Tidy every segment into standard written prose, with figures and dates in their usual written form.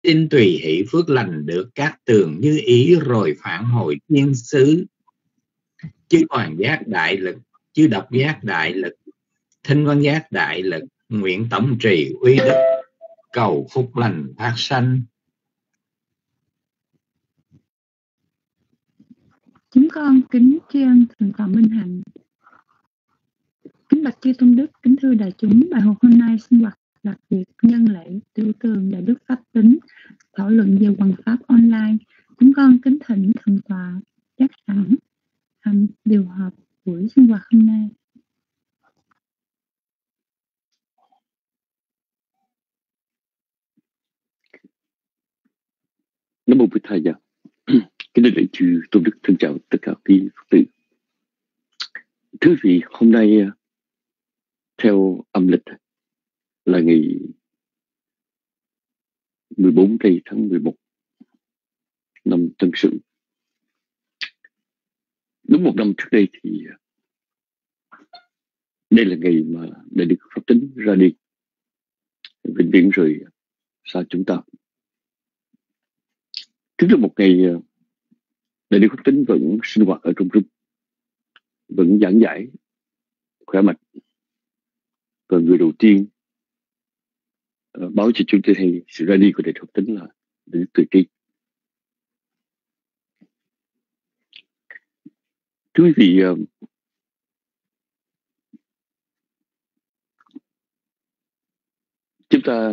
Xin tùy hỷ phước lành được các tường như ý, rồi phản hồi thiên xứ. Chư toàn giác đại lực, chư độc giác đại lực, thinh văn giác đại lực, nguyện tổng trì uy đức, cầu phúc lành phát sanh. Chúng con kính tri ân Thượng tọa Minh Hạnh. Kính bạch chư tôn đức, kính thưa đại chúng, bài học hôm nay sinh hoạt đặc biệt nhân lễ tiểu tường đại đức pháp tính, thảo luận về hoằng pháp online. Chúng con kính thỉnh Thượng tọa Giác Hẳn điều hợp buổi sinh hoạt hôm nay. Nam mô Bụt Thầy. Kính thưa đại chư tôn đức, thân chào tất cả quý Phật tử. Thưa quý vị, hôm nay theo âm lịch là ngày 14 tháng 11 năm Tân Sửu. Đúng một năm trước đây thì đây là ngày mà Đại Đức Pháp Tính ra đi, vĩnh viễn rời xa chúng ta. Trước đó một ngày, Đại Đức Pháp Tính vẫn sinh hoạt ở trong rung, vẫn giảng giải khỏe mạnh. Và người đầu tiên báo cho chúng tôi hay sự ra đi của Đại Đức Pháp Tính là Đại Đức Từ Tri. Thưa quý vị, chúng ta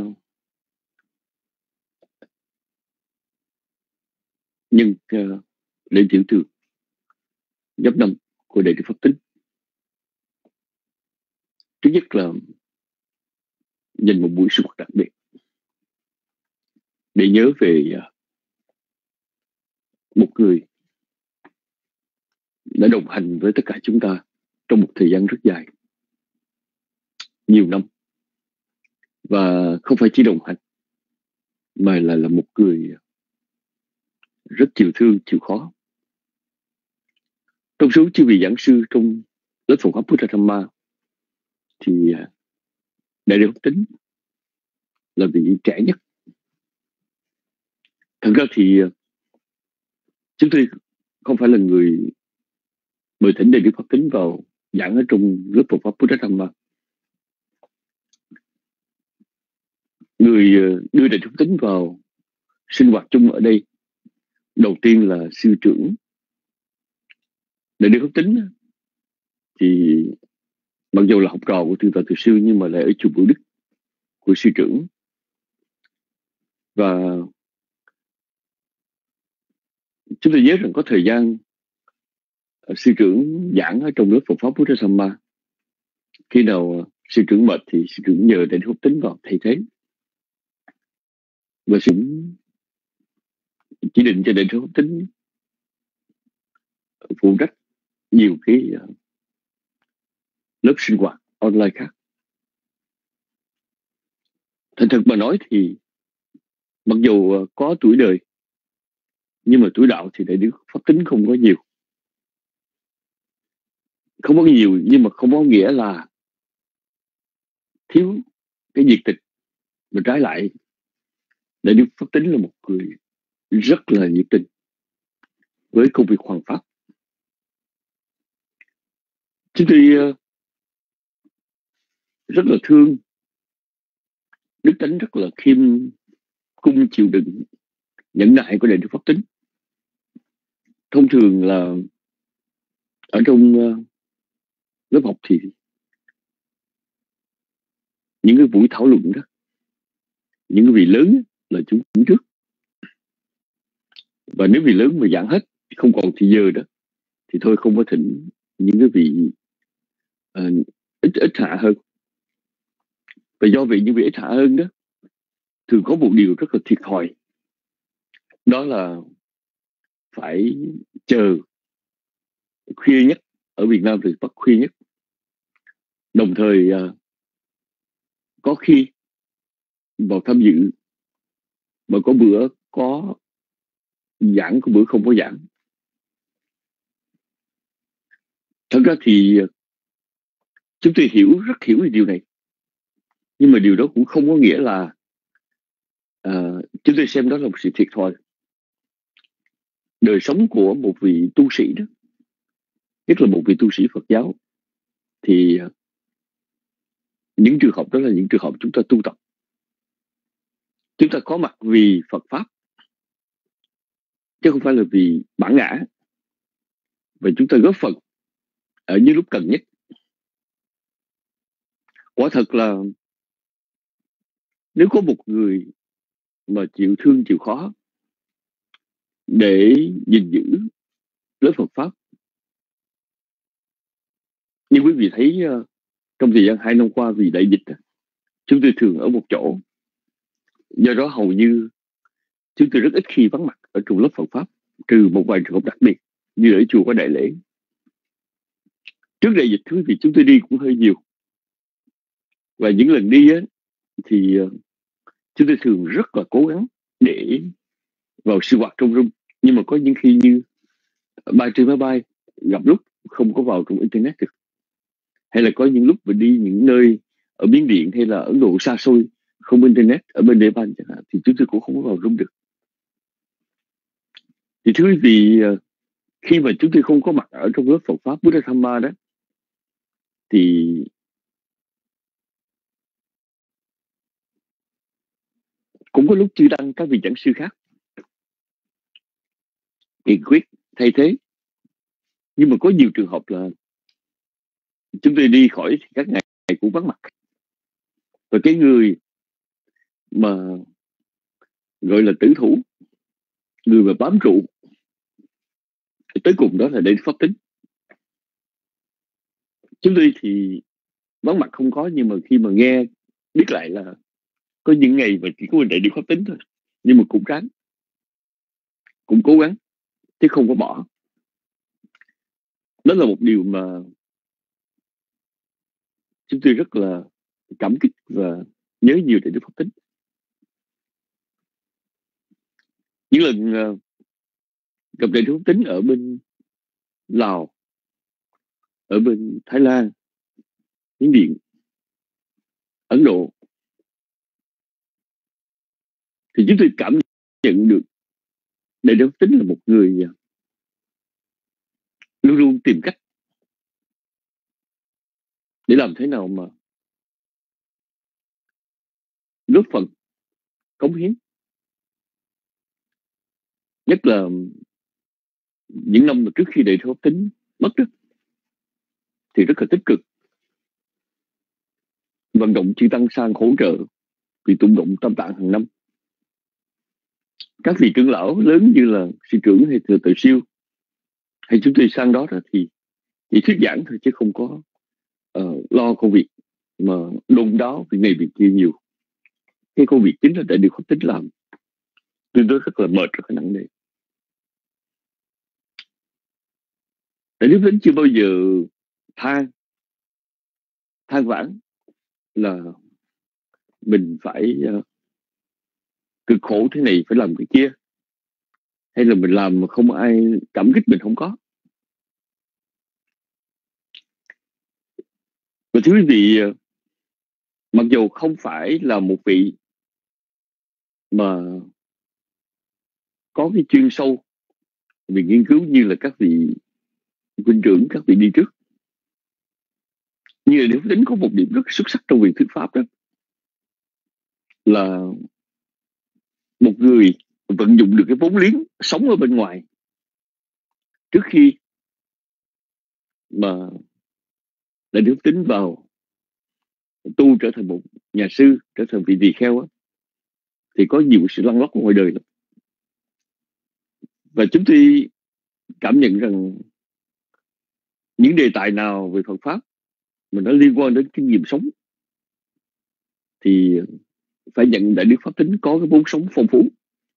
nhân lễ tiểu tường giáp năm của Đại Đức Pháp Tính. Thứ nhất là dành một buổi sinh hoạt đặc biệt để nhớ về một người đã đồng hành với tất cả chúng ta trong một thời gian rất dài, nhiều năm. Và không phải chỉ đồng hành, mà là một người rất chịu thương, chịu khó. Trong số chư vị giảng sư trong lớp Phật pháp Buddha Dhamma thì Đại Đức Pháp Tính là vị trẻ nhất. Thật ra thì chúng tôi không phải là người mời thỉnh Đại Đức Pháp Tính vào giảng ở trong lớp Phật pháp Buddha Dhamma. Người đưa Đại Đức Pháp Tính vào sinh hoạt chung ở đây đầu tiên là sư trưởng. Đại Đức Pháp Tính thì mặc dù là học trò của Thượng tọa Từ Sư, nhưng mà lại ở chùa Bửu Đức của sư trưởng. Và chúng tôi nhớ rằng có thời gian sư trưởng giảng ở trong lớp Phật pháp Buddha Dhamma. Khi nào sư trưởng mệt thì sư trưởng nhờ Đại Đức Pháp Tính vào thay thế. Và sư chỉ định cho Đại Đức Pháp Tính phụ trách nhiều cái lớp sinh hoạt online khác. Thành thật mà nói thì mặc dù có tuổi đời, nhưng mà tuổi đạo thì Đại Đức Pháp Tính không có nhiều. Không có nhiều, nhưng mà không có nghĩa là thiếu cái nhiệt tình. Mà trái lại, Đại Đức Pháp Tính là một người rất là nhiệt tình với công việc hoằng pháp. Chúng tôi rất là thương đức tánh rất là khiêm cung, chịu đựng, nhẫn nại của Đại Đức Pháp Tính. Thông thường là ở trong lớp học thì những cái buổi thảo luận đó, những cái vị lớn là chúng trước. Và nếu vị lớn mà giảng hết không còn thì giờ đó thì thôi không có thỉnh những cái vị ít hạ hơn. Và do vậy những vị ít hạ hơn đó thường có một điều rất là thiệt thòi, đó là phải chờ khuya nhất. Ở Việt Nam thì bắt khuya nhất. Đồng thời có khi vào tham dự mà có bữa có giảng, có bữa không có giảng. Thật ra thì chúng tôi rất hiểu về điều này. Nhưng mà điều đó cũng không có nghĩa là chúng tôi xem đó là một sự thiệt thòi. Đời sống của một vị tu sĩ đó, nhất là một vị tu sĩ Phật giáo, thì những trường hợp đó là những trường hợp chúng ta tu tập. Chúng ta có mặt vì Phật Pháp, chứ không phải là vì bản ngã. Và chúng ta góp phần ở những lúc cần nhất. Quả thật là nếu có một người mà chịu thương chịu khó để gìn giữ lớp Phật Pháp, như quý vị thấy trong thời gian 2 năm qua vì đại dịch, chúng tôi thường ở một chỗ. Do đó hầu như chúng tôi rất ít khi vắng mặt ở trong lớp Phật Pháp, trừ một vài trường hợp đặc biệt như ở chùa có đại lễ. Trước đại dịch quý vị, chúng tôi đi cũng hơi nhiều. Và những lần đi thì chúng tôi thường rất là cố gắng để vào sinh hoạt trong room. Nhưng mà có những khi như bay trên máy bay, gặp lúc không có vào trong internet được. Hay là có những lúc mình đi những nơi ở Miến Điện hay là Ấn Độ xa xôi, không internet, ở bên Nepal chẳng hạn, thì chúng tôi cũng không có vào room được. Thì thưa quý vị, khi mà chúng tôi không có mặt ở trong lớp Phật Pháp Buddha Dhamma đó, thì cũng có lúc chưa đăng các vị giảng sư khác kiên quyết thay thế. Nhưng mà có nhiều trường hợp là chúng tôi đi khỏi các ngày cũng vắng mặt. Và cái người mà gọi là tử thủ, người mà bám trụ tới cùng đó là Đại Đức Pháp Tánh. Chúng tôi thì vắng mặt không có, nhưng mà khi mà nghe biết lại là có những ngày mà chỉ có mình Đại Đức Pháp Tánh thôi, nhưng mà cũng ráng, cũng cố gắng chứ không có bỏ. Đó là một điều mà chúng tôi rất là cảm kích và nhớ nhiều Đại Đức Pháp Tánh. Những lần gặp Đại Đức Pháp Tánh ở bên Lào, ở bên Thái Lan, Miến Điện, Ấn Độ, thì chúng tôi cảm nhận được Đại Đức Pháp Tánh là một người luôn luôn tìm cách để làm thế nào mà góp phần cống hiến. Nhất là những năm mà trước khi Đại Đức Pháp Tánh mất đó, thì rất là tích cực vận động chư tăng sang hỗ trợ vì tụng động Tam Tạng hàng năm. Các vị trưởng lão lớn như là sư trưởng hay thừa tự siêu hay chúng tôi sang đó thì chỉ thuyết giảng thôi, chứ không có lo công việc mà đôn đáo việc này việc kia nhiều. Cái công việc chính là Đại Đức Pháp Tánh làm tương đối rất là mệt, rất là nặng nề. Đại Đức Pháp Tánh chưa bao giờ than vãn là mình phải cực khổ thế này, phải làm cái kia, hay là mình làm mà không ai cảm kích mình, không có. Và thưa quý vị, mặc dù không phải là một vị mà có cái chuyên sâu về nghiên cứu như là các vị huynh trưởng, các vị đi trước, nhưng là Đức Pháp Tánh có một điểm rất xuất sắc trong việc thuyết pháp, đó là một người vận dụng được cái vốn liếng sống ở bên ngoài trước khi mà Đại Đức Pháp Tánh vào tu trở thành một nhà sư, trở thành vị tỳ kheo, thì có nhiều sự lăn lóc ở ngoài đời lắm. Và chúng tôi cảm nhận rằng những đề tài nào về Phật Pháp mà nó liên quan đến kinh nghiệm sống thì phải nhận Đại Đức Pháp Tánh có cái vốn sống phong phú.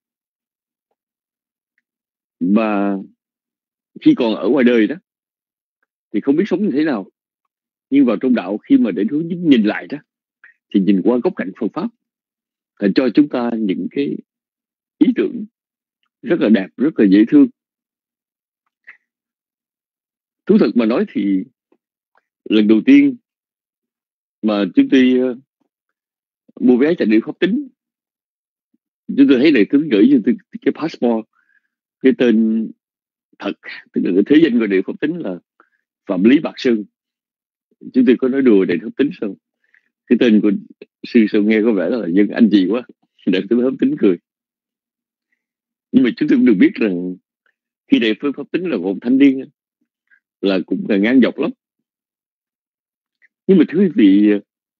Và khi còn ở ngoài đời đó thì không biết sống như thế nào, nhưng vào trong đạo, khi mà để hướng nhìn lại đó, thì nhìn qua góc cạnh Phật Pháp là cho chúng ta những cái ý tưởng rất là đẹp, rất là dễ thương. Thú thật mà nói thì lần đầu tiên mà chúng tôi mua vé chạy Đại Đức Pháp Tánh chúng tôi thấy này, tôi gửi cho tôi cái passport, cái tên thật, tức là cái thế danh của Đại Pháp Tính là Phạm Lý Bạc Sơn. Chúng tôi có nói đùa Đại Pháp Tính sao cái tên của sư sao nghe có vẻ là dân anh chị quá. Đại Pháp Tính cười. Nhưng mà chúng tôi cũng được biết rằng khi Đại Pháp Tính là một thanh niên là cũng là ngang dọc lắm. Nhưng mà thưa quý vị,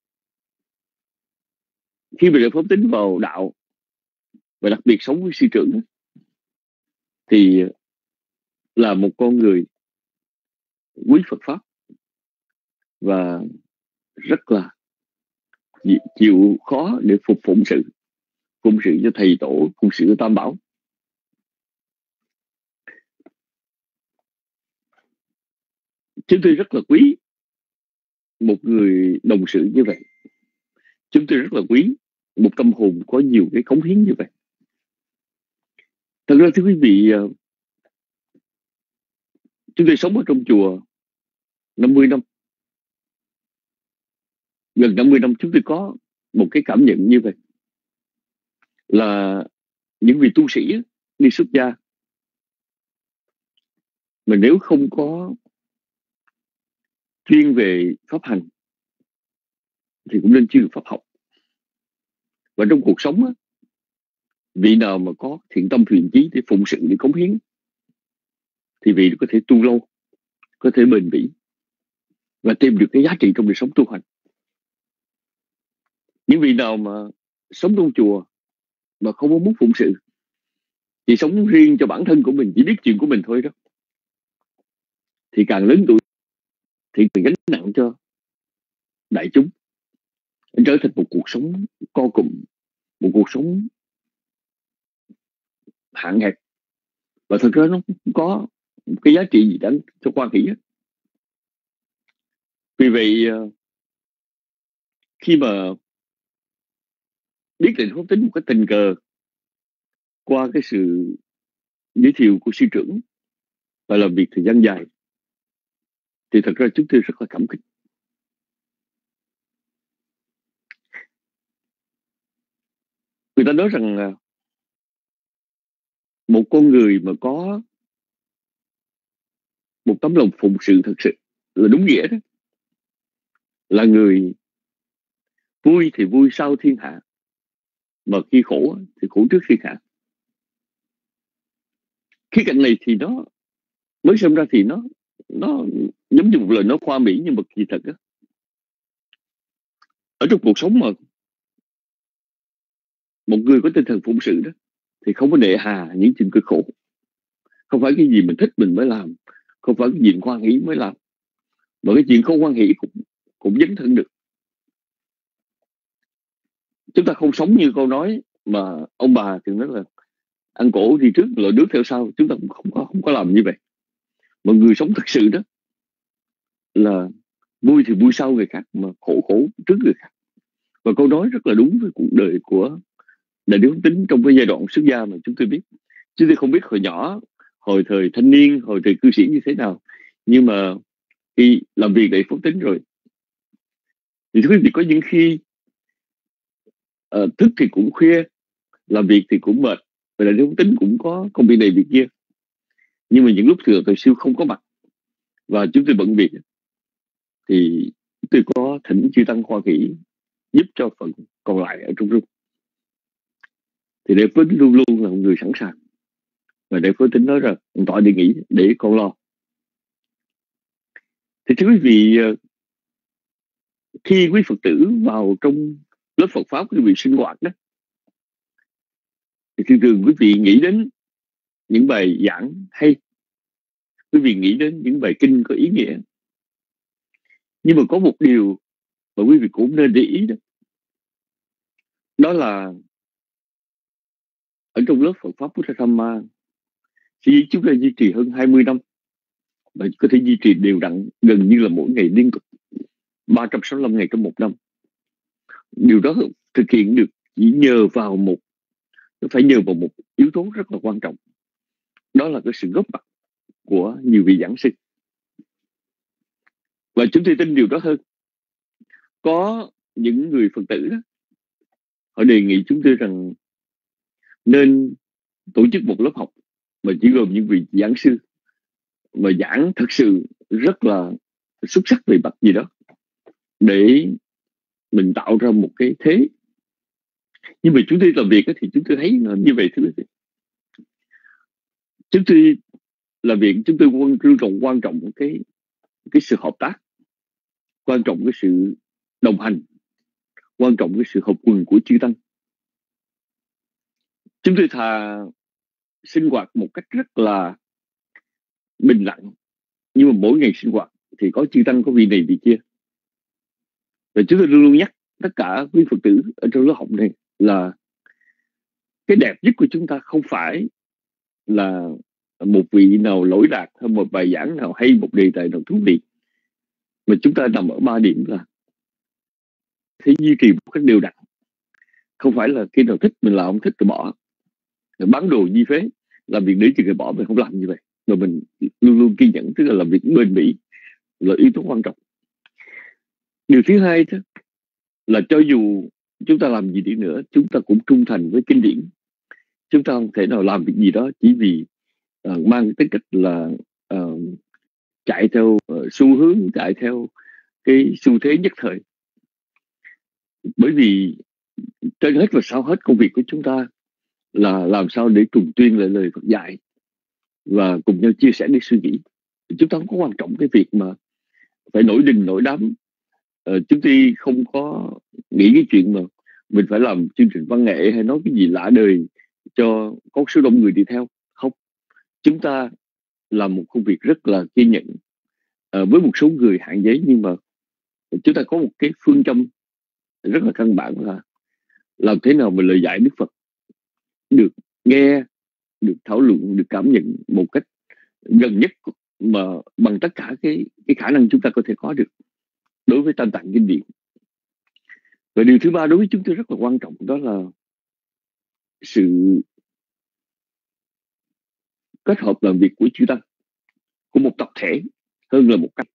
khi mà Đại Pháp Tính vào đạo và đặc biệt sống với sư trưởng thì là một con người quý Phật pháp và rất là chịu khó để phụng sự cho thầy tổ, phụng sự cho Tam Bảo. Chúng tôi rất là quý một người đồng sự như vậy. Chúng tôi rất là quý một tâm hồn có nhiều cái cống hiến như vậy. Thật ra thưa quý vị, chúng tôi sống ở trong chùa 50 năm. Gần 50 năm chúng tôi có một cái cảm nhận như vậy, là những vị tu sĩ đi xuất gia mà nếu không có chuyên về pháp hành thì cũng nên chuyên pháp học. Và trong cuộc sống vị nào mà có thiện tâm thiện chí để phụng sự, để cống hiến thì vị có thể tu lâu, có thể bền bỉ và tìm được cái giá trị trong đời sống tu hành. Những vị nào mà sống trong chùa mà không có muốn phụng sự, chỉ sống riêng cho bản thân của mình, chỉ biết chuyện của mình thôi đó, thì càng lớn tuổi thì càng gánh nặng cho đại chúng, trở thành một cuộc sống co cụm, một cuộc sống hạn hẹp, và thực ra nó không có cái giá trị gì đáng cho quan hỷ. Vì vậy khi mà biết định Pháp Tính một cái tình cờ qua cái sự giới thiệu của sư trưởng và làm việc thời gian dài, thì thật ra chúng tôi rất là cảm kích. Người ta nói rằng một con người mà có một tấm lòng phụng sự thật sự là đúng nghĩa đó, là người vui thì vui sau thiên hạ, mà khi khổ thì khổ trước thiên hạ. Khía cạnh này thì nó mới xem ra thì nó giống như một lời nói khoa mỹ, nhưng mà kỳ thật đó, ở trong cuộc sống mà một người có tinh thần phụng sự đó thì không có nệ hà những chuyện cực khổ. Không phải cái gì mình thích mình mới làm, không phải cái gì hoan hỷ mới làm, mà cái chuyện không hoan hỷ cũng dấn thân được. Chúng ta không sống như câu nói mà ông bà thường nói là ăn cổ đi trước lội nước theo sau. Chúng ta cũng không có làm như vậy. Mà người sống thật sự đó là vui thì vui sau người khác, mà khổ trước người khác. Và câu nói rất là đúng với cuộc đời của Đại Đức Pháp Tính trong cái giai đoạn xuất gia mà chúng tôi biết. Chúng tôi không biết hồi nhỏ, hồi thời thanh niên, hồi thời cư sĩ như thế nào, nhưng mà khi làm việc Đại Pháp Tính rồi thì quý vị có những khi thức thì cũng khuya, làm việc thì cũng mệt, và Đại Đức Pháp Tính cũng có công việc này việc kia. Nhưng mà những lúc thừa thời siêu không có mặt và chúng tôi bận việc thì tôi có thỉnh chư tăng Hoa Kỷ giúp cho phần còn lại ở trong rung. Thì Đại Pháp Tính luôn luôn là một người sẵn sàng, và Đại Pháp Tính nói rằng tọa đi nghỉ để con lo. Thì thưa quý vị, khi quý Phật tử vào trong lớp Phật pháp, quý vị sinh hoạt đó, thì thường quý vị nghĩ đến những bài giảng hay, quý vị nghĩ đến những bài kinh có ý nghĩa. Nhưng mà có một điều mà quý vị cũng nên để ý đó, đó là ở trong lớp Phật pháp Buddha Dhamma, khi chúng ta duy trì hơn 20 năm và có thể duy trì đều đặn gần như là mỗi ngày liên tục 365 ngày trong một năm. Điều đó thực hiện được chỉ nhờ vào một yếu tố rất là quan trọng, đó là cái sự góp mặt của nhiều vị giảng sư. Và chúng tôi tin điều đó hơn. Có những người Phật tử đó, họ đề nghị chúng tôi rằng nên tổ chức một lớp học mà chỉ gồm những vị giảng sư mà giảng thật sự rất là xuất sắc về mặt gì đó, để mình tạo ra một cái thế. Nhưng mà chúng tôi làm việc thì chúng tôi thấy nó như vậy, thưa quý vị. Chúng tôi làm việc, chúng tôi quan trọng cái sự hợp tác, quan trọng cái sự đồng hành, quan trọng cái sự hợp quần của chư tăng. Chúng tôi thà sinh hoạt một cách rất là bình lặng, nhưng mà mỗi ngày sinh hoạt thì có chư tăng, có vị này vị kia. Và chúng tôi luôn luôn nhắc tất cả quý Phật tử ở trong lớp học này là cái đẹp nhất của chúng ta không phải là một vị nào lỗi lạc, hay một bài giảng nào hay, một đề tài nào thú vị, mà chúng ta nằm ở 3 điểm là thế duy trì một cách đều đặn. Không phải là khi nào thích mình làm, không thích thì bỏ, bán đồ di phế, làm việc để cho người bỏ, mình không làm như vậy, mà mình luôn luôn kiên nhẫn, tức là làm việc bền bỉ là yếu tố quan trọng. Điều thứ hai đó là cho dù chúng ta làm gì đi nữa, chúng ta cũng trung thành với kinh điển. Chúng ta không thể nào làm việc gì đó chỉ vì mang tính cách là chạy theo xu hướng, chạy theo cái xu thế nhất thời. Bởi vì trên hết và sau hết, công việc của chúng ta là làm sao để trùng tuyên lại lời Phật dạy và cùng nhau chia sẻ để suy nghĩ. Chúng ta không có quan trọng cái việc mà phải nổi đình nổi đám. Chúng tôi không có nghĩ cái chuyện mà mình phải làm chương trình văn nghệ hay nói cái gì lạ đời cho có số đông người đi theo. Không, chúng ta làm một công việc rất là kiên nhẫn với một số người hạn chế, nhưng mà chúng ta có một cái phương châm rất là căn bản là làm thế nào mà lời dạy Đức Phật được nghe, được thảo luận, được cảm nhận một cách gần nhất mà bằng tất cả cái khả năng chúng ta có thể có được đối với Tam Tạng Kinh Điển. Và điều thứ ba đối với chúng tôi rất là quan trọng, đó là sự kết hợp làm việc của chư tăng, của một tập thể hơn là một cách.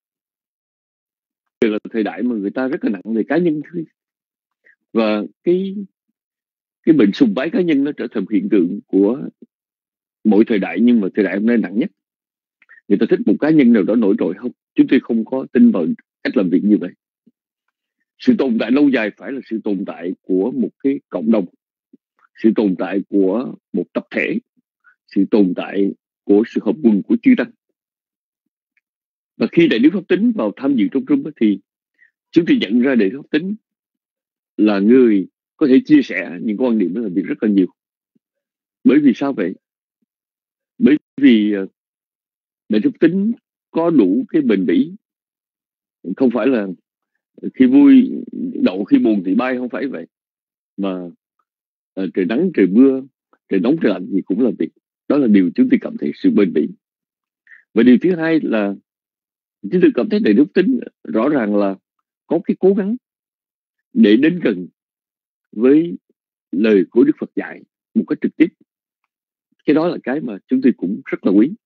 Đây là thời đại mà người ta rất là nặng về cá nhân thôi, và cái bệnh sùng bái cá nhân nó trở thành hiện tượng của mỗi thời đại, nhưng mà thời đại hôm nay nặng nhất. Người ta thích một cá nhân nào đó nổi trội. Không, chúng tôi không có tin vào cách làm việc như vậy. Sự tồn tại lâu dài phải là sự tồn tại của một cái cộng đồng, sự tồn tại của một tập thể, sự tồn tại của sự hợp quần của chư tăng. Và khi Đại Đức Pháp Tính vào tham dự trong room thì chúng tôi nhận ra Đại Đức Pháp Tính là người có thể chia sẻ những quan điểm đó là việc rất là nhiều. Bởi vì sao vậy? Bởi vì Đại Đức Pháp Tính có đủ cái bền bỉ. Không phải là khi vui đậu, khi buồn thì bay, không phải vậy. Mà trời nắng, trời mưa, trời nóng, trời lạnh gì cũng là việc. Đó là điều chúng tôi cảm thấy sự bền bỉ. Và điều thứ hai là chúng tôi cảm thấy Đại Đức Tính rõ ràng là có cái cố gắng để đến gần với lời của Đức Phật dạy một cách trực tiếp. Cái đó là cái mà chúng tôi cũng rất là quý.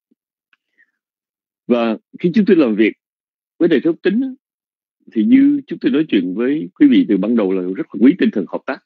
Và khi chúng tôi làm việc với Đại Đức Tính thì như chúng tôi nói chuyện với quý vị từ ban đầu là rất là quý tinh thần hợp tác.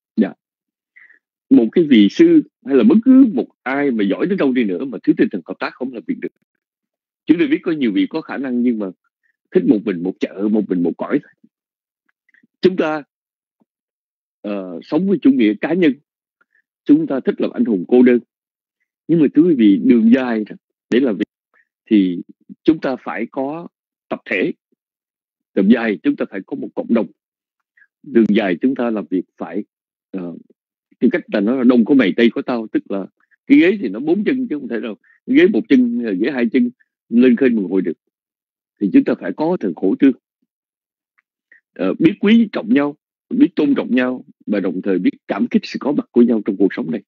Một cái vị sư hay là bất cứ một ai mà giỏi đến đâu đi nữa mà thiếu tinh thần hợp tác không làm việc được. Chúng tôi biết có nhiều vị có khả năng nhưng mà thích một mình một chợ, một mình một cõi thôi. Chúng ta sống với chủ nghĩa cá nhân, chúng ta thích làm anh hùng cô đơn. Nhưng mà thưa quý vị, đường dài để làm việc thì chúng ta phải có tập thể. Đường dài chúng ta phải có một cộng đồng. Đường dài chúng ta làm việc phải cái cách là nó là đông có mày tây có tao, tức là cái ghế thì nó 4 chân chứ không thể nào ghế 1 chân, ghế 2 chân lên khênh mà ngồi được. Thì chúng ta phải có thần khổ trương, biết quý trọng nhau, biết tôn trọng nhau, và đồng thời biết cảm kích sự có mặt của nhau trong cuộc sống này.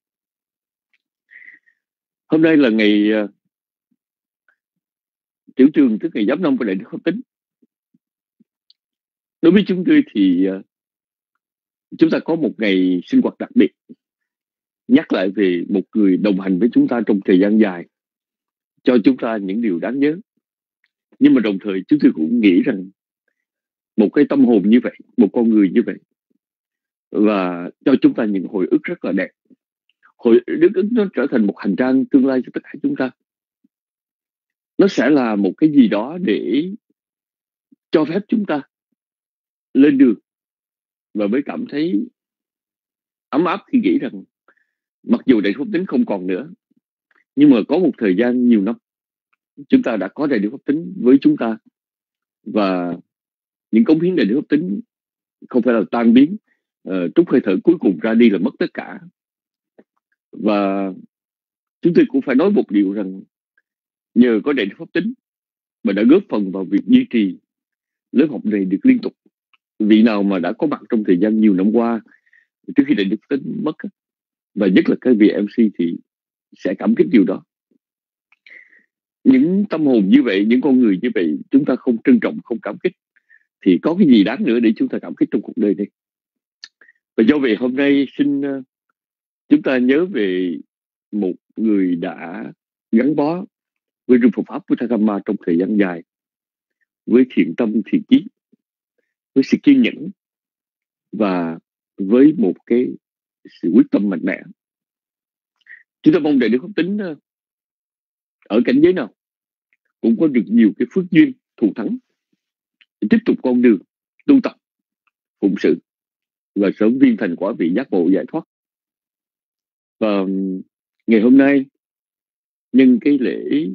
Hôm nay là ngày tiểu trường, tức ngày Giáp Năm của Đại Đức Pháp Tính. Đối với chúng tôi thì chúng ta có một ngày sinh hoạt đặc biệt, nhắc lại về một người đồng hành với chúng ta trong thời gian dài, cho chúng ta những điều đáng nhớ. Nhưng mà đồng thời chúng tôi cũng nghĩ rằng một cái tâm hồn như vậy, một con người như vậy, và cho chúng ta những hồi ức rất là đẹp. Hội Đức Ức nó trở thành một hành trang tương lai cho tất cả chúng ta. Nó sẽ là một cái gì đó để cho phép chúng ta lên đường và mới cảm thấy ấm áp khi nghĩ rằng mặc dù Đại Pháp Tính không còn nữa, nhưng mà có một thời gian nhiều năm chúng ta đã có Đại Pháp Tính với chúng ta, và những cống hiến Đại Pháp Tính không phải là tan biến, trút hơi thở cuối cùng ra đi là mất tất cả. Và chúng tôi cũng phải nói một điều rằng nhờ có Đại Pháp Tính mà đã góp phần vào việc duy trì lớp học này được liên tục. Vị nào mà đã có mặt trong thời gian nhiều năm qua trước khi Đại Pháp Tính mất, và nhất là các vị MC thì sẽ cảm kích điều đó. Những tâm hồn như vậy, những con người như vậy, chúng ta không trân trọng, không cảm kích thì có cái gì đáng nữa để chúng ta cảm kích trong cuộc đời này. Và do vậy hôm nay xin chúng ta nhớ về một người đã gắn bó với rừng Phật Pháp Buddha trong thời gian dài, với thiện tâm, thiện chí, với sự kiên nhẫn và với một cái sự quyết tâm mạnh mẽ. Chúng ta mong Đại Đức Pháp Tính ở cảnh giới nào cũng có được nhiều cái phước duyên thù thắng, tiếp tục con đường tu tập, phụng sự và sớm viên thành quả vị giác ngộ giải thoát. Và ngày hôm nay nhân cái lễ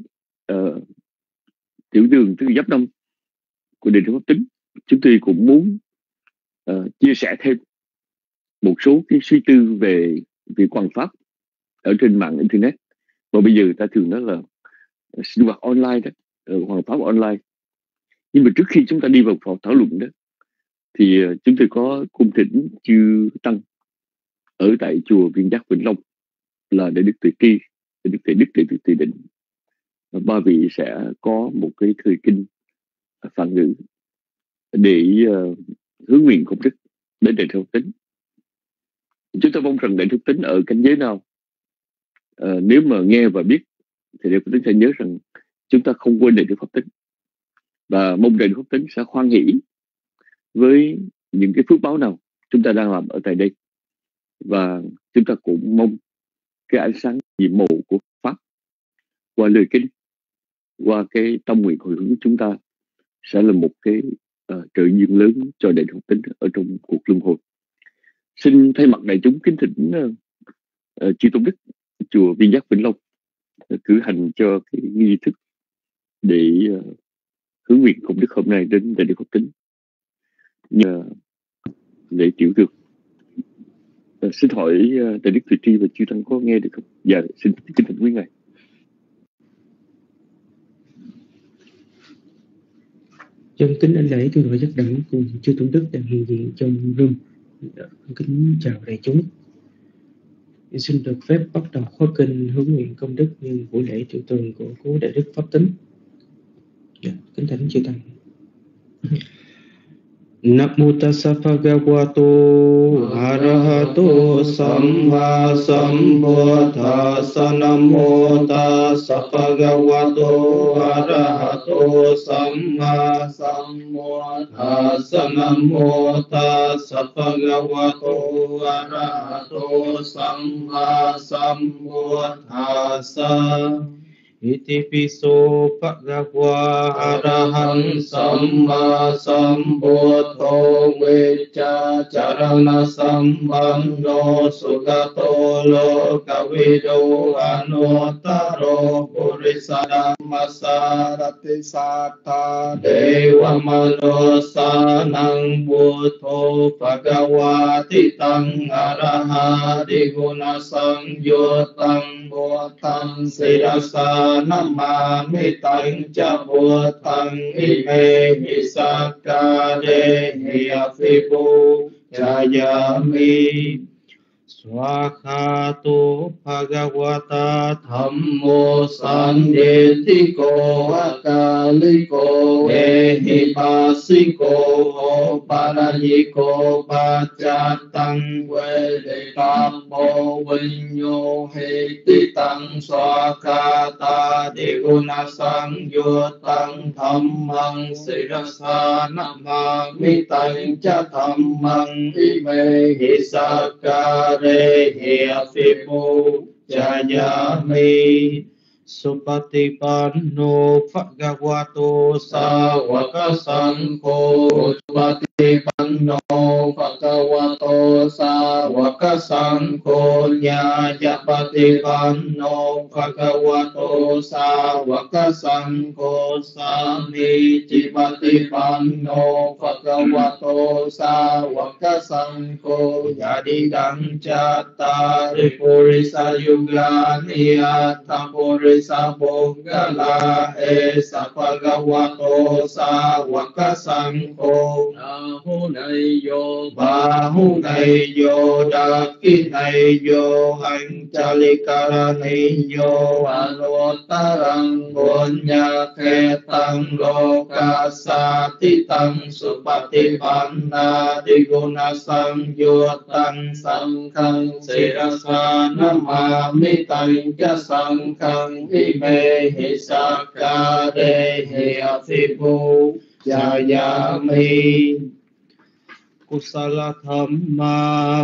tiểu đường thứ giáp năm của Đại Đức Pháp Tính, chúng tôi cũng muốn chia sẻ thêm một số cái suy tư về việc hoàn pháp ở trên mạng internet, và bây giờ ta thường nói là sinh hoạt online đó, hoàn pháp online. Nhưng mà trước khi chúng ta đi vào phòng thảo luận đó thì chúng tôi có cung thỉnh chư tăng ở tại chùa Viên Giác Vĩnh Long là Đại Đức Tuệ Tri, Đại Đức Tuệ Đức, Đại Đức Tuệ Định. Ba vị sẽ có một cái thời kinh phản ngữ để hướng nguyện công đức đến Đại Đức Pháp Tính. Chúng ta mong rằng Đại Đức Pháp Tính ở cảnh giới nào, nếu mà nghe và biết thì Đại Đức Pháp Tính sẽ nhớ rằng chúng ta không quên Đại Đức Pháp Tính, và mong Đại Đức Pháp Tính sẽ hoan hỷ với những cái phước báo nào chúng ta đang làm ở tại đây. Và chúng ta cũng mong cái ánh sáng nhiệm màu của Pháp qua lời kinh, qua cái tâm nguyện hồi hướng của chúng ta sẽ là một cái trợ duyên lớn cho Đại Đức Pháp Tính ở trong cuộc luân hồi. Xin thay mặt đại chúng kính thỉnh chư Tôn Đức chùa Viên Giác Vĩnh Long cử hành cho cái nghi thức để hướng nguyện công đức hôm nay đến Đại Đức Pháp Tính nhờ lễ tiểu được. Xin hỏi Đại Đức Tuệ Tri và chư tăng có nghe được không? Dạ, xin kính thỉnh quý ngài. Trong kính anh lễ kêu gọi giác đẳng cùng chư Tôn Đức đang hiện diện trong room. Kính chào đại chúng. Xin được phép bắt đầu khóa kinh hướng nguyện công đức nhân buổi lễ tiểu tuần của cố Đại Đức Pháp Tính. Kính thỉnh chư tăng. Namo tassa bhagavato arahato samma sambuddhassa. Namo tassa bhagavato arahato samma sambuddhassa. Namo tassa bhagavato arahato samma sambuddhassa. Itipiso bhagava arahang samma sambuddho vecha charana sambandho sugato lokavido anuttaro purisadamasarati satta dewa manusanang buddho bhagavati tang arahati guna sangyutang buddhang sirasa namami tang cha buddhang ime hisakade hiyafibu jayami. Swakhato bhagavata dhammo sandetiko akaliko ehipasiko parayiko pacatang vedetapo vinyo hetitang swakhata diguna sangyutang dhammang sirasa namami tang cha dhammang ime hisakade re he phi bu jayami Supatipanno Bhagavato Sāvaka Saṅgho Supatipanno Bhagavato Sāvaka Saṅgho Nyāyapatipanno Bhagavato Sāvaka Saṅgho Samīcipatipanno Bhagavato Sāvaka Saṅgho Yadidang Cattari Purisa Yugani Atta Purisa Sabogala Esa Bhagavato Sāvaka Saṅgho Bahu Nayo Daki Nayo Hancalika Nayo Anutarang Bunya Ketang Loka Satitang Supatipanna Diguna Sangyutang Sangkang Sirasa Namami Tangka Sangkang Ime Hisakare Heafibu Jayami Kusala Dhamma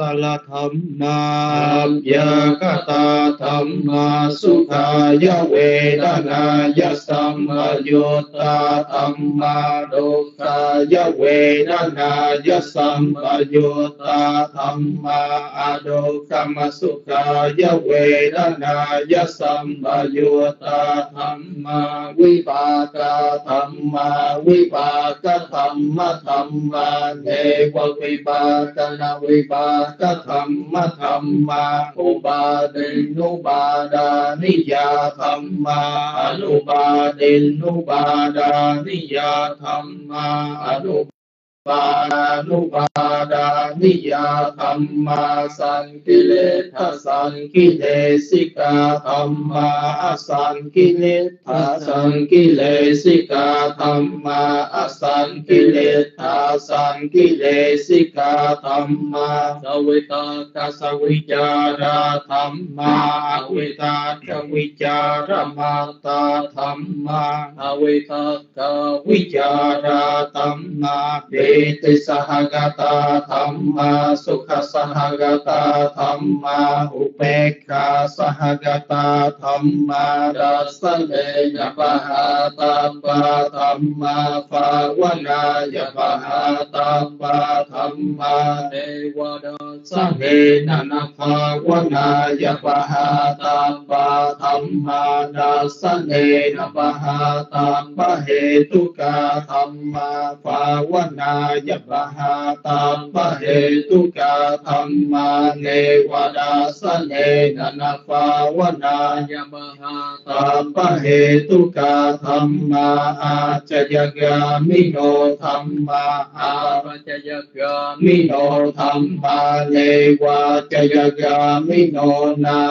Vyakata Dhamma Sukhaya Vedanaya Sammayutta Dhamma Dukkaya Vedanaya Sammayutta Dhamma Adukkama Sukhaya Vedanaya Sammayutta Dhamma Vipaka Dhamma Dhamma Eva Vipaka Dhamma Dhamma Ubadaniya Dhamma Anubadaniya Dhamma Anubadaniya Dhamma Sankilesika Dhamma Asankilesika Dhamma Asankilesika Dhamma Savitaka Savichara Dhamma Avitaka Vichara Mata Dhamma Avitaka Vichara Dhamma Iti Sahagata Dhamma Sukha Sahagata Dhamma Upekha Sahagata Dhamma Rasane Yapahata Dhamma Pavana Yapahata Dhamma Devada Sane Nana Pavana Yapahata Dhamma Rasane Yapahata Pahetuka Dhamma Pavana Yapahata Pahetuka Dhamma Nevadasane Nana Pavana Yapahata Pahetuka Dhamma Acayagamino Dhamma Apacayagamino Dhamma Nevacayagamino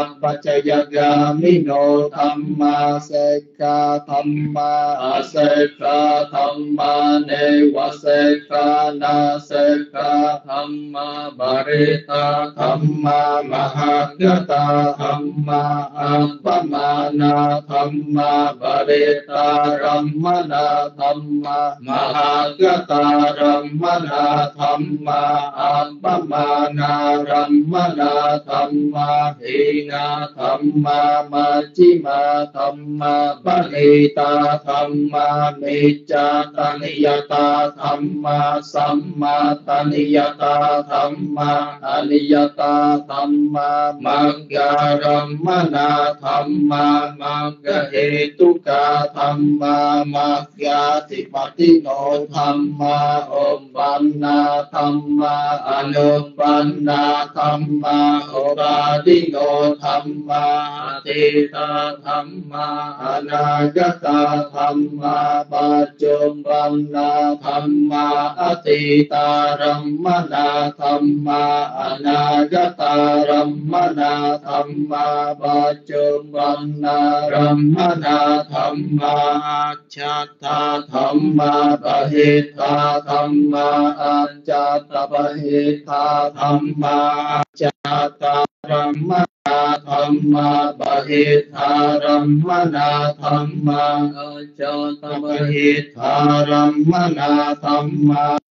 Napacayagamino Dhamma Sekha Dhamma Asekha Dhamma Nevaseka Naseka Dhamma Barita Dhamma Mahagata Dhamma Appamana Dhamma Barita Ramana Dhamma Mahagata Ramana Dhamma Appamana Ramana Dhamma Hina Dhamma Majjhima Dhamma Parita Dhamma Micca Taniyata Dhamma Samma Taniyata Dhamma Aniyata Dhamma Magga Ramana Dhamma Magga Hetuka Dhamma Magga Tipatino Dhamma Umpanna Dhamma Anupanna Dhamma Obadino Dhamma Atita Dhamma Anagata Dhamma Paccumpanna Dhamma Atita Ramana Dhamma Anagata Ramana Dhamma Paccumpanna Ramana Dhamma Acchata Dhamma Bahita Dhamma Acchata Bahita Dhamma Acchata Ramana Dhamma Bahita Ramana Dhamma Acchata Bahita Ramana Dhamma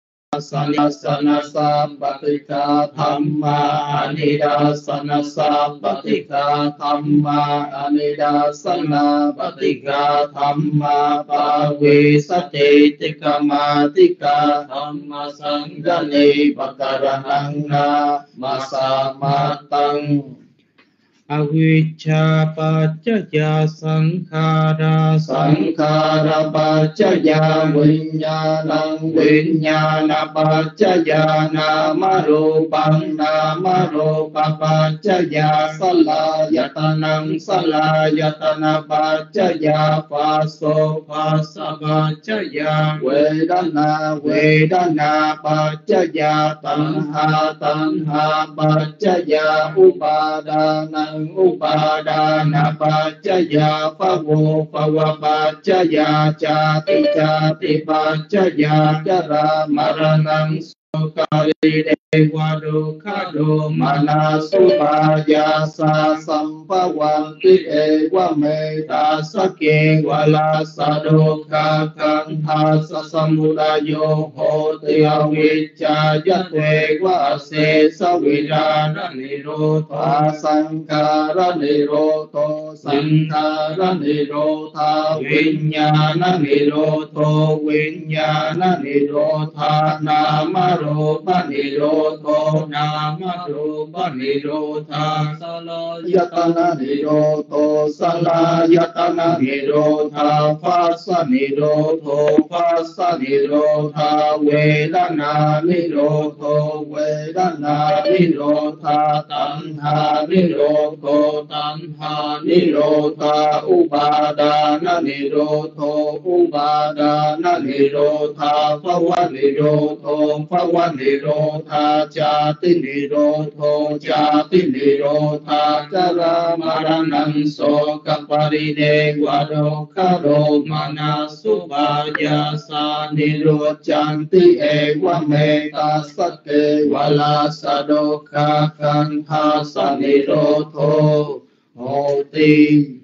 สนะสัพปติกาธัมมาอนิดาสนะสัพปติกาธัมมาอนิดาสนะปฏิกาธัมมาปาเวสติติกามาติกาธัมมาสังฆเนปะการนังนามาสามาตังอวิชชาปัจจยาสังขาราสังขาราปัจจยาวิญญาณังวิญญาณปัจจยานามรูปังนามรูปปัจจยาสลายตนังสลายตนะปัจจยาภาโสภาสปัจจยาเวทนาเวทนาปัจจยาตัณหาตัณหาปัจจยาอุปาทานังอุปาดานาปัจจยาภโวภวปัจจยาจาติปัจจยาจรามรณังสุกาลิเดวะดุขโดมานาสุปายาสาสัมภวันติเอวะเมตาสเกวลาสะโดกาคันธาสสมุดายโยโหติอวิชชายะเทวะเสสวิญาณนิโรธาสังขารนิโรโธสังขารนิโรธาวิญญาณนิโรโธวิญญาณนิโรธานามรูปนิโรโธนามรูปนิโรธาสลายตนะนิโรโธสลายตนะนิโรธาภัสสะนิโรโธภัสสะนิโรธาเวทนานิโรโธเวทนานิโรธาตัณหานิโรโธตัณหานิโรธาอุปาทานนิโรโธอุปาทานนิโรธาภวนิโรโธภวนิโรธาจาตินิโรโธจาตินิโรธาจรามรณังโสกปริเดวะโดคโรมานาสุปายาสานิโรจันติเอวะเมตาสเกวลาสะโดคาคันธาสนิโรโธโหติ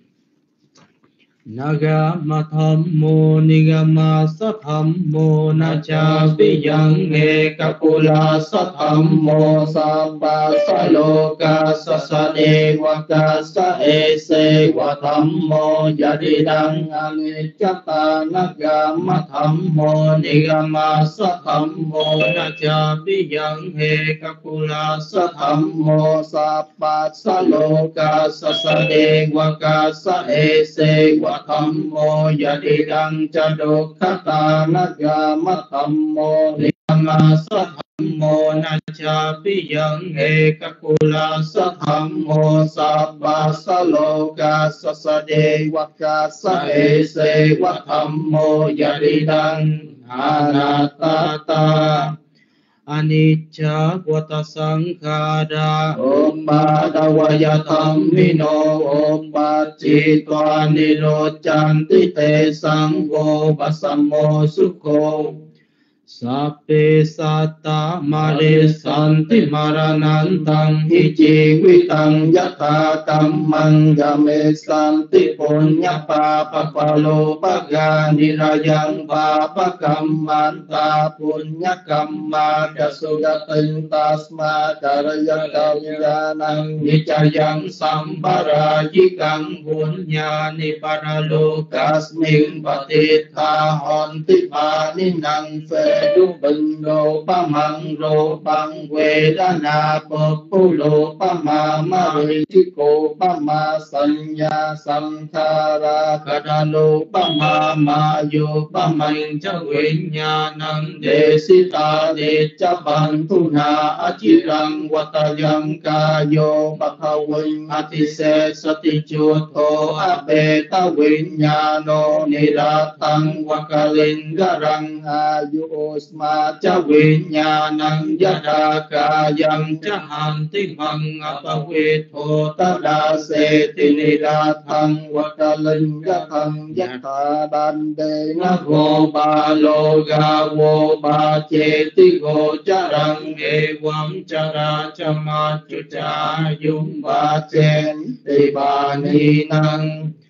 นกามะธัมโมนิกามาสธัมโมนาจาปิยังเอกปุลาสธัมโมสัมปัสสะโลกาสสะเดวะกาสะเอเสวะธัมโมยะดิดังอนิจจตานกามะธัมโมนิกามาสธัมโมนาจาปิยังเอกปุลาสธัมโมสัพปัสสะโลกาสสะเดวะกาสะเอเสวะธัมโมยะดิดังจะดุขตานกามะธัมโมนิกามาสธัมโมนาจาปิยังเอกกุลาสธัมโมสัพพะสโลกาสสะเดวะกาสะเอเสวะธัมโมยะดิดังอนัตตตาอนิจจวัฏสังขาราอุปาทวยธัมมิโนอุปัจจิตวานิโรธจันติเตสังโฆปัสสโมสุโขสัพเพสัตตามาเรสันติมรณันตังหิจีวิตังยถากัมมังกเมสันติปุญญปาปะปะโลปะกานิรายังปาปะกัมมันตาปุญญกัมมาจะสุกติงตัสมาจารยกัลยาณังนิจยังสัมปรายิกังปุญญานิปรโลกัสมิงปฏิทาหอนติปานินังเฟดุบังโลปะมังโลปังเวดนาปะปุโลปะมามาริจิโกปะมาสัญญาสังขาราคดาโลปะมามาโยปะมังจะวิญญาณังเดสิตาเดจะปันทุนาอจิรังวัตยังกายโยปะทวิงอติเสสติจุโตอเปตวิญญาโนนิราตังวะกลิงกรังอายุสมาจะวิญญาณังยะดากายังจะหันติมังอปเวโทตดาเสตินิราทังวะกลิงกทังยะตาดันเดนะโกบาโลกาโวบาเจติโกจรังเอวังจราจมาจุจายุมบาเจนติบานีนัง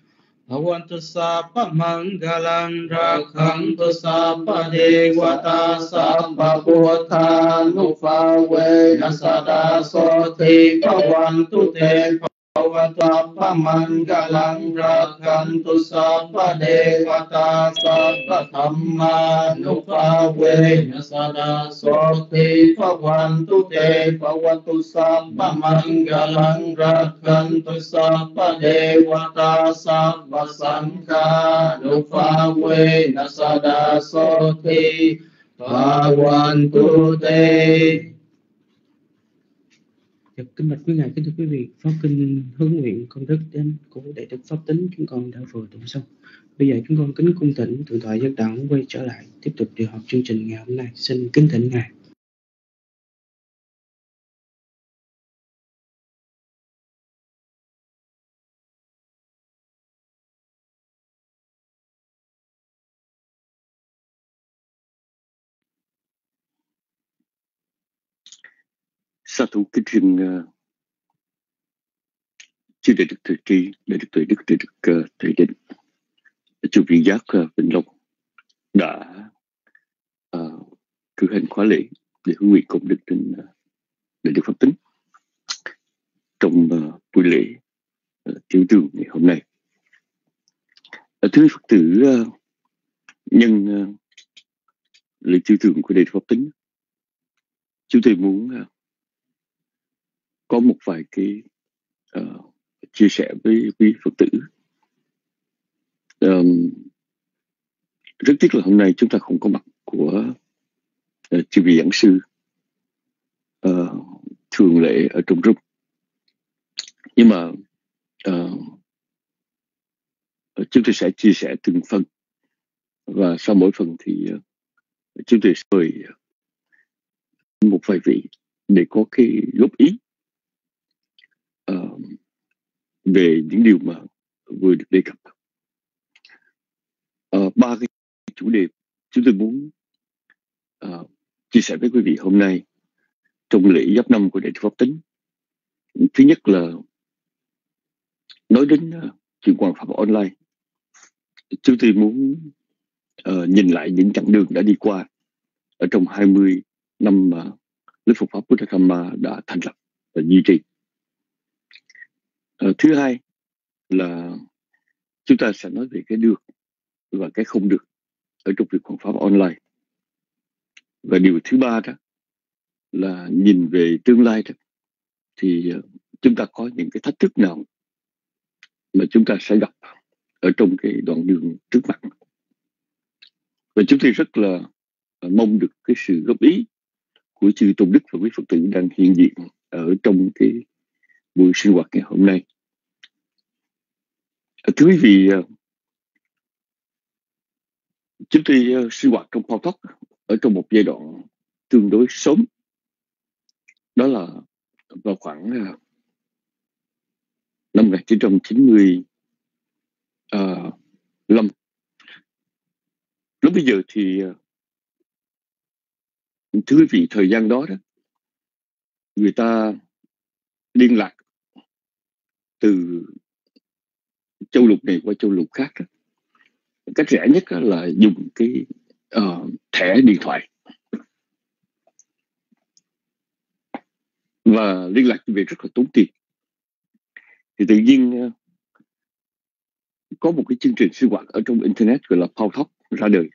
Bhavantu Sabba Mangalam Rakhantu Sabba Devata Sabba Bhutanupavena Sada Soti Bhavantu Te Bhavantu Sabba Mangalam Rakhantu Sabba Devata Sabba Dhammanupavena Sada Soti Bhavantu Te Bhavantu Sabba Mangalam Rakhantu Sabba Devata Sabba Sankhanupavena Sada Soti Bhavantu Te. Kính bạch quý ngài, kính thưa quý vị, pháp kinh hướng nguyện công đức đến của Đại Đức Pháp Tính chúng con đã vừa tụng xong. Bây giờ chúng con kính cung thỉnh Thượng tọa Giác Đẳng quay trở lại tiếp tục điều học chương trình ngày hôm nay. Xin kính thỉnh ngài. Sa thủ kính riêng chư Đại Đức Từ Tri, Đại Đức Tuệ Đức, Đại Đức Tuệ Định, chư vị giác Vĩnh Long đã cử hành khóa lễ để hướng nguyện công đức trên Đại Đức Pháp Tính trong buổi lễ tiểu trường ngày hôm nay. Thưa Phật tử, nhân lễ tiểu trường của Đại Đức Pháp Tính, chúng tôi muốn có một vài cái chia sẻ với quý Phật tử. Rất tiếc là hôm nay chúng ta không có mặt của chư vị giảng sư thường lệ ở trong room, nhưng mà chúng tôi sẽ chia sẻ từng phần, và sau mỗi phần thì chúng tôi sẽ mời một vài vị để có cái góp ý về những điều mà vừa được đề cập. Ba cái chủ đề chúng tôi muốn chia sẻ với quý vị hôm nay trong lễ giáp năm của Đại Đức Pháp Tính. Thứ nhất là nói đến chuyện hoàn pháp online. Chúng tôi muốn nhìn lại những chặng đường đã đi qua ở trong 20 năm mà lớp Phật pháp Buddha Dhamma đã thành lập và duy trì. Thứ hai là chúng ta sẽ nói về cái được và cái không được ở trong việc hoàn pháp online. Và điều thứ ba đó là nhìn về tương lai đó, thì chúng ta có những cái thách thức nào mà chúng ta sẽ gặp ở trong cái đoạn đường trước mặt. Và chúng tôi rất là mong được cái sự góp ý của chư Tôn Đức và quý Phật tử đang hiện diện ở trong cái buổi sinh hoạt ngày hôm nay. Thưa quý vị, chúng tôi sinh hoạt trong Phao Thóc ở trong một giai đoạn tương đối sớm. Đó là vào khoảng năm 1995. Lúc bây giờ thì thưa quý vị, thời gian đó người ta liên lạc từ châu lục này qua châu lục khác đó. Cách rẻ nhất là dùng cái thẻ điện thoại và liên lạc về rất là tốn tiền. Thì tự nhiên có một cái chương trình sinh hoạt ở trong internet gọi là Phao Thóc ra đời,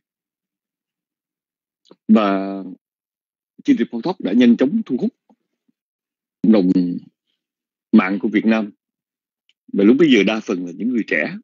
và chương trình Phao Thóc đã nhanh chóng thu hút cộng đồng mạng của Việt Nam. Và lúc bây giờ đa phần là những người trẻ.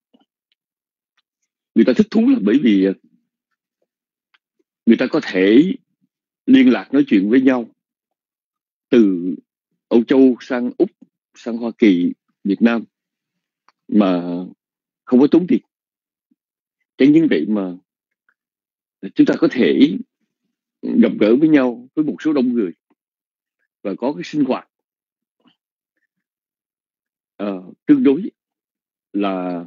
Người ta thích thú là bởi vì người ta có thể liên lạc nói chuyện với nhau từ Âu Châu sang Úc, sang Hoa Kỳ, Việt Nam mà không có tốn tiền. Chẳng những vậy mà chúng ta có thể gặp gỡ với nhau với một số đông người và có cái sinh hoạt tương đối là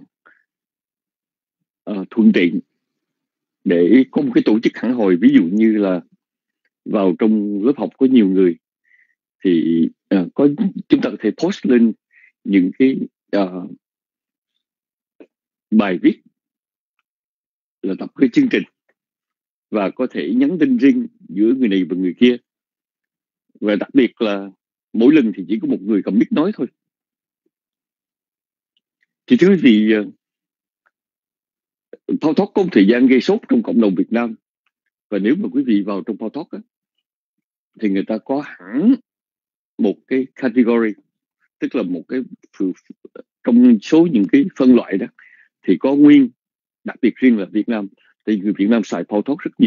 thuận tiện để có một cái tổ chức hẳn hồi. Ví dụ như là vào trong lớp học có nhiều người thì chúng ta có thể post lên những cái bài viết, là tập cái chương trình, và có thể nhắn tin riêng giữa người này và người kia. Và đặc biệt là mỗi lần thì chỉ có một người cầm mic nói thôi. Thì thưa quý vị, Thao Talk có một thời gian gây sốt trong cộng đồng Việt Nam. Và nếu mà quý vị vào trong Thao Talk á, thì người ta có hẳn một cái category, tức là một cái trong số những cái phân loại đó thì có nguyên, đặc biệt riêng là Việt Nam, thì người Việt Nam xài Thao Talk rất nhiều.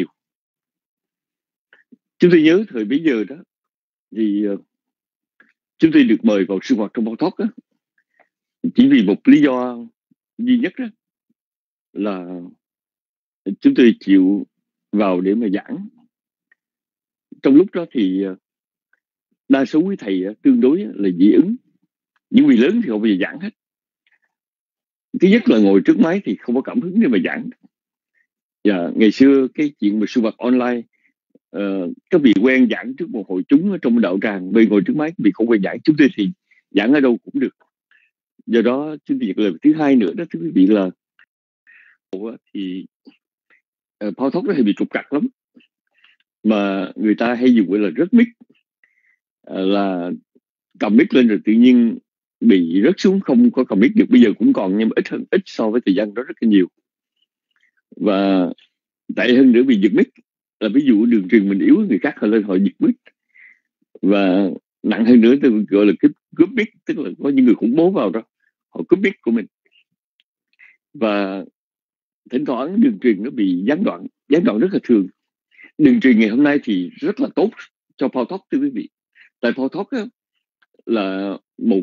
Chúng tôi nhớ thời bấy giờ đó thì chúng tôi được mời vào sinh hoạt trong Thao Talk á, chỉ vì một lý do duy nhất đó, là chúng tôi chịu vào để mà giảng. Trong lúc đó thì đa số quý thầy tương đối là dị ứng. Những vị lớn thì không bao giờ giảng hết. Thứ nhất là ngồi trước máy thì không có cảm hứng để mà giảng. Và ngày xưa cái chuyện mà sinh hoạt online, các vị quen giảng trước một hội chúng ở trong đạo tràng, về ngồi trước máy vì không quen giảng. Chúng tôi thì giảng ở đâu cũng được. Do đó chúng tôi lời thứ hai nữa đó thưa quý vị là thì Thao Talk nó hay bị trục trặc lắm, mà người ta hay dùng gọi là rớt mic, là cầm mic lên rồi tự nhiên bị rớt xuống, không có cầm mic được. Bây giờ cũng còn nhưng mà ít so với thời gian đó rất là nhiều. Và tại hơn nữa bị giật mic, là ví dụ đường truyền mình yếu, người khác họ lên họ giật mic. Và nặng hơn nữa tôi gọi là cướp mic, tức là có những người khủng bố vào đó, họ cướp mic của mình. Và thỉnh thoảng đường truyền nó bị gián đoạn rất là thường. Đường truyền ngày hôm nay thì rất là tốt cho Thao Talk thưa quý vị. Tại Thao Talk á, là một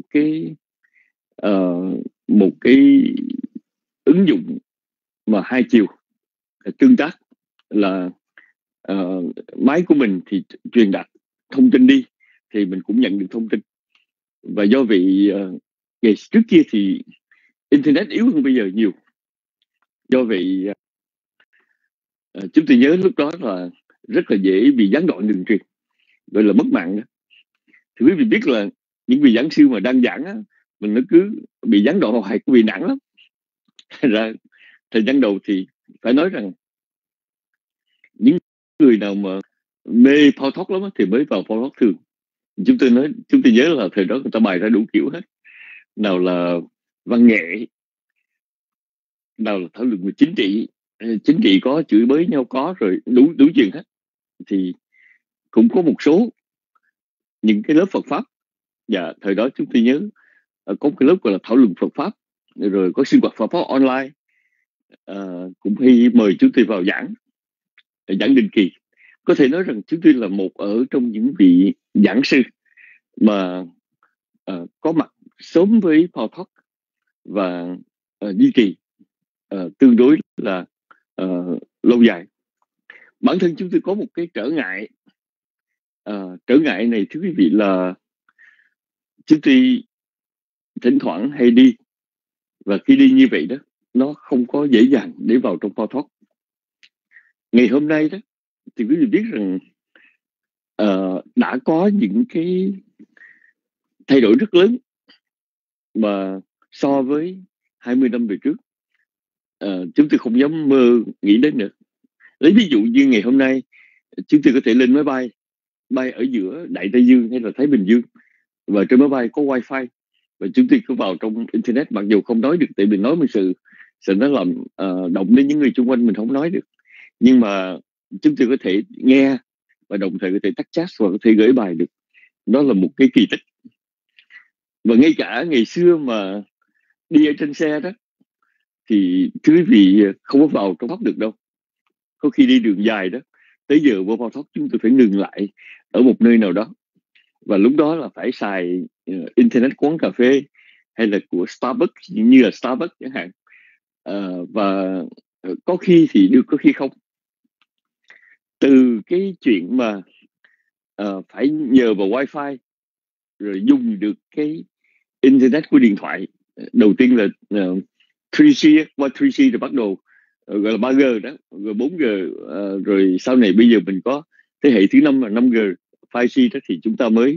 cái ứng dụng mà hai chiều tương tác, là máy của mình thì truyền đạt thông tin đi, thì mình cũng nhận được thông tin. Và do vậy ngày trước kia thì internet yếu hơn bây giờ nhiều. Do vậy chúng tôi nhớ lúc đó là rất là dễ bị gián đoạn đường truyền, gọi là mất mạng đó. Thì quý vị biết là những vị giảng sư mà đang giảng á, mình nó cứ bị gián đoạn hoài, cũng bị nản lắm. Ra thời gian đầu thì phải nói rằng những người nào mà mê Thao Talk lắm thì mới vào Thao Talk thường. Chúng tôi nhớ là thời đó người ta bày ra đủ kiểu hết, nào là văn nghệ, nào là thảo luận về chính trị có, chửi bới nhau có, rồi đủ chuyện hết. Thì cũng có một số những cái lớp Phật pháp. Và thời đó chúng tôi nhớ có một cái lớp gọi là thảo luận Phật pháp, rồi có sinh hoạt Phật pháp online, cũng hay mời chúng tôi vào giảng định kỳ. Có thể nói rằng chúng tôi là một ở trong những vị giảng sư mà có mặt sớm với Thao Talk và duy trì tương đối là lâu dài. Bản thân chúng tôi có một cái trở ngại. Trở ngại này thưa quý vị là chúng tôi thỉnh thoảng hay đi, và khi đi như vậy đó, nó không có dễ dàng để vào trong Thao Talk. Ngày hôm nay đó thì quý vị biết rằng đã có những cái thay đổi rất lớn mà so với 20 năm về trước chúng tôi không dám mơ nghĩ đến nữa. Lấy ví dụ như ngày hôm nay chúng tôi có thể lên máy bay ở giữa Đại Tây Dương hay là Thái Bình Dương, và trên máy bay có wifi, và chúng tôi cứ vào trong internet, mặc dù không nói được, tại vì nói một sự nó làm động đến những người xung quanh mình không nói được, nhưng mà chúng tôi có thể nghe và đồng thời có thể tắt chat và có thể gửi bài được. Đó là một cái kỳ tích. Và ngay cả ngày xưa mà đi ở trên xe đó thì thưa quý vị không có vào trong Talk được đâu. Có khi đi đường dài đó, tới giờ vô Thao Talk chúng tôi phải ngừng lại ở một nơi nào đó, và lúc đó là phải xài internet quán cà phê hay là của Starbucks, như là Starbucks chẳng hạn. Và có khi thì được, có khi không. Từ cái chuyện mà phải nhờ vào wifi rồi dùng được cái internet của điện thoại. Đầu tiên là 3G, qua 3G rồi bắt đầu gọi là 3G đó, rồi 4G, rồi sau này bây giờ mình có thế hệ thứ 5 là 5G, 5G đó, thì chúng ta mới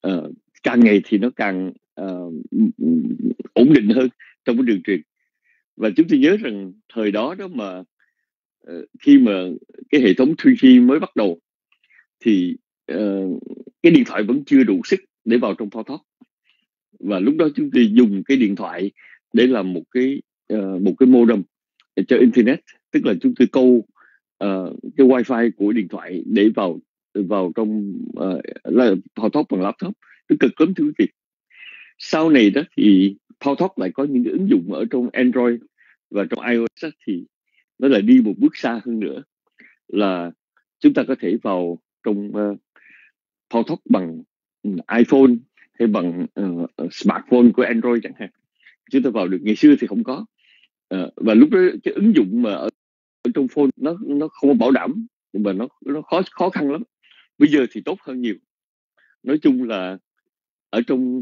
càng ngày thì nó càng ổn định hơn trong cái đường truyền. Và chúng tôi nhớ rằng thời đó đó mà khi mà cái hệ thống 3G mới bắt đầu thì cái điện thoại vẫn chưa đủ sức để vào trong Pautalk. Và lúc đó chúng tôi dùng cái điện thoại để làm một cái modem cho internet, tức là chúng tôi câu cái wifi của điện thoại để vào trong Pautalk bằng laptop. Tức cực lắm thưa quý vị. Sau này đó thì Pautalk lại có những cái ứng dụng ở trong Android và trong iOS đó, thì nó lại đi một bước xa hơn nữa, là chúng ta có thể vào trong Pautalk bằng iPhone hay bằng smartphone của Android chẳng hạn. Chúng ta vào được, ngày xưa thì không có. Và lúc đó cái ứng dụng mà ở trong phone nó không có bảo đảm, mà nó khó khăn lắm. Bây giờ thì tốt hơn nhiều. Nói chung là ở trong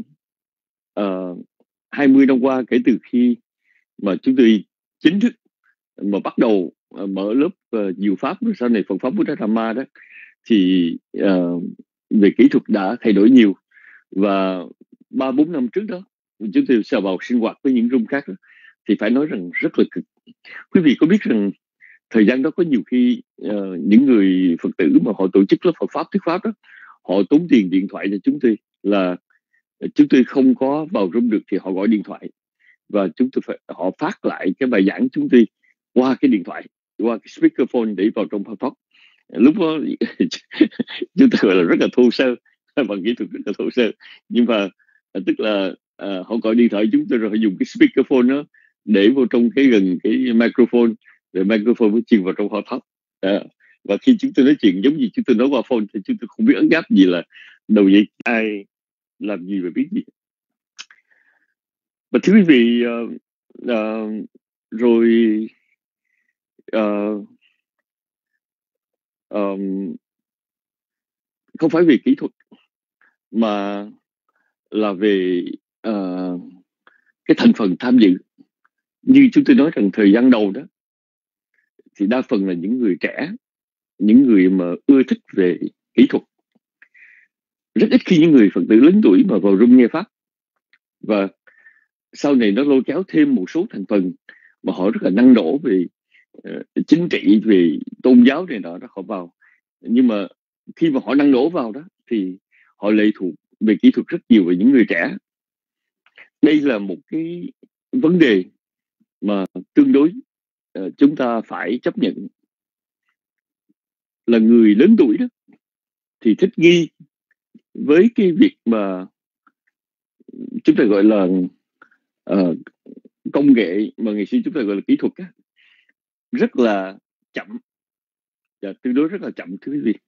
20 năm qua, kể từ khi mà chúng tôi chính thức mà bắt đầu mở lớp Diệu Pháp, rồi sau này Phật Pháp Buddha Dhamma đó, thì về kỹ thuật đã thay đổi nhiều. Và 3-4 năm trước đó, chúng tôi sẽ vào sinh hoạt với những room khác đó, thì phải nói rằng rất là cực. Quý vị có biết rằng thời gian đó có nhiều khi những người Phật tử mà họ tổ chức lớp Phật Pháp thuyết Pháp đó, họ tốn tiền điện thoại cho chúng tôi, là chúng tôi không có vào room được thì họ gọi điện thoại và họ phát lại cái bài giảng chúng tôi qua cái điện thoại, qua cái speakerphone để vào trong Pautalk. Lúc đó chúng tôi gọi là rất là thô sơ, bằng kỹ thuật rất là thô sơ, nhưng mà tức là họ gọi điện thoại chúng tôi rồi họ dùng cái speakerphone đó để vào trong gần cái microphone, rồi microphone mới truyền vào trong Pautalk. Và khi chúng tôi nói chuyện giống như chúng tôi nói qua phone thì chúng tôi không biết ấn gáp gì là đầu dây ai làm gì và biết gì. Và thưa quý vị, rồi không phải về kỹ thuật mà là về cái thành phần tham dự. Như chúng tôi nói rằng thời gian đầu đó thì đa phần là những người trẻ, những người mà ưa thích về kỹ thuật. Rất ít khi những người Phật tử lớn tuổi mà vào room nghe Pháp. Và sau này nó lôi kéo thêm một số thành phần mà họ rất là năng nổ về chính trị, về tôn giáo này nọ đó, họ vào. Nhưng mà khi mà họ năng nổ vào đó thì họ lệ thuộc về kỹ thuật rất nhiều về những người trẻ. Đây là một cái vấn đề mà tương đối chúng ta phải chấp nhận, là người lớn tuổi đó thì thích nghi với cái việc mà chúng ta gọi là công nghệ, mà ngày xưa chúng ta gọi là kỹ thuật á, rất là chậm, và tương đối rất là chậm thưa quý vị.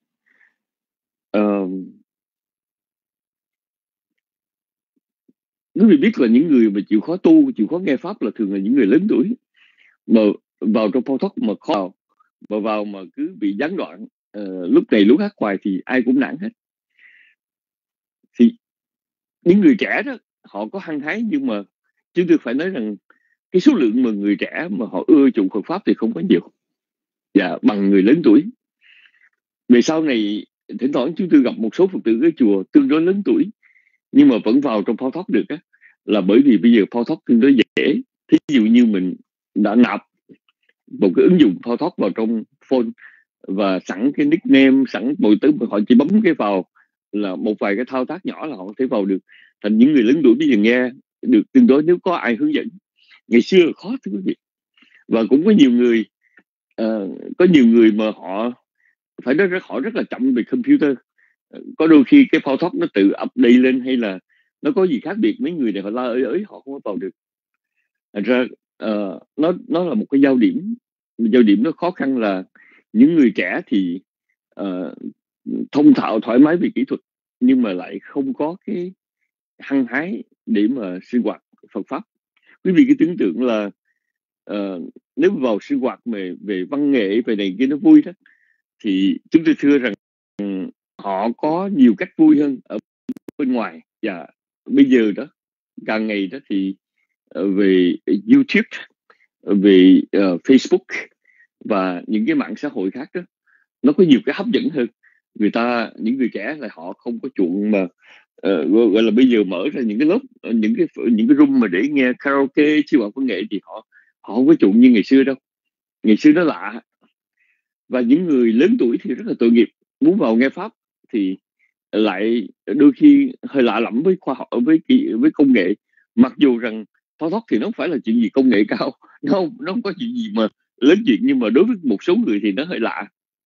Quý vị biết là những người mà chịu khó tu, chịu khó nghe Pháp là thường là những người lớn tuổi, mà vào trong Pautalk mà khó vào mà cứ bị gián đoạn lúc này lúc khác hoài thì ai cũng nản hết. Thì những người trẻ đó họ có hăng hái, nhưng mà chúng tôi phải nói rằng cái số lượng mà người trẻ mà họ ưa chuộng Phật Pháp thì không có nhiều bằng người lớn tuổi. Về sau này thỉnh thoảng chúng tôi gặp một số Phật tử ở chùa tương đối lớn tuổi nhưng mà vẫn vào trong Pautalk được á, là bởi vì bây giờ Pautalk tương đối dễ. Thí dụ như mình đã nạp một cái ứng dụng Pautalk vào trong phone và sẵn cái nickname, sẵn mọi thứ, họ chỉ bấm cái vào là một vài cái thao tác nhỏ là họ có thể vào được. Thành những người lớn tuổi bây giờ nghe được tương đối nếu có ai hướng dẫn. Ngày xưa khó thưa quý vị. Và cũng có nhiều người mà họ phải nói họ rất là chậm về computer. Có đôi khi cái Pautalk nó tự update lên hay là nó có gì khác biệt, mấy người này họ la ới họ không có vào được. Thành ra nó là một cái giao điểm nó khó khăn, là những người trẻ thì thông thạo thoải mái về kỹ thuật nhưng mà lại không có cái hăng hái để mà sinh hoạt Phật Pháp. Quý vị cứ tưởng tượng là nếu vào sinh hoạt về văn nghệ, về này kia nó vui đó, thì chúng tôi thưa rằng họ có nhiều cách vui hơn ở bên ngoài. Và bây giờ đó càng ngày đó thì về YouTube, về Facebook và những cái mạng xã hội khác đó, nó có nhiều cái hấp dẫn hơn. Những người trẻ là họ không có chuộng mà gọi là bây giờ mở ra những cái lớp, những cái room mà để nghe karaoke, sinh hoạt văn nghệ, thì họ họ không có chuộng như ngày xưa đâu. Ngày xưa nó lạ, và những người lớn tuổi thì rất là tội nghiệp, muốn vào nghe pháp thì lại đôi khi hơi lạ lẫm với khoa học, với công nghệ. Mặc dù rằng thao thoát thì nó không phải là chuyện gì công nghệ cao, nó không có chuyện gì mà lớn chuyện, nhưng mà đối với một số người thì nó hơi lạ.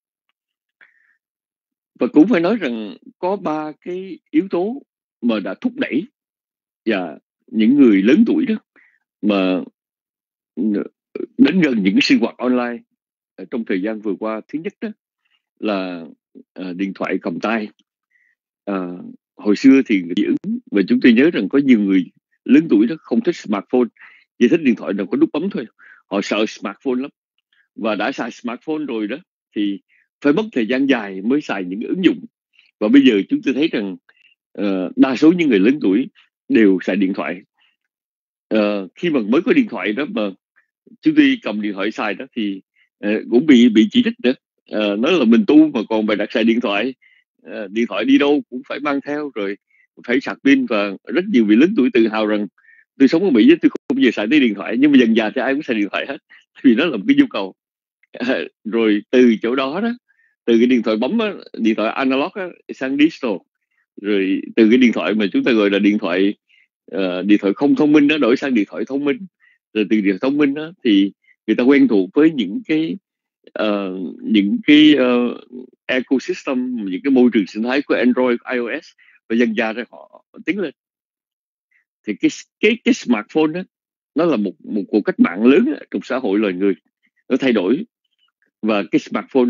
Và cũng phải nói rằng có 3 cái yếu tố mà đã thúc đẩy và những người lớn tuổi đó mà đến gần những cái sinh hoạt online trong thời gian vừa qua. Thứ nhất đó là điện thoại cầm tay. Hồi xưa thì dị ứng, và chúng tôi nhớ rằng có nhiều người lớn tuổi đó không thích smartphone, chỉ thích điện thoại nào có nút bấm thôi. Họ sợ smartphone lắm, và đã xài smartphone rồi đó thì phải mất thời gian dài mới xài những ứng dụng. Và bây giờ chúng tôi thấy rằng đa số những người lớn tuổi đều xài điện thoại. Khi mà mới có điện thoại đó mà chúng tôi cầm điện thoại xài đó thì cũng bị chỉ trích nữa. Nói là mình tu mà còn mày đặt xài điện thoại. Điện thoại đi đâu cũng phải mang theo, rồi phải sạc pin. Và rất nhiều vị lớn tuổi tự hào rằng tôi sống ở Mỹ tôi không bao giờ xài tới điện thoại, nhưng mà dần dà thì ai cũng xài điện thoại hết, vì nó là một cái nhu cầu. Rồi từ chỗ đó đó, từ cái điện thoại bấm đó, điện thoại analog đó, sang digital, rồi từ cái điện thoại mà chúng ta gọi là điện thoại không thông minh đó đổi sang điện thoại thông minh, rồi từ điện thoại thông minh đó thì người ta quen thuộc với những cái ecosystem, những cái môi trường sinh thái của Android, iOS, và dần dà rồi họ tiến lên. Thì cái smartphone đó nó là một cuộc cách mạng lớn trong xã hội loài người, nó thay đổi. Và cái smartphone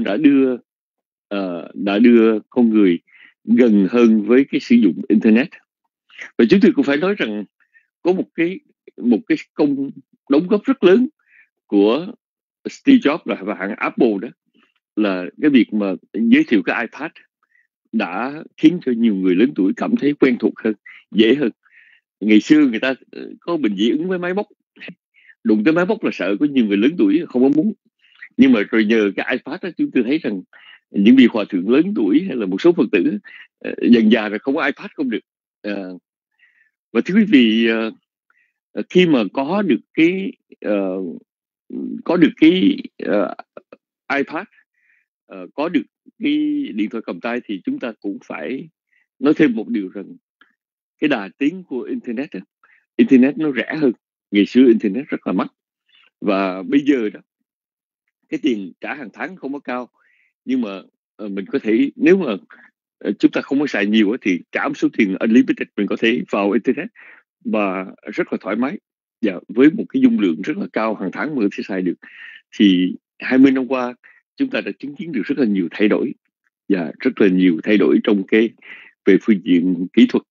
đã đưa con người gần hơn với cái sử dụng internet. Và chúng tôi cũng phải nói rằng có một cái công đóng góp rất lớn của Steve Jobs và hãng Apple, đó là cái việc mà giới thiệu cái iPad đã khiến cho nhiều người lớn tuổi cảm thấy quen thuộc hơn, dễ hơn. Ngày xưa người ta có bệnh dị ứng với máy móc, đụng tới máy móc là sợ, có nhiều người lớn tuổi không có muốn. Nhưng mà rồi nhờ cái iPad đó, chúng tôi thấy rằng những vị hòa thượng lớn tuổi hay là một số Phật tử dần dà rồi không có iPad không được. Và thưa quý vị, khi mà có được cái iPad, có được cái điện thoại cầm tay, thì chúng ta cũng phải nói thêm một điều rằng cái đà tiến của internet nó rẻ hơn. Ngày xưa internet rất là mắc, và bây giờ đó cái tiền trả hàng tháng không có cao, nhưng mà mình có thể, nếu mà chúng ta không có xài nhiều thì trả một số tiền unlimited, mình có thể vào internet và rất là thoải mái, và với một cái dung lượng rất là cao, hàng tháng mới có thể xài được. Thì 20 năm qua chúng ta đã chứng kiến được rất là nhiều thay đổi, và rất là nhiều thay đổi trong về phương diện kỹ thuật.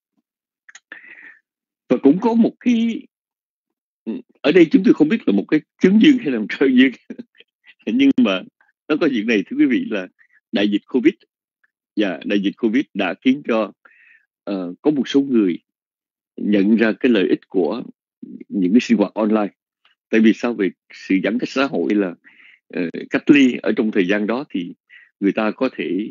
Và cũng có một cái, ở đây chúng tôi không biết là một cái chứng duyên hay là một cơ duyên nhưng mà nó có chuyện này, thưa quý vị, là đại dịch Covid. Và đại dịch Covid đã khiến cho có một số người nhận ra cái lợi ích của những cái sinh hoạt online. Tại vì sao? Về sự giãn cách xã hội, là cách ly ở trong thời gian đó, thì người ta có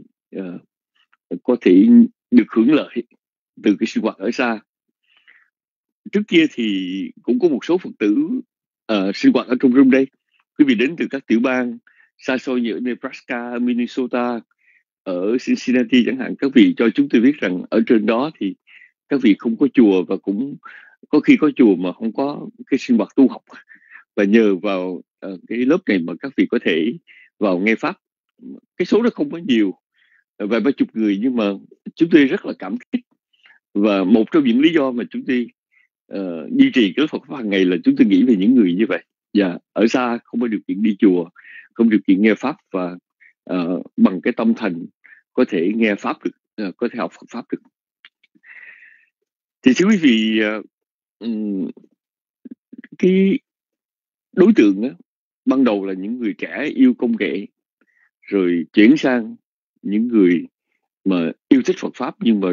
thể được hưởng lợi từ cái sinh hoạt ở xa. Trước kia thì cũng có một số Phật tử sinh hoạt ở trong room đây. Quý vị đến từ các tiểu bang xa xôi như ở Nebraska, Minnesota, ở Cincinnati chẳng hạn, các vị cho chúng tôi biết rằng ở trên đó thì các vị không có chùa, và cũng có khi có chùa mà không có cái sinh hoạt tu học. Và nhờ vào cái lớp này mà các vị có thể vào nghe pháp. Cái số đó không có nhiều, vài ba chục người, nhưng mà chúng tôi rất là cảm kích. Và một trong những lý do mà chúng tôi duy trì cái Phật pháp hàng ngày là chúng tôi nghĩ về những người như vậy, và ở xa không có điều kiện đi chùa, không điều kiện nghe pháp, và bằng cái tâm thành có thể nghe pháp được, có thể học Phật pháp được. Thì thưa quý vị, cái đối tượng đó, ban đầu là những người trẻ yêu công nghệ, rồi chuyển sang những người mà yêu thích Phật pháp, nhưng mà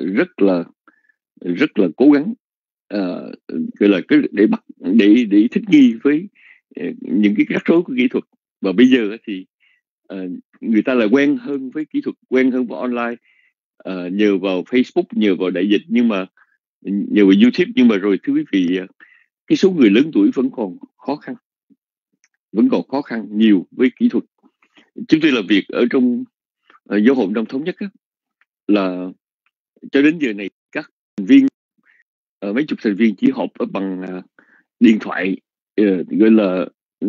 rất là cố gắng gọi là để thích nghi với những cái rắc rối của kỹ thuật. Và bây giờ thì người ta lại quen hơn với kỹ thuật, quen hơn vào online, nhờ vào Facebook, nhờ vào đại dịch, nhưng mà nhờ vào YouTube. Nhưng mà rồi thưa quý vị, cái số người lớn tuổi vẫn còn khó khăn. vẫn còn khó khăn nhiều với kỹ thuật. Chúng tôi làm việc ở trong giáo hội Nam Thống Nhất á, là cho đến giờ này các thành viên, mấy chục thành viên chỉ họp bằng điện thoại, gọi là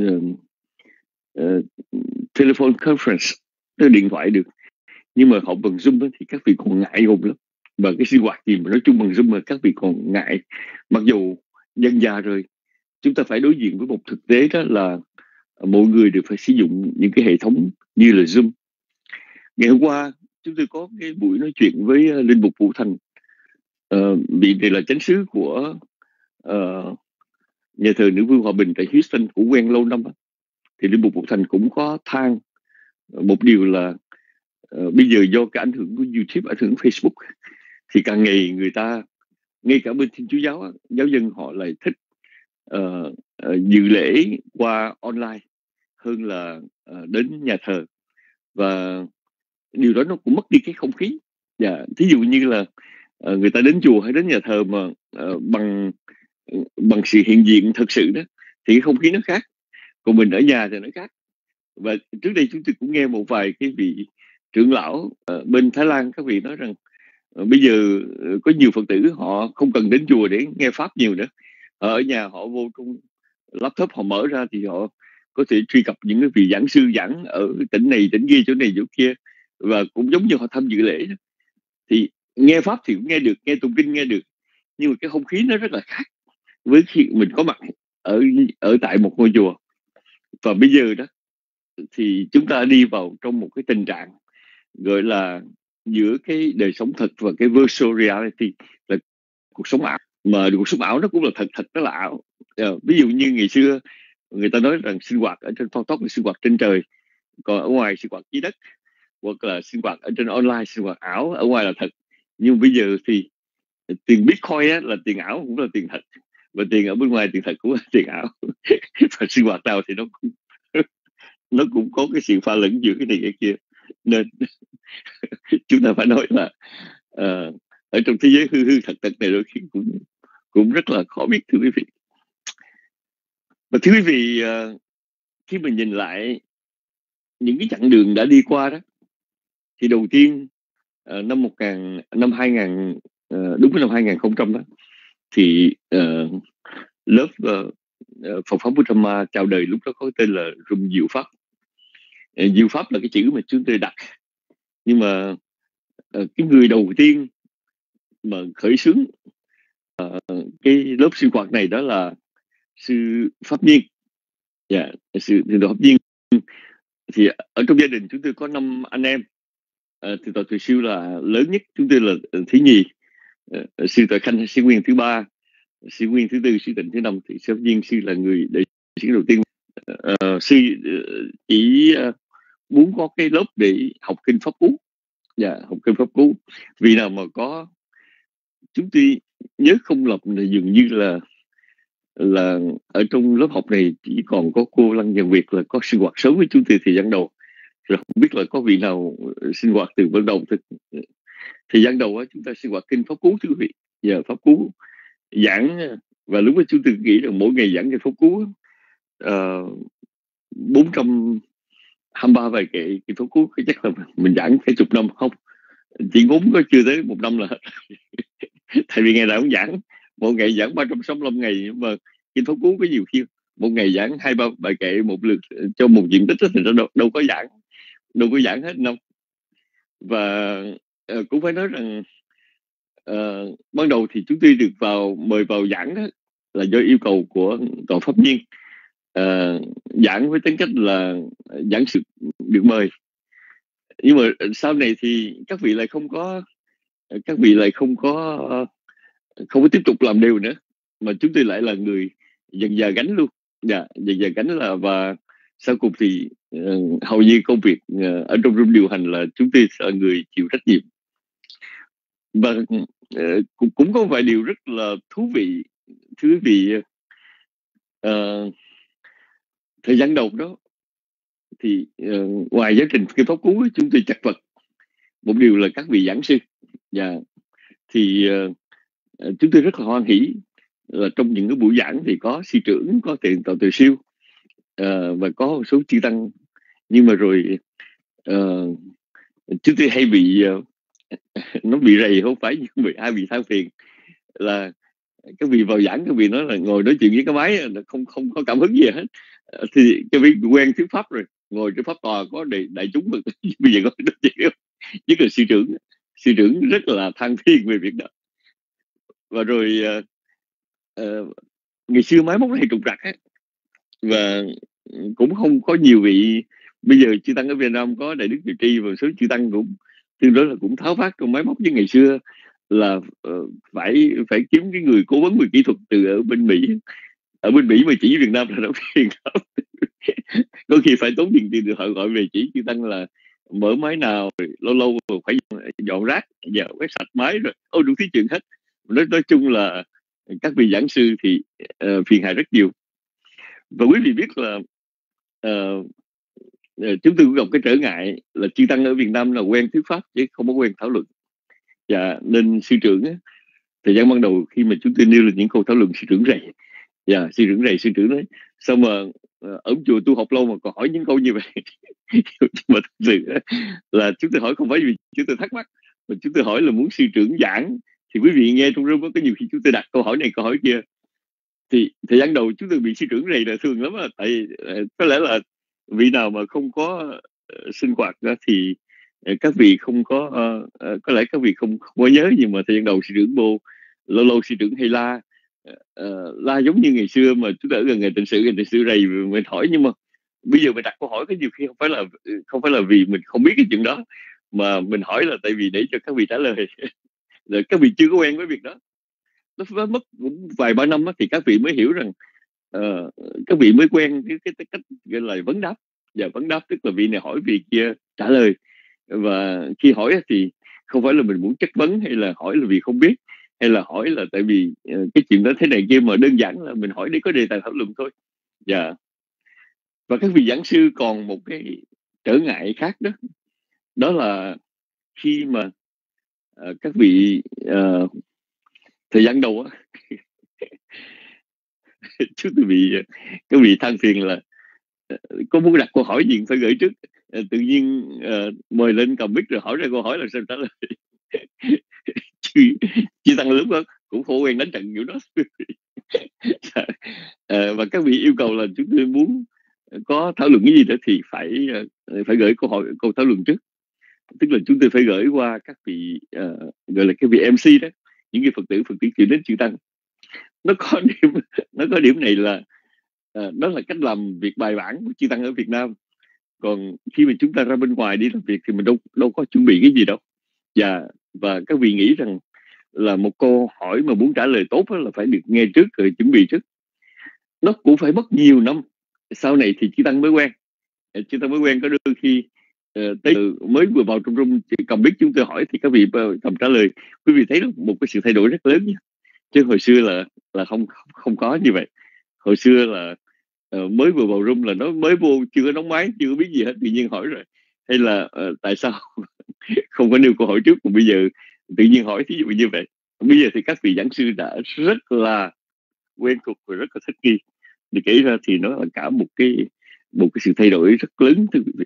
telephone conference, tức là điện thoại được. Nhưng mà họp bằng Zoom thì các vị còn ngại ngùng lắm. Và cái sinh hoạt gì mà nói chung bằng Zoom mà các vị còn ngại. Mặc dù dân già rồi, chúng ta phải đối diện với một thực tế, đó là mọi người đều phải sử dụng những cái hệ thống như là Zoom. Ngày hôm qua chúng tôi có cái buổi nói chuyện với Linh Mục Vũ Thành, vị này là chánh xứ của nhà thờ Nữ Vương Hòa Bình tại Houston, cũng quen lâu năm. Thì Linh Mục Vũ Thành cũng có than một điều là bây giờ do cái ảnh hưởng của YouTube, ảnh hưởng Facebook, thì càng ngày người ta, ngay cả bên Thiên Chúa giáo, giáo dân họ lại thích dự lễ qua online hơn là đến nhà thờ. Và điều đó nó cũng mất đi cái không khí. Thí dụ như là người ta đến chùa hay đến nhà thờ mà bằng sự hiện diện thật sự đó, thì cái không khí nó khác. Còn mình ở nhà thì nó khác. Và trước đây chúng tôi cũng nghe một vài cái vị trưởng lão bên Thái Lan, các vị nói rằng bây giờ có nhiều Phật tử họ không cần đến chùa để nghe Pháp nhiều nữa. Ở nhà họ vô trong laptop họ mở ra thì họ có thể truy cập những cái vị giảng sư giảng ở tỉnh này, tỉnh kia, chỗ này, chỗ kia. Và cũng giống như họ tham dự lễ đó. Thì nghe Pháp thì cũng nghe được, nghe tụng kinh nghe được. Nhưng mà cái không khí nó rất là khác với khi mình có mặt ở tại một ngôi chùa. Và bây giờ đó thì chúng ta đi vào trong một cái tình trạng gọi là giữa cái đời sống thật và cái virtual reality, là cuộc sống ảo. Mà cuộc sống ảo nó cũng là thật nó là ảo. Ví dụ như ngày xưa người ta nói rằng sinh hoạt ở trên phao tóc là sinh hoạt trên trời, còn ở ngoài sinh hoạt dưới đất, hoặc là sinh hoạt ở trên online, sinh hoạt ảo, ở ngoài là thật. Nhưng bây giờ thì tiền Bitcoin á, là tiền ảo cũng là tiền thật, và tiền ở bên ngoài tiền thật cũng là tiền ảo. Và sinh hoạt nào thì nó cũng có cái sự pha lẫn giữa cái này cái kia. Nên chúng ta phải nói là ở trong thế giới hư hư thật thật này đôi khi cũng rất là khó biết, thưa quý vị. Và thưa quý vị, khi mình nhìn lại những cái chặng đường đã đi qua đó, thì đầu tiên năm 2000, đúng cái năm 2000 đó, thì lớp Phật pháp Buddha chào đời lúc đó có tên là Room Diệu Pháp. Diệu Pháp là cái chữ mà chúng tôi đặt, nhưng mà cái người đầu tiên mà khởi xướng cái lớp sinh hoạt này đó là sư Pháp Nhiên. Sư Pháp Nhiên. Thì ở trong gia đình chúng tôi có 5 anh em. Thì Tòa Thùy Siêu là lớn nhất, chúng tôi là thứ nhì, sư Tuệ Khanh sư Nguyên thứ ba, sư Nguyên thứ tư, sư Tịnh thứ năm. Thì sư Pháp Nhiên sư là người đệ sĩ đầu tiên. Sư chỉ muốn có cái lớp để học kinh Pháp Cú. Học kinh Pháp Cú. Vì nào mà có, chúng tôi nhớ không lầm là dường như là ở trong lớp học này chỉ còn có cô Lăng Giang Việt là có sinh hoạt sớm với chúng tôi thời gian đầu. Rồi không biết là có vị nào sinh hoạt từ ban đầu. Thời gian đầu chúng ta sinh hoạt kinh Pháp Cú, thưa quý vị. Giờ Pháp Cú giảng, và lúc đó chúng tôi nghĩ rằng mỗi ngày giảng kinh Pháp Cú 423 bài kệ kinh Pháp Cú, chắc là mình giảng phải chục năm không, chỉ vốn có chưa tới 1 năm là hết. Tại vì ngày nào cũng giảng, một ngày giảng 365 ngày, nhưng mà kinh Pháp Cú có nhiều khi một ngày giảng 2-3 bài kệ một lượt cho một diện tích thì đâu có giảng hết năm. Và cũng phải nói rằng ban đầu thì chúng tôi được mời vào giảng đó là do yêu cầu của Tòa Pháp Nhiên, giảng với tính cách là giảng sự được mời. Nhưng mà sau này thì các vị lại không có tiếp tục làm đều nữa, mà chúng tôi lại là người dần dà gánh luôn. Dần dà gánh là, và sau cùng thì hầu như công việc ở trong room điều hành là chúng tôi là người chịu trách nhiệm. Và cũng có vài điều rất là thú vị, thưa quý vị. Thời gian đầu đó thì ngoài giáo trình kinh Pháp Cú, chúng tôi chặt vật một điều là các vị giảng sư. Thì chúng tôi rất là hoan hỷ là trong những cái buổi giảng thì có sư trưởng, có tiền Tòa Thùy Siêu, và có một số chư tăng, nhưng mà rồi chúng tôi hay bị nó bị rầy, không phải nhưng ai bị than phiền là các vị vào giảng, các vị nói là ngồi nói chuyện với cái máy không có cảm hứng gì hết. Thì các vị quen thuyết pháp rồi, ngồi trên pháp tòa có đại chúng mà bây giờ có nói chuyện không? Nhất là sư trưởng rất là than phiền về việc đó. Và rồi ngày xưa máy móc này trục trặc á, và cũng không có nhiều vị. Bây giờ chư tăng ở Việt Nam có Đại Đức Trụ Trì và số chư tăng cũng tương đối là cũng tháo vát trong máy móc, với ngày xưa là phải kiếm cái người cố vấn về kỹ thuật từ ở bên Mỹ. Ở bên Mỹ mà chỉ Việt Nam là nó phiền lắm. Có khi phải tốn tiền được họ gọi về chỉ chư tăng là mở máy nào, lâu lâu phải dọn rác, giờ quét sạch máy, rồi đủ thứ chuyện hết. Nói chung là các vị giảng sư thì phiền hà rất nhiều. Và quý vị biết là chúng tôi cũng gặp cái trở ngại là chư tăng ở Việt Nam là quen thuyết pháp chứ không có quen thảo luận. Và nên sư trưởng á, thời gian ban đầu khi mà chúng tôi nêu lên những câu thảo luận, sư trưởng rầy. Sư trưởng nói sao mà ở chùa tu học lâu mà còn hỏi những câu như vậy. Mà thật sự là chúng tôi hỏi không phải vì chúng tôi thắc mắc, mà chúng tôi hỏi là muốn sư trưởng giảng. Thì quý vị nghe trong room có nhiều khi chúng tôi đặt câu hỏi này câu hỏi kia, thì thời gian đầu chúng tôi bị sư trưởng rầy là thường lắm. Tại có lẽ là vị nào mà không có sinh hoạt thì các vị không có có lẽ các vị không có nhớ, nhưng mà thời gian đầu sư trưởng vô lâu lâu sư trưởng hay la giống như ngày xưa mà chúng ta ở gần ngày tịnh sự rầy mình hỏi. Nhưng mà bây giờ mình đặt câu hỏi có nhiều khi không phải là vì mình không biết cái chuyện đó, mà mình hỏi là tại vì để cho các vị trả lời. Rồi các vị chưa có quen với việc đó, nó mất cũng vài ba năm thì các vị mới hiểu rằng các vị mới quen cái cách gọi là vấn đáp. Và vấn đáp tức là vị này hỏi vị kia trả lời. Và khi hỏi thì không phải là mình muốn chất vấn, hay là hỏi là vì không biết, hay là hỏi là tại vì cái chuyện đó thế này kia, mà đơn giản là mình hỏi để có đề tài thảo luận thôi. Và các vị giảng sư còn một cái trở ngại khác đó, đó là khi mà các vị thời gian đầu á, chúng tôi bị các vị than phiền là có muốn đặt câu hỏi gì phải gửi trước. Tự nhiên mời lên cầm mic rồi hỏi ra câu hỏi là sao trả lời. Chị tăng lúc đó cũng khổ quen đánh trận kiểu đó. Và các vị yêu cầu là chúng tôi muốn có thảo luận cái gì đó thì phải gửi câu thảo luận trước. Tức là chúng tôi phải gửi qua các vị gọi là cái vị MC đó, những cái Phật tử chuyển đến chư tăng. Nó có điểm này là đó là cách làm việc bài bản của chư tăng ở Việt Nam. Còn khi mà chúng ta ra bên ngoài đi làm việc thì mình đâu có chuẩn bị cái gì đâu. Và các vị nghĩ rằng là một câu hỏi mà muốn trả lời tốt là phải được nghe trước rồi chuẩn bị trước. Nó cũng phải mất nhiều năm sau này thì chư tăng mới quen. Có đôi khi mới vừa vào trong room cầm biết chúng tôi hỏi thì các vị cầm trả lời. Quý vị thấy một cái sự thay đổi rất lớn nha. Chứ hồi xưa là không có như vậy. Hồi xưa là mới vừa vào room là nó mới vô, chưa có đóng máy, chưa có biết gì hết, tự nhiên hỏi rồi. Hay là tại sao không có nêu câu hỏi trước, còn bây giờ tự nhiên hỏi, thí dụ như vậy. Bây giờ thì các vị giảng sư đã rất là quen thuộc và rất là thích nghi. Thì kể ra thì nó là cả một cái sự thay đổi rất lớn, thưa quý vị.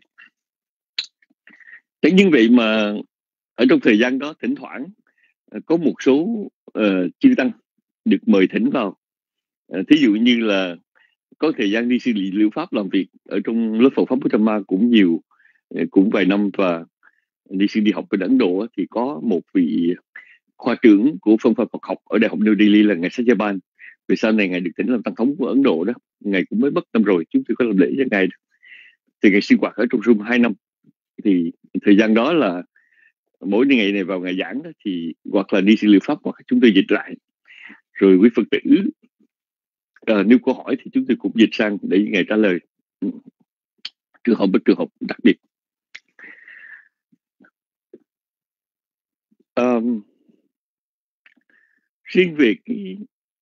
Thế nhưng vậy mà ở trong thời gian đó thỉnh thoảng có một số chư tăng được mời thỉnh vào. Thí dụ như là có thời gian đi sư liệu pháp làm việc ở trong lớp Phật pháp Bhuttama cũng nhiều, cũng vài năm. Và đi sư đi học bên Ấn Độ thì có một vị khoa trưởng của phương pháp Phật học ở Đại học New Delhi là ngài Satyapan. Vì sau này ngài được thỉnh làm tăng thống của Ấn Độ đó. Ngài cũng mới mất năm rồi, chúng tôi có làm lễ cho ngài đó. Thì ngài sinh hoạt ở trong room 2 năm. Thì thời gian đó là mỗi ngày này vào ngày giảng đó, thì hoặc là đi sư liệu pháp hoặc chúng tôi dịch lại. Rồi quý Phật tử nếu câu hỏi thì chúng tôi cũng dịch sang để ngài trả lời. Trường hợp đặc biệt. Riêng về cái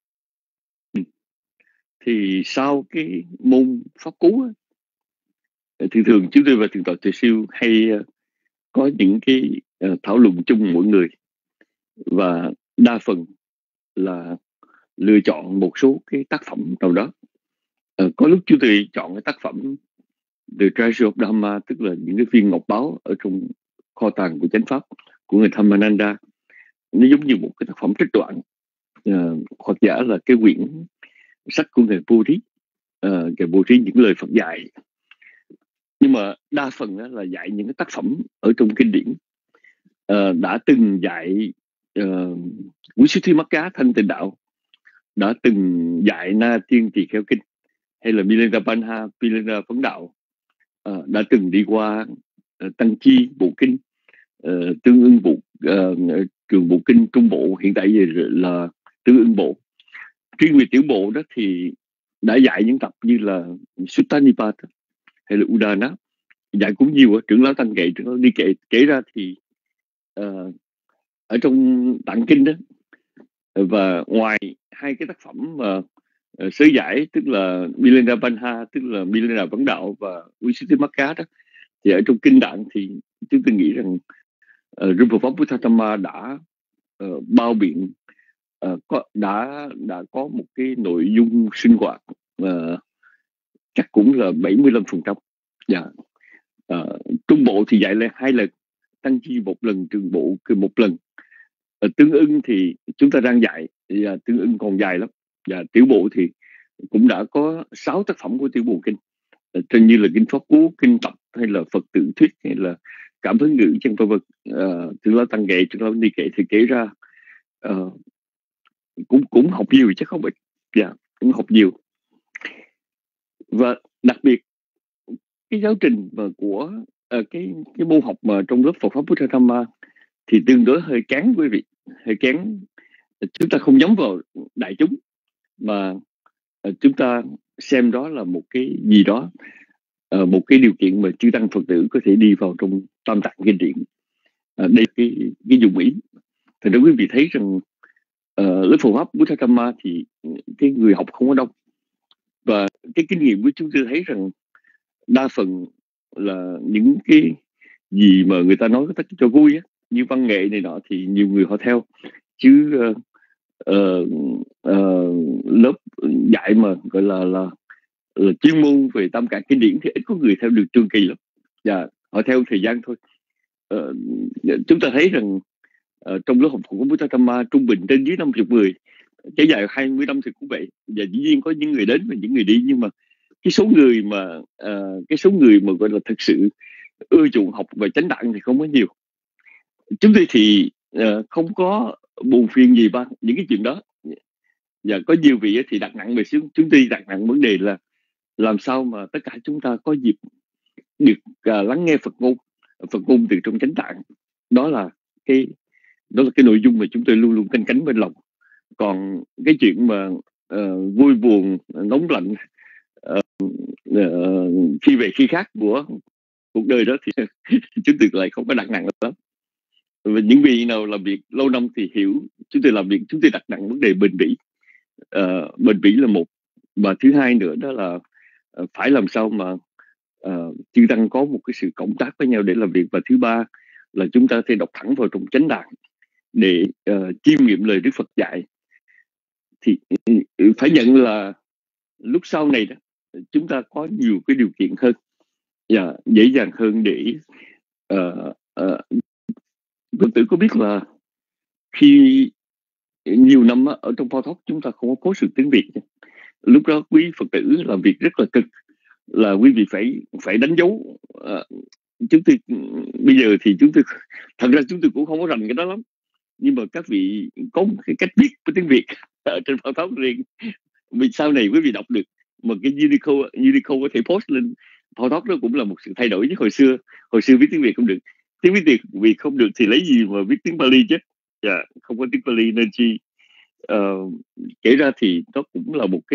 thì sau cái môn pháp cú thì thường chúng tôi và thượng tọa Tuệ Siêu hay có những cái thảo luận chung mỗi người, và đa phần là lựa chọn một số cái tác phẩm nào đó Có lúc chúng tôi chọn cái tác phẩm The Treasure of Dhamma, tức là những cái viên ngọc báu ở trong kho tàng của chánh pháp của người Dhammananda. Nó giống như một cái tác phẩm trích đoạn, hoặc giả là cái quyển sách của người Bodhi, cái Bodhi những lời Phật dạy. Nhưng mà đa phần là dạy những cái tác phẩm ở trong kinh điển, đã từng dạy Visuddhimagga thanh tịnh đạo, đã từng dạy Na Tiên Tỳ Kheo kinh, hay là Milinda Banha, Milinda Vấn Đạo, đã từng đi qua Tăng Chi bộ kinh, Tương Ưng bộ, trường bộ kinh Trung bộ, hiện tại là Tương Ưng bộ. Riêng về tiểu bộ đó thì đã dạy những tập như là Sutta Nipata hay là Udana, dạy cũng nhiều. Trưởng lão Tăng Kệ, trưởng lão đi kể ra thì ở trong tạng kinh đó, và ngoài hai cái tác phẩm mà sớ giải, tức là Milinda Banha, tức là Milinda Vấn Đạo và Visuddhimagga đó, thì ở trong kinh đạn thì chúng tôi nghĩ rằng Rupa Pháp Buddha đã bao biện, đã có một cái nội dung sinh hoạt chắc cũng là 75%. Trung bộ thì dạy lại 2 lần, Tăng Chi 1 lần, trường bộ 1 lần. Tương Ưng thì chúng ta đang dạy, và Tương Ưng còn dài lắm. Và tiểu bộ thì cũng đã có 6 tác phẩm của tiểu bộ kinh, trên như là kinh Pháp Cú, kinh Tập, hay là Phật Tự Thuyết, hay là Cảm Hứng Ngữ, chân vân vân. Trưởng lão Tăng Kệ, trưởng lão Ni Kệ thì kể ra cũng học nhiều chứ không ít. Cũng học nhiều. Và đặc biệt cái giáo trình mà của cái môn học mà trong lớp Phật pháp Buddha Dhamma thì tương đối hơi kén, quý vị, hơi kén. Chúng ta không nhắm vào đại chúng, mà chúng ta xem đó là một cái gì đó, một cái điều kiện mà chư tăng Phật tử có thể đi vào trong tam tạng kinh điển. Đây cái dụng ý. Thì nếu quý vị thấy rằng lớp Phật pháp Buddha Dhamma thì cái người học không có đông, và cái kinh nghiệm của chúng tôi thấy rằng đa phần là những cái gì mà người ta nói cho vui á, như văn nghệ này nọ thì nhiều người họ theo, chứ lớp dạy mà gọi là chuyên môn về tam tạng kinh điển thì ít có người theo được trường kỳ lắm. Và họ theo thời gian thôi. Chúng ta thấy rằng trong lớp học của Buddha Dhamma trung bình trên dưới 50 người, kéo dài 20 năm thì cũng vậy. Và dĩ nhiên có những người đến và những người đi, nhưng mà cái số người mà gọi là thực sự ưa chuộng học về chánh đẳng thì không có nhiều. Chúng tôi thì không có buồn phiền gì ba những cái chuyện đó. Và có nhiều vị thì đặt nặng về chúng tôi đặt nặng vấn đề là làm sao mà tất cả chúng ta có dịp được lắng nghe Phật ngôn từ trong chánh tạng. Đó là cái nội dung mà chúng tôi luôn luôn canh cánh bên lòng. Còn cái chuyện mà vui buồn, nóng lạnh, khi về khi khác của cuộc đời đó thì chúng tôi lại không có đặt nặng lắm. Và những vị nào làm việc lâu năm thì hiểu chúng tôi làm việc, chúng tôi đặt nặng vấn đề bền bỉ. Bền bỉ là một, và thứ hai nữa đó là phải làm sao mà chư tăng có một cái sự cộng tác với nhau để làm việc. Và thứ ba là chúng ta sẽ đọc thẳng vào trong chánh đàng để chiêm nghiệm lời Đức Phật dạy. Thì phải nhận là lúc sau này đó, chúng ta có nhiều cái điều kiện hơn và dễ dàng hơn để Phật tử có biết là khi nhiều năm ở trong Phao Thóc chúng ta không có post được tiếng Việt. Lúc đó quý Phật tử làm việc rất là cực, là quý vị phải đánh dấu. Chúng tôi bây giờ thì thật ra chúng tôi cũng không có rành cái đó lắm, nhưng mà các vị có một cái cách viết của tiếng Việt ở trên Phao Thóc riêng. Vì sau này quý vị đọc được, mà cái Unicode có thể post lên Phao Thóc, đó cũng là một sự thay đổi. Chứ hồi xưa viết tiếng Việt không được, tiếng viết Việt không được thì lấy gì mà viết tiếng Pali chứ. Không có tiếng Pali nên chi kể ra thì nó cũng là một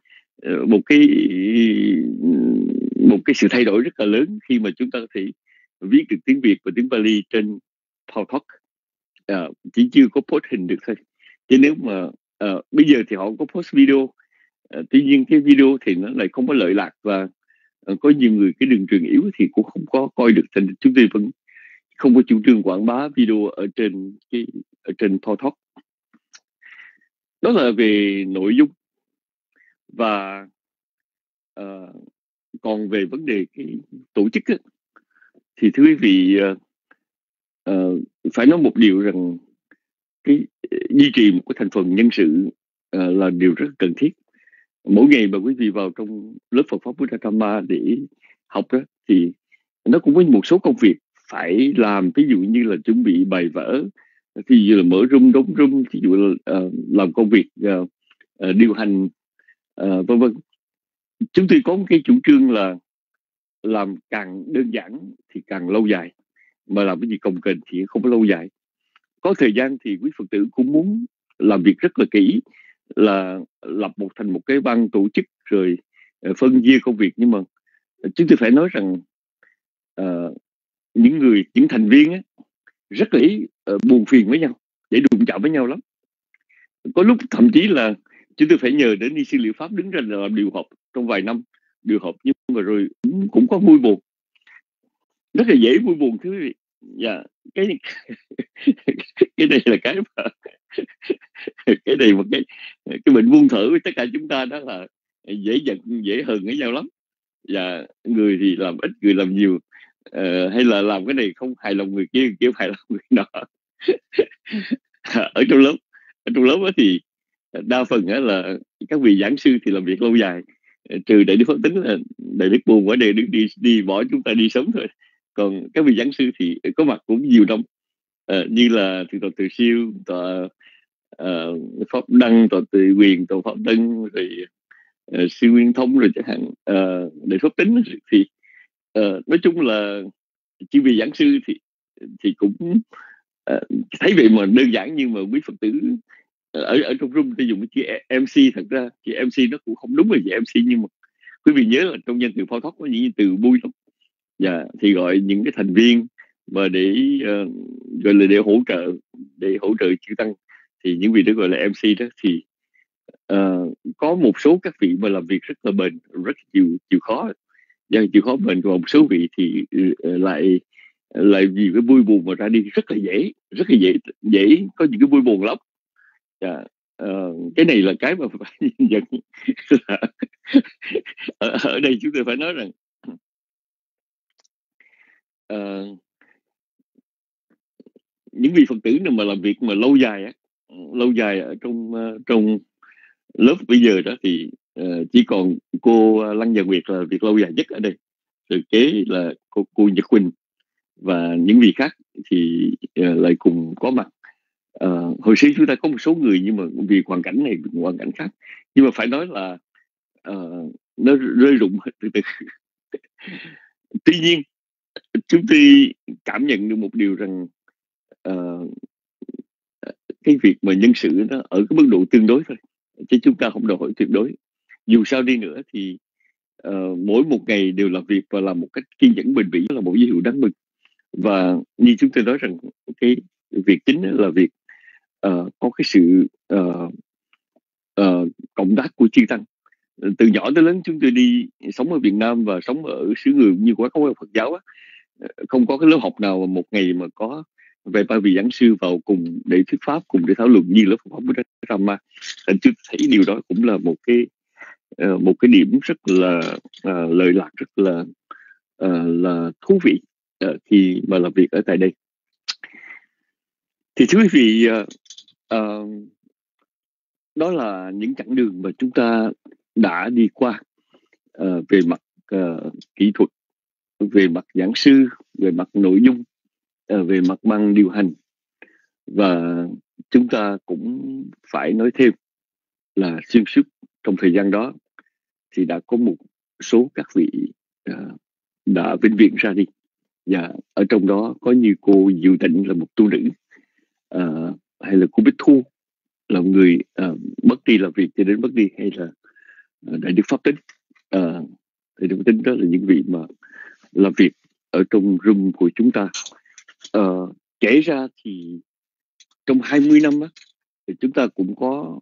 cái sự thay đổi rất là lớn khi mà chúng ta có thể viết được tiếng Việt và tiếng Pali trên Phao Thóc. Chỉ chưa có post hình được thôi. Chứ nếu mà bây giờ thì họ có post video, tuy nhiên cái video thì nó lại không có lợi lạc, và có nhiều người cái đường truyền yếu thì cũng không có coi được. Thành chúng tôi vẫn không có chủ trương quảng bá video ở trên Phao Thóc. Đó là về nội dung. Và Còn về vấn đề cái tổ chức á, thì thưa quý vị, phải nói một điều rằng cái duy trì một cái thành phần nhân sự là điều rất cần thiết. Mỗi ngày mà quý vị vào trong lớp Phật pháp Buddha Dhamma để học đó, thì nó cũng có một số công việc phải làm, ví dụ như là chuẩn bị bài vở, ví dụ là mở room, đóng room, ví dụ là làm công việc điều hành, vân vân. Chúng tôi có một cái chủ trương là làm càng đơn giản thì càng lâu dài, mà làm cái gì cồng kềnh thì không có lâu dài. Có thời gian thì quý Phật tử cũng muốn làm việc rất là kỹ, là lập thành một cái ban tổ chức rồi phân chia công việc, nhưng mà chúng tôi phải nói rằng những thành viên á, rất là buồn phiền với nhau, để đụng chạm với nhau lắm. Có lúc thậm chí là chúng tôi phải nhờ đến ni sư Liệu Pháp đứng ra làm điều họp trong vài năm, điều họp, nhưng mà rồi cũng có vui buồn, rất là dễ vui buồn, thưa quý vị. Dạ, cái này là cái mà cái này một cái bệnh buông thở với tất cả chúng ta, đó là dễ giận dễ hờn với nhau lắm. Và người thì làm ít, người làm nhiều, hay là làm cái này không hài lòng người kia hài lòng người nọ. Ở trong lớp thì đa phần là các vị giảng sư thì làm việc lâu dài, trừ Đại Đức Pháp Tính là Đại Đức buồn quá đề đứng đi bỏ chúng ta đi sớm thôi. Còn các vị giảng sư thì có mặt cũng nhiều năm, như là Thượng tọa Từ Siêu, tọa Pháp Đăng, tọa Từ Quyền, tọa Pháp Đăng, rồi Sư Nguyên Thông, rồi chẳng hạn Đại Pháp Tính. Thì nói chung là chỉ vì giảng sư thì cũng thấy vậy mà đơn giản, nhưng mà quý Phật tử ở trong room tôi dùng cái chữ MC. Thật ra chữ MC nó cũng không đúng là chữ MC, nhưng mà quý vị nhớ là trong danh từ Phao Thóc có những từ vui lắm. Dạ, thì gọi những cái thành viên mà để gọi là để hỗ trợ chư tăng, thì những vị đó gọi là MC đó. Thì có một số các vị mà làm việc rất là bền, rất chịu khó, chịu khó bền. Còn một số vị thì lại vì cái vui buồn mà ra đi rất là dễ có những cái vui buồn lắm. Cái này là cái mà phải nhìn nhận. Ở đây chúng tôi phải nói rằng những vị Phật tử nào mà làm việc mà lâu dài ở trong lớp bây giờ đó, thì chỉ còn cô Lăng Nhật Nguyệt là việc lâu dài nhất ở đây, rồi kế là cô Nhật Quỳnh, và những vị khác thì lại cùng có mặt. Hồi xưa chúng ta có một số người, nhưng mà vì hoàn cảnh này, hoàn cảnh khác, nhưng mà phải nói là nó rơi rụng từ từ. Tuy nhiên chúng tôi cảm nhận được một điều rằng cái việc mà nhân sự nó ở cái mức độ tương đối thôi, chứ chúng ta không đòi hỏi tuyệt đối. Dù sao đi nữa thì mỗi một ngày đều làm việc và làm một cách kiên nhẫn bền bỉ là một dấu hiệu đáng mừng. Và như chúng tôi nói rằng cái việc chính là việc có cái sự cộng tác của chư tăng. Từ nhỏ tới lớn chúng tôi đi sống ở Việt Nam và sống ở xứ người như quá có Phật giáo á, không có cái lớp học nào mà một ngày mà có về ba vị giảng sư vào cùng để thuyết pháp, cùng để thảo luận như lớp Phật pháp Buddha Dhamma. Tôi thấy điều đó cũng là một cái điểm rất là lợi lạc, rất là thú vị khi mà làm việc ở tại đây. Thì thưa quý vị, đó là những chặng đường mà chúng ta đã đi qua về mặt kỹ thuật, về mặt giảng sư, về mặt nội dung, về mặt ban điều hành. Và chúng ta cũng phải nói thêm là xuyên suốt trong thời gian đó thì đã có một số các vị đã vĩnh viễn ra đi. Và ở trong đó có như cô Diệu Tịnh là một tu nữ, hay là cô Bích Thu là người mất đi làm việc cho đến mất đi, hay là Đại Đức Pháp Tính. Đại Đức Pháp Tính đó là những vị mà làm việc ở trong room của chúng ta. Kể ra thì trong 20 năm đó, thì chúng ta cũng có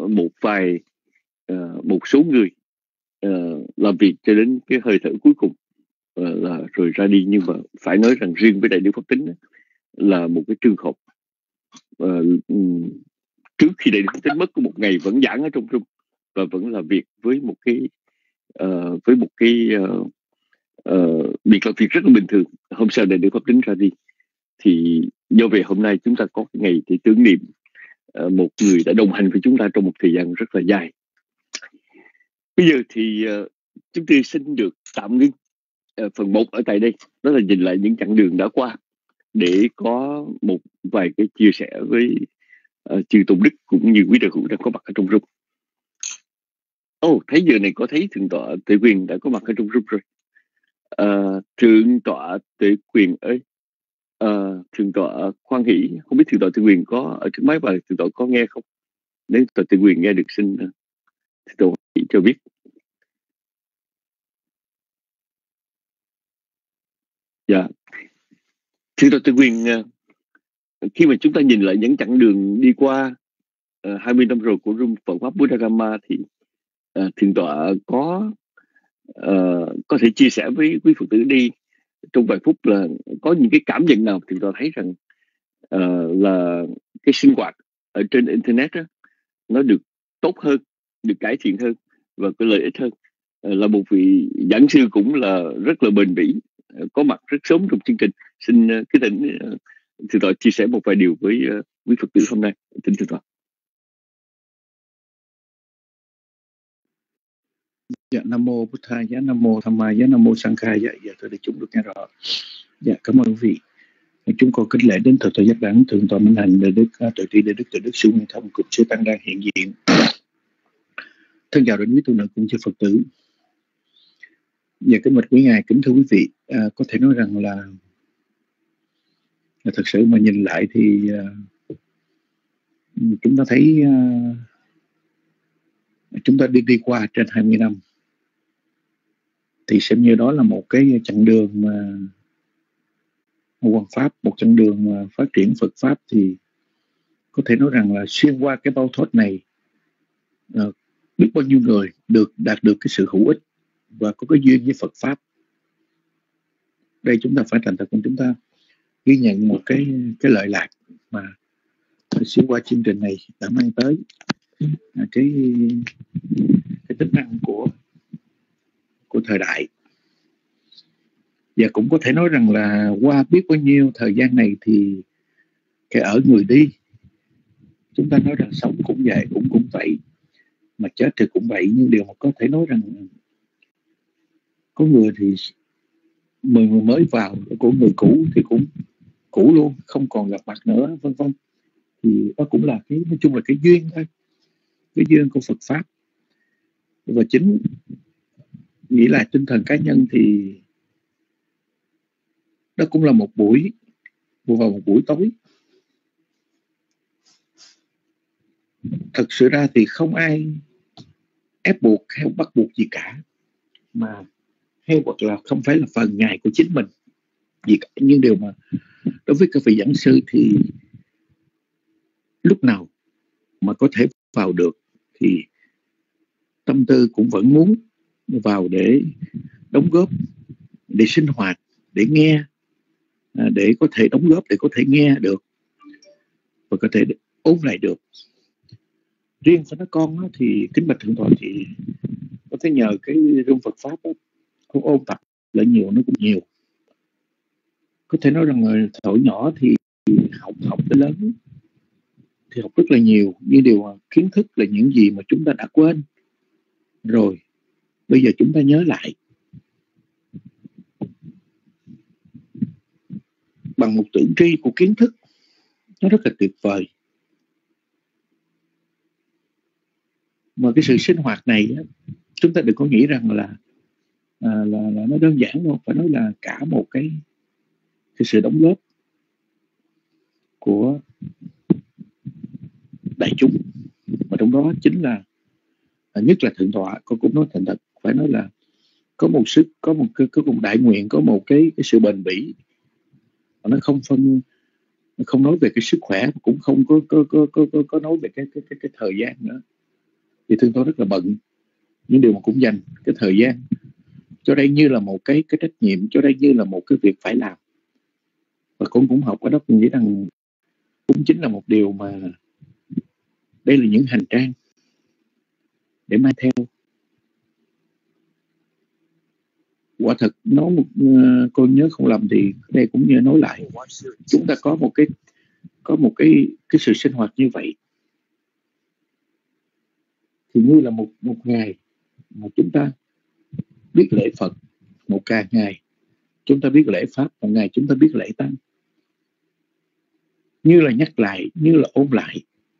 một số người làm việc cho đến cái hơi thở cuối cùng là rồi ra đi. Nhưng mà phải nói rằng riêng với Đại Đức Pháp Tính là một cái trường hợp trước khi Đại Đức Pháp Tính mất có một ngày vẫn giảng ở trong room và vẫn làm việc với một cái với một cái việc làm việc rất là bình thường. Hôm sau đại đức Pháp Tính ra đi, thì do về hôm nay chúng ta có cái ngày để tưởng niệm một người đã đồng hành với chúng ta trong một thời gian rất là dài. Bây giờ thì chúng tôi xin được tạm ngưng phần 1 ở tại đây, đó là nhìn lại những chặng đường đã qua, để có một vài cái chia sẻ với chư Tôn Đức cũng như quý đạo hữu đang có mặt ở trong room. Thấy giờ này có thấy Thượng tọa Tuệ Quyền đã có mặt ở trong room rồi. Thượng tọa Tuệ Quyền ơi, Thượng tọa Khoan Hỷ, không biết Thượng tọa Tuệ Quyền có ở trước máy và Thượng tọa có nghe không? Nếu Thượng tọa Tuệ Quyền nghe được xin Thượng tọa Hỷ cho biết. Dạ, Thượng tọa Tuệ Quyền, khi mà chúng ta nhìn lại những chặng đường đi qua 20 năm rồi của room Phật pháp Buddhagama, thì Thượng tọa có thể chia sẻ với quý Phật tử đi trong vài phút là có những cái cảm nhận nào Thượng tọa thấy rằng là cái sinh hoạt ở trên internet đó, nó được tốt hơn, được cải thiện hơn và có lợi ích hơn. Là một vị giảng sư cũng là rất là bền bỉ, có mặt rất sớm trong chương trình. Xin cái thỉnh Thượng tọa chia sẻ một vài điều với quý Phật tử hôm nay. Thỉnh Thượng tọa. Dạ, Nam mô Bụt Thầy, dạ Nam mô Tham Mai, dạ Nam mô Sang Khai. Dạ, tôi để chúng được nghe rõ. Dạ, cảm ơn quý vị. Chúng con kính lễ đến thượng tọa giác đẳng, thượng tọa Minh Hạnh, đại đức Tuệ Tri, đại đức Tuệ Đức Sư Nguyên Thông cùng sư tăng đang hiện diện. Thân chào đến quý tu nữ cũng như Phật tử. Dạ, kính bạch quý ngài, kính thưa quý vị, có thể nói rằng là thật sự mà nhìn lại thì chúng ta thấy chúng ta đi qua trên 20 năm thì xem như đó là một cái chặng đường mà hoằng pháp, một chặng đường mà phát triển Phật pháp. Thì có thể nói rằng là xuyên qua cái bao thốt này, biết bao nhiêu người đạt được cái sự hữu ích và có cái duyên với Phật pháp. Đây chúng ta phải thành thật, chúng ta ghi nhận một cái lợi lạc mà xuyên qua chương trình này đã mang tới cái tính năng của thời đại. Và cũng có thể nói rằng là qua biết bao nhiêu thời gian này thì cái ở người đi, chúng ta nói rằng sống cũng vậy, cũng vậy, mà chết thì cũng vậy. Nhưng điều mà có thể nói rằng có người thì người mới vào, của người cũ thì cũng cũ luôn, không còn gặp mặt nữa, vân vân. Thì đó cũng là cái, nói chung là cái duyên thôi, cái duyên của Phật pháp. Và chính nghĩ là tinh thần cá nhân thì đó cũng là một buổi vào một buổi tối. Thật sự ra thì không ai ép buộc hay bắt buộc gì cả, mà hay hoặc là không phải là phần ngày của chính mình gì cả. Nhưng điều mà đối với các vị giảng sư thì lúc nào mà có thể vào được thì tâm tư cũng vẫn muốn vào để đóng góp, để sinh hoạt, để nghe, để có thể đóng góp, để có thể nghe được và có thể ôn lại được. Riêng với nó con đó, thì kính bạch thượng tọa thì có thể nhờ cái room Phật pháp đó, không ôn tập lại nhiều, nó cũng nhiều. Có thể nói rằng là thổi nhỏ thì học tới lớn thì học rất là nhiều, nhưng điều mà kiến thức là những gì mà chúng ta đã quên rồi, bây giờ chúng ta nhớ lại bằng một tưởng tri của kiến thức, nó rất là tuyệt vời. Mà cái sự sinh hoạt này á, chúng ta đừng có nghĩ rằng là nó đơn giản đâu, phải nói là cả một cái sự đóng góp của đại chúng, mà trong đó chính là nhất là thượng tọa. Con cũng nói thành thật, phải nói là có một đại nguyện, có một cái sự bền bỉ. Nó không nói về cái sức khỏe, cũng không có nói về cái thời gian nữa. Thì thượng tọa rất là bận, nhưng điều mà cũng dành cái thời gian cho đây như là một cái trách nhiệm, cho đây như là một cái việc phải làm. Và con cũng học ở đó, mình nghĩ rằng cũng chính là một điều mà đây là những hành trang để mang theo quả thật nói một cô nhớ không lầm thì đây cũng như nói lại, chúng ta có một cái sự sinh hoạt như vậy thì như là một ngày mà chúng ta biết lễ Phật, một ngày chúng ta biết lễ Pháp, một ngày chúng ta biết lễ Tăng, như là nhắc lại, như là ôn lại,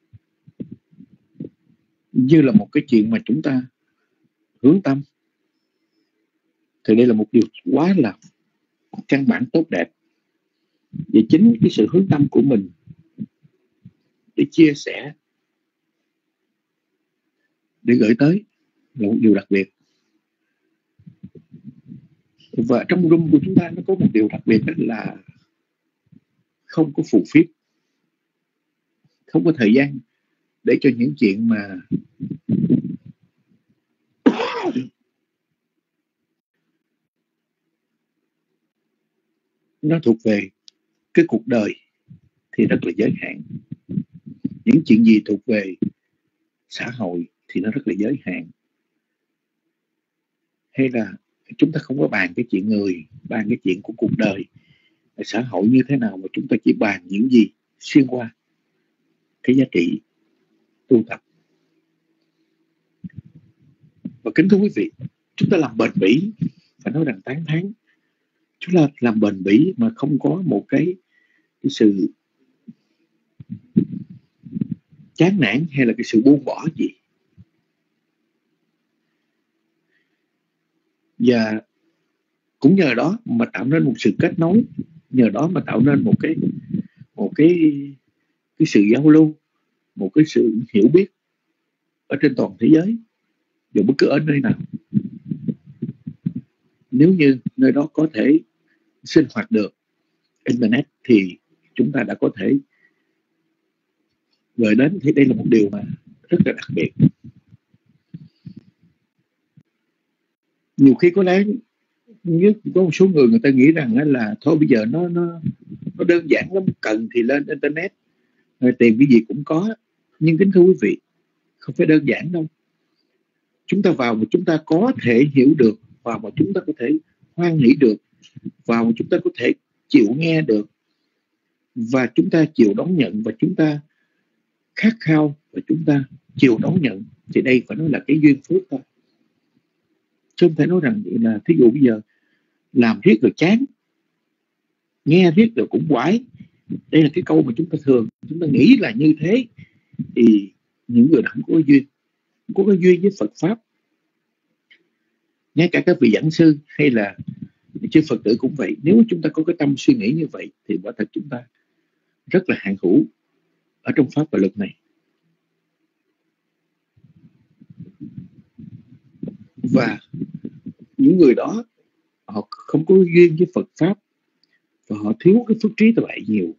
như là một cái chuyện mà chúng ta hướng tâm, thì đây là một điều quá là căn bản tốt đẹp. Vì chính cái sự hướng tâm của mình để chia sẻ, để gửi tới là một điều đặc biệt. Và trong room của chúng ta nó có một điều đặc biệt, đó là không có phù phiếm, không có thời gian để cho những chuyện mà nó thuộc về cái cuộc đời thì rất là giới hạn. Những chuyện gì thuộc về xã hội thì nó rất là giới hạn. Hay là chúng ta không có bàn cái chuyện người, bàn cái chuyện của cuộc đời, xã hội như thế nào, mà chúng ta chỉ bàn những gì xuyên qua cái giá trị tu tập. Và kính thưa quý vị, chúng ta làm bền bỉ, phải nói rằng tán thán, chúng ta làm bền bỉ mà không có một cái sự chán nản hay là cái sự buông bỏ gì. Và cũng nhờ đó mà tạo nên một sự kết nối, nhờ đó mà tạo nên một cái sự giao lưu, một cái sự hiểu biết ở trên toàn thế giới, dù bất cứ ở nơi nào. Nếu như nơi đó có thể sinh hoạt được Internet thì chúng ta đã có thể gửi đến, thì đây là một điều mà rất là đặc biệt. Nhiều khi có lẽ có một số người ta nghĩ rằng là thôi bây giờ nó đơn giản lắm, cần thì lên Internet rồi tìm cái gì cũng có. Nhưng kính thưa quý vị, không phải đơn giản đâu. Chúng ta vào mà chúng ta có thể hiểu được, vào mà chúng ta có thể hoan hỷ được, vào mà chúng ta có thể chịu nghe được, và chúng ta chịu đón nhận, và chúng ta khát khao, và chúng ta chịu đón nhận, thì đây phải nói là cái duyên phước thôi. Chứ không thể nói rằng là thí dụ bây giờ làm riết rồi chán, nghe riết rồi cũng quái. Đây là cái câu mà chúng ta nghĩ là như thế, thì những người không có duyên, không có duyên với Phật Pháp. Ngay cả các vị giảng sư hay là chư Phật tử cũng vậy. Nếu chúng ta có cái tâm suy nghĩ như vậy thì quả thật chúng ta rất là hạn hữu ở trong Pháp và luật này. Và những người đó họ không có duyên với Phật Pháp, và họ thiếu cái phước trí tuệ nhiều.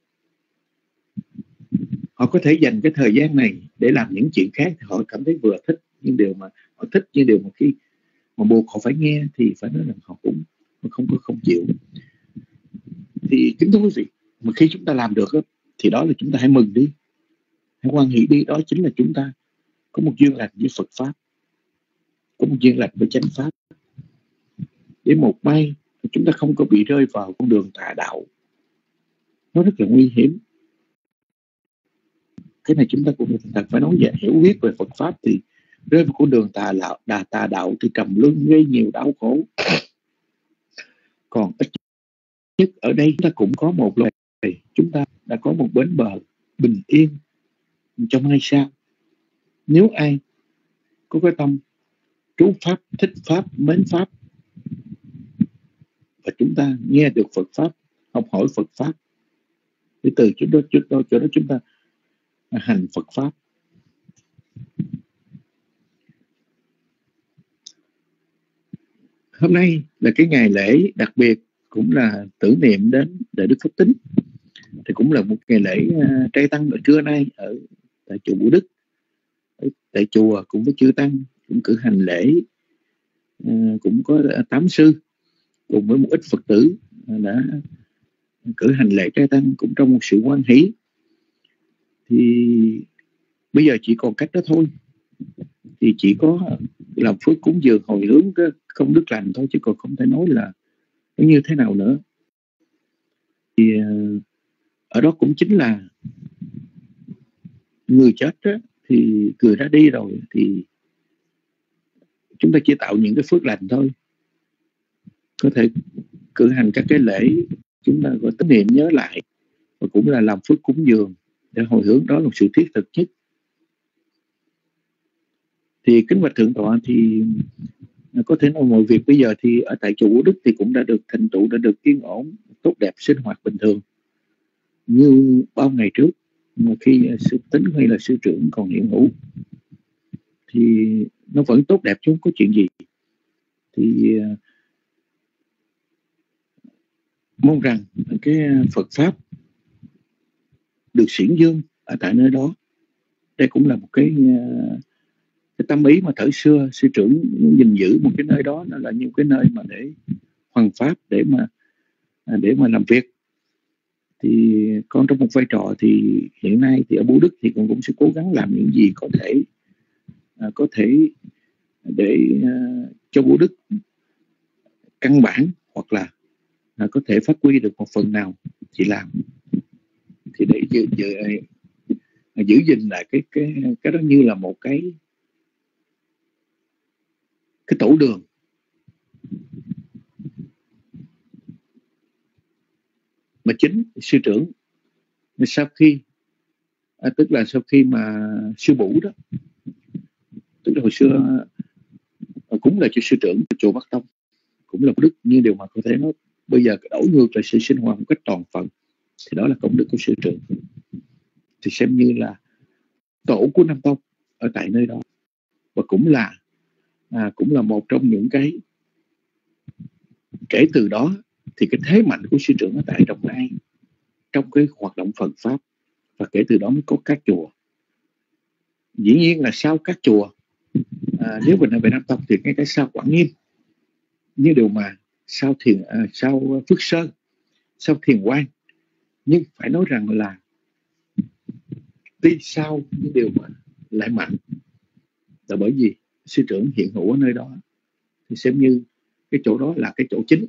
Họ có thể dành cái thời gian này để làm những chuyện khác, thì họ cảm thấy vừa thích những điều mà họ thích, những điều mà khi mà buộc họ phải nghe thì phải nói rằng họ cũng không chịu. Thì kính thưa quý vị, mà khi chúng ta làm được thì đó là chúng ta hãy mừng đi, hãy hoan hỷ đi. Đó chính là chúng ta có một duyên lành với Phật Pháp, có một duyên lành với chánh Pháp, để một may chúng ta không có bị rơi vào con đường tà đạo. Nó rất là nguy hiểm. Cái này chúng ta cũng thật phải nói về hiểu biết về Phật Pháp, thì rơi vào con đường tà đạo thì trầm luân, gây nhiều đau khổ. Còn ít nhất ở đây chúng ta cũng có một loài, chúng ta đã có một bến bờ bình yên trong hai sao. Nếu ai có cái tâm trú Pháp, thích Pháp, mến Pháp, và chúng ta nghe được Phật Pháp, học hỏi Phật Pháp, thì từ chỗ đó chúng ta hành Phật Pháp. Hôm nay là cái ngày lễ đặc biệt, cũng là tưởng niệm đến Đại Đức Pháp Tính. Thì cũng là một ngày lễ trai tăng ở trưa nay ở tại chùa Bửu Đức. Tại chùa cũng với chư tăng cũng cử hành lễ, cũng có 8 sư cùng với một ít Phật tử đã cử hành lễ trai tăng cũng trong một sự hoan hỷ. Thì bây giờ chỉ còn cách đó thôi, thì chỉ có làm phước cúng dường hồi hướng công đức lành thôi, chứ còn không thể nói là nó như thế nào nữa. Thì ở đó cũng chính là người chết đó, thì người đã đi rồi thì chúng ta chỉ tạo những cái phước lành thôi, có thể cử hành các cái lễ chúng ta gọi tín niệm nhớ lại, và cũng là làm phước cúng dường để hồi hướng. Đó là một sự thiết thực nhất. Thì kính bạch thượng tọa, thì có thể nói mọi việc bây giờ thì ở tại chùa Vũ Đức thì cũng đã được thành tựu, đã được yên ổn, tốt đẹp, sinh hoạt bình thường như bao ngày trước, mà khi sư Tính hay là sư trưởng còn hiện hữu thì nó vẫn tốt đẹp chứ không có chuyện gì. Thì mong rằng cái Phật pháp được xiển dương ở tại nơi đó. Đây cũng là một cái tâm ý mà thời xưa sư trưởng gìn giữ một cái nơi đó, nó là những cái nơi mà để hoằng pháp, để mà làm việc. Thì con trong một vai trò thì hiện nay thì ở Vũ Đức thì con cũng sẽ cố gắng làm những gì có thể để cho Vũ Đức căn bản, hoặc là có thể phát huy được một phần nào thì làm, thì để giữ gìn lại cái đó như là một cái tổ đường. Mà chính sư trưởng sau khi tức là sau khi mà sư Bủ đó, tức là hồi xưa cũng là sư trưởng chùa Bắc Tông, cũng là Vũ Đức, nhưng điều mà có thể nói bây giờ đổi ngược lại sự sinh hoạt một cách toàn phần, thì đó là công đức của sư trưởng. Thì xem như là tổ của Nam Tông ở tại nơi đó, và cũng là một trong những cái, kể từ đó thì cái thế mạnh của sư trưởng ở tại Đồng Nai trong cái hoạt động Phật pháp, và kể từ đó mới có các chùa. Dĩ nhiên là sau các chùa, nếu mình ở Việt Nam Tông thì ngay cái sau Quảng Nghiêm, như điều mà sau Phước Sơn, sau Thiền Quang. Nhưng phải nói rằng là đi sau những điều mà lại mạnh là bởi vì sư trưởng hiện hữu ở nơi đó, thì xem như cái chỗ đó là cái chỗ chính,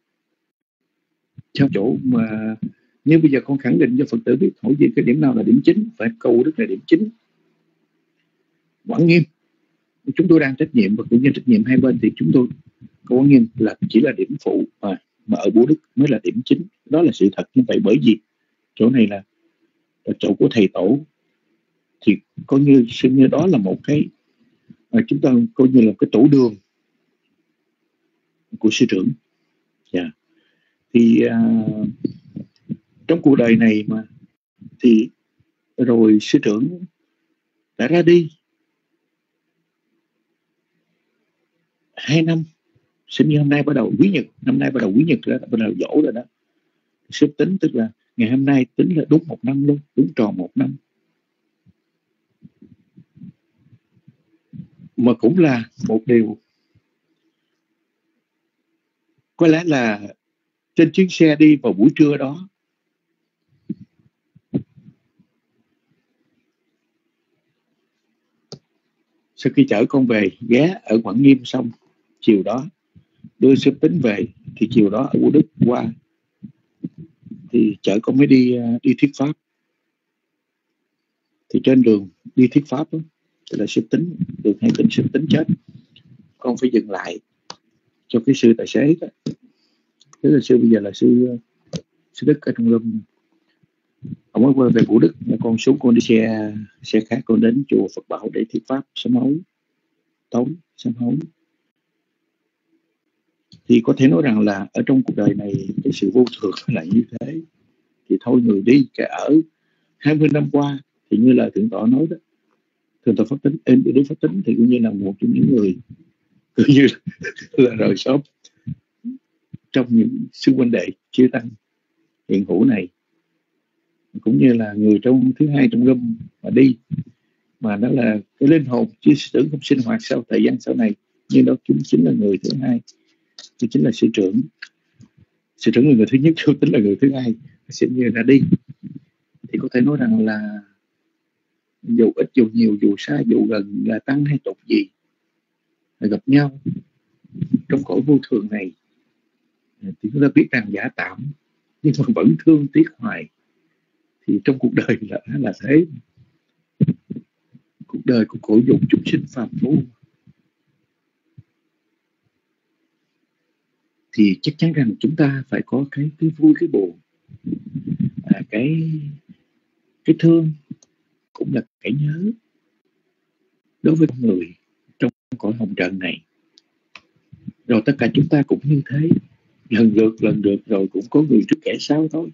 theo chỗ mà như bây giờ con khẳng định cho Phật tử biết, hỏi gì cái điểm nào là điểm chính, phải câu Đức là điểm chính. Quảng Nghiêm chúng tôi đang trách nhiệm, và cũng như trách nhiệm hai bên, thì chúng tôi Quảng Nghiêm là chỉ là điểm phụ, mà ở Vũ Đức mới là điểm chính. Đó là sự thật như vậy, bởi vì chỗ này là chỗ của thầy tổ, thì coi như xem như đó là một cái chúng ta coi như là cái tổ đường của sư trưởng. Thì trong cuộc đời này mà thì rồi sư trưởng đã ra đi 2 năm, sinh như hôm nay bắt đầu quý nhật, năm nay bắt đầu quý nhật rồi, bắt đầu dỗ rồi đó. Sư tính tức là ngày hôm nay tính là đúng 1 năm luôn, đúng tròn 1 năm. Mà cũng là một điều, có lẽ là trên chuyến xe đi vào buổi trưa đó, sau khi chở con về, ghé ở Quảng Nghiêm xong, chiều đó đưa sư Tính về, thì chiều đó ở Vũ Đức qua thì chở con mới đi thuyết pháp. Thì trên đường đi thuyết pháp đó, thì là sư Tính được hay tin sư Tính chết, con phải dừng lại cho cái sư tài xế đó. Thế là sư bây giờ là sư Đức ở trong Lâm, ông mới quay về Vũ Đức, con xuống, con đi xe khác, con đến chùa Phật Bảo để thuyết pháp sám hối tối, sám hối. Thì có thể nói rằng là ở trong cuộc đời này cái sự vô thường là như thế. Thì thôi người đi kẻ ở 20 năm qua, thì như là thượng tọa nói đó, thượng tọa Pháp Tính, Đức Pháp Tính thì cũng như là một trong những người cũng như là rời sớm trong những sư huynh đệ chư tăng hiện hữu này, cũng như là người trong thứ hai trong Lâm mà đi, mà đó là cái linh hồn chứ sư tưởng không sinh hoạt sau thời gian sau này, nhưng đó chính là người thứ hai, thì chính là sư trưởng. Sư trưởng là người thứ nhất, Tính là người thứ hai, xem như ra đi. Thì có thể nói rằng là dù ít dù nhiều, dù xa dù gần, là tăng hay tục gì, là gặp nhau trong cõi vô thường này, thì chúng ta biết rằng giả tạm nhưng mà vẫn thương tiếc hoài. Thì trong cuộc đời là thế, cuộc đời của cổ dụng chúng sinh phàm phu, thì chắc chắn rằng chúng ta phải có cái vui cái buồn, cái thương cũng là cái nhớ đối với con người trong cõi hồng trần này. Rồi tất cả chúng ta cũng như thế, lần lượt rồi cũng có người trước kẻ sau thôi.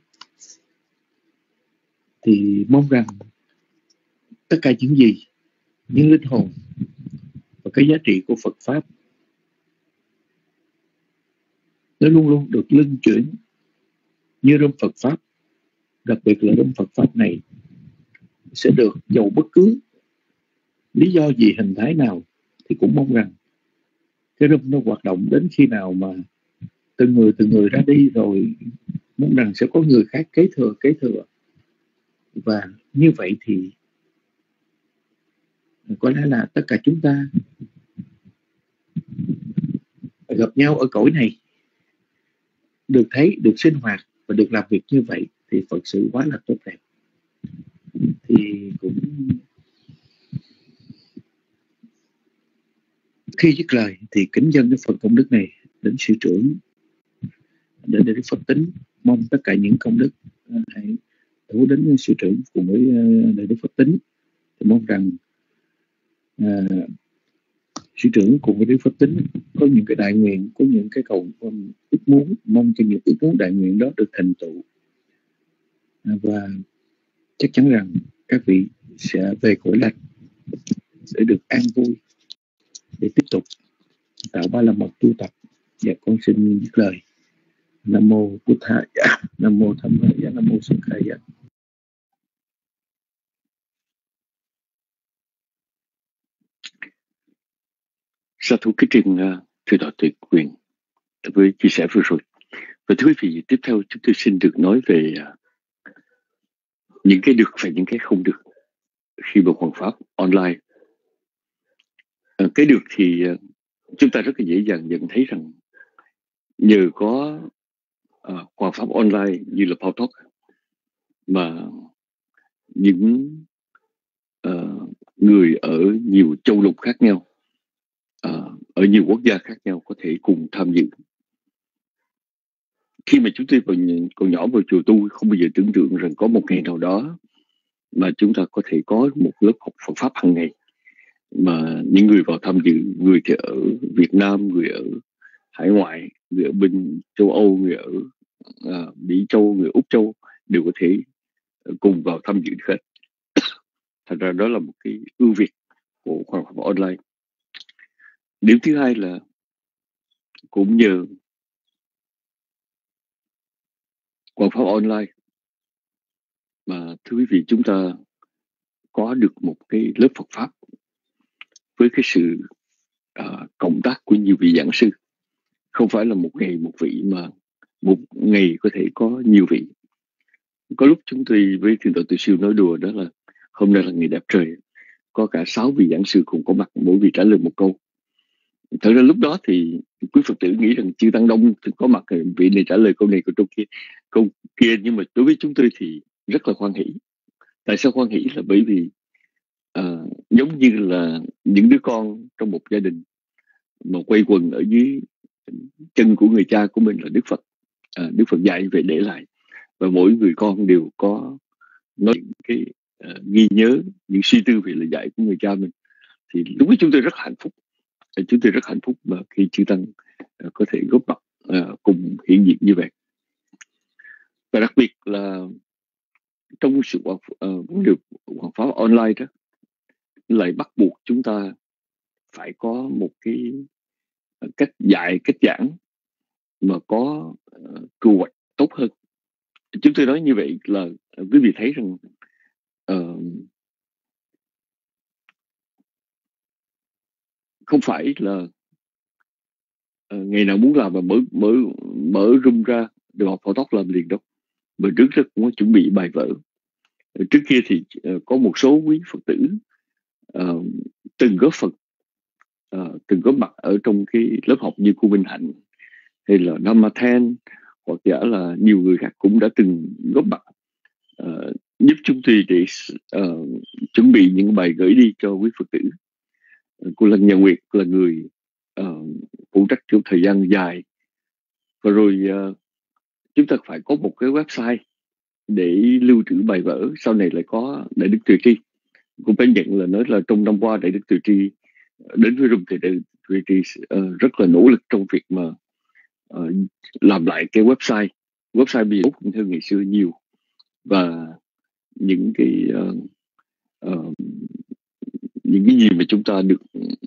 Thì mong rằng tất cả những gì, những linh hồn và cái giá trị của Phật Pháp nó luôn luôn được luân chuyển như rơm Phật Pháp. Đặc biệt là rơm Phật Pháp này sẽ được dầu bất cứ lý do gì, hình thái nào, thì cũng mong rằng cái rơm nó hoạt động đến khi nào mà từng người ra đi rồi, mong rằng sẽ có người khác kế thừa. Và như vậy thì có lẽ là tất cả chúng ta gặp nhau ở cõi này, được thấy, được sinh hoạt và được làm việc như vậy thì Phật sự quá là tốt đẹp. Thì cũng khi dứt lời thì kính dâng cái phần công đức này đến sư trưởng, đến Đức Phật Tính. Mong tất cả những công đức hãy đổ đến sư trưởng cùng với Đại Đức Phật Tính. Thì mong rằng sư trưởng cùng với Đức Phật Tính có những cái đại nguyện, có những cái cầu ước muốn, mong cho những ước muốn đại nguyện đó được thành tựu, và chắc chắn rằng các vị sẽ về cõi lành để được an vui, để tiếp tục tạo ba la mật tu tập. Và con xin dứt lời. Nam mô Bụt Thầy, Nam mô Tham Maya, Nam mô Sanh Khai. Sa thú kính trình thưa Đạo Tuyệt Quyền với chia sẻ vừa rồi. Và thưa quý vị, tiếp theo chúng tôi xin được nói về những cái được và những cái không được khi mà hoằng pháp online. Cái được thì chúng ta rất là dễ dàng nhận thấy rằng nhờ có hoằng pháp online như là Pao Talk mà những người ở nhiều châu lục khác nhau, ở nhiều quốc gia khác nhau có thể cùng tham dự. Khi mà chúng tôi còn nhỏ vào chùa tu, không bao giờ tưởng tượng rằng có một ngày nào đó mà chúng ta có thể có một lớp học Phật Pháp hàng ngày, mà những người vào tham dự, người thì ở Việt Nam, người ở hải ngoại, người ở bên châu Âu, người ở Mỹ Châu, người Úc Châu đều có thể cùng vào tham dự hết. Thật ra đó là một cái ưu việt của khoa học online. Điểm thứ hai là cũng nhờ khoa học online mà thưa quý vị, chúng ta có được một cái lớp Phật Pháp với cái sự cộng tác của nhiều vị giảng sư. Không phải là một ngày một vị, mà một ngày có thể có nhiều vị. Có lúc chúng tôi với Thượng tọa Từ Siêu nói đùa đó là hôm nay là ngày đẹp trời, có cả 6 vị giảng sư cùng có mặt, mỗi vị trả lời một câu. Thật ra lúc đó thì quý Phật tử nghĩ rằng chư Tăng Đông có mặt, vị này trả lời câu này, câu kia, nhưng mà đối với chúng tôi thì rất là hoan hỷ. Tại sao hoan hỷ? Là bởi vì giống như là những đứa con trong một gia đình mà quay quần ở dưới chân của người cha của mình là Đức Phật. Đức Phật dạy về để lại, và mỗi người con đều có nói cái ghi nhớ, những suy tư về lời dạy của người cha mình. Thì lúc đó chúng tôi rất hạnh phúc. Chúng tôi rất hạnh phúc mà khi chư Tăng có thể góp mặt cùng hiện diện như vậy. Và đặc biệt là trong sự được hoằng pháp online đó, lại bắt buộc chúng ta phải có một cái cách dạy, cách giảng mà có kế hoạch tốt hơn. Chúng tôi nói như vậy là quý vị thấy rằng không phải là ngày nào muốn làm mà mở room ra để học Phật Tóc làm liền đâu. Mà trước rất cũng có chuẩn bị bài vở. Trước kia thì có một số quý Phật tử từng góp phần từng có mặt ở trong cái lớp học như cô Minh Hạnh hay là Namathan, hoặc giả là nhiều người khác cũng đã từng góp mặt giúp chúng tôi để chuẩn bị những bài gửi đi cho quý Phật tử. Cô Lân Nhà Nguyệt là người phụ trách trong thời gian dài, và rồi chúng ta phải có một cái website để lưu trữ bài vở. Sau này lại có Đại Đức Từ Tri. Cũng phải nhận là nói là trong năm qua Đại Đức Từ Tri đến với Room thì Đại Đức Từ Tri rất là nỗ lực trong việc mà làm lại cái website bây giờ tốt hơn ngày xưa nhiều, và những cái gì mà chúng ta được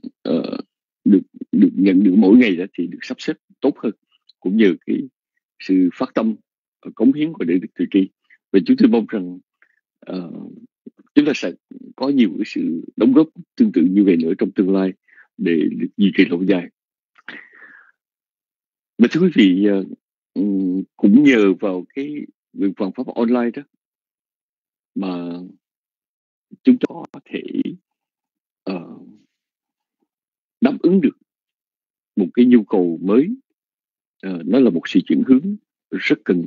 nhận được mỗi ngày đó thì được sắp xếp tốt hơn, cũng nhờ cái sự phát tâm cống hiến của Đại Đức Từ Tri. Và chúng tôi mong rằng chúng ta sẽ có nhiều cái sự đóng góp tương tự như vậy nữa trong tương lai để được duy trì lâu dài. Và thưa quý vị, cũng nhờ vào cái việc văn pháp online đó mà chúng ta có thể đáp ứng được một cái nhu cầu mới. Nó là một sự chuyển hướng rất cần.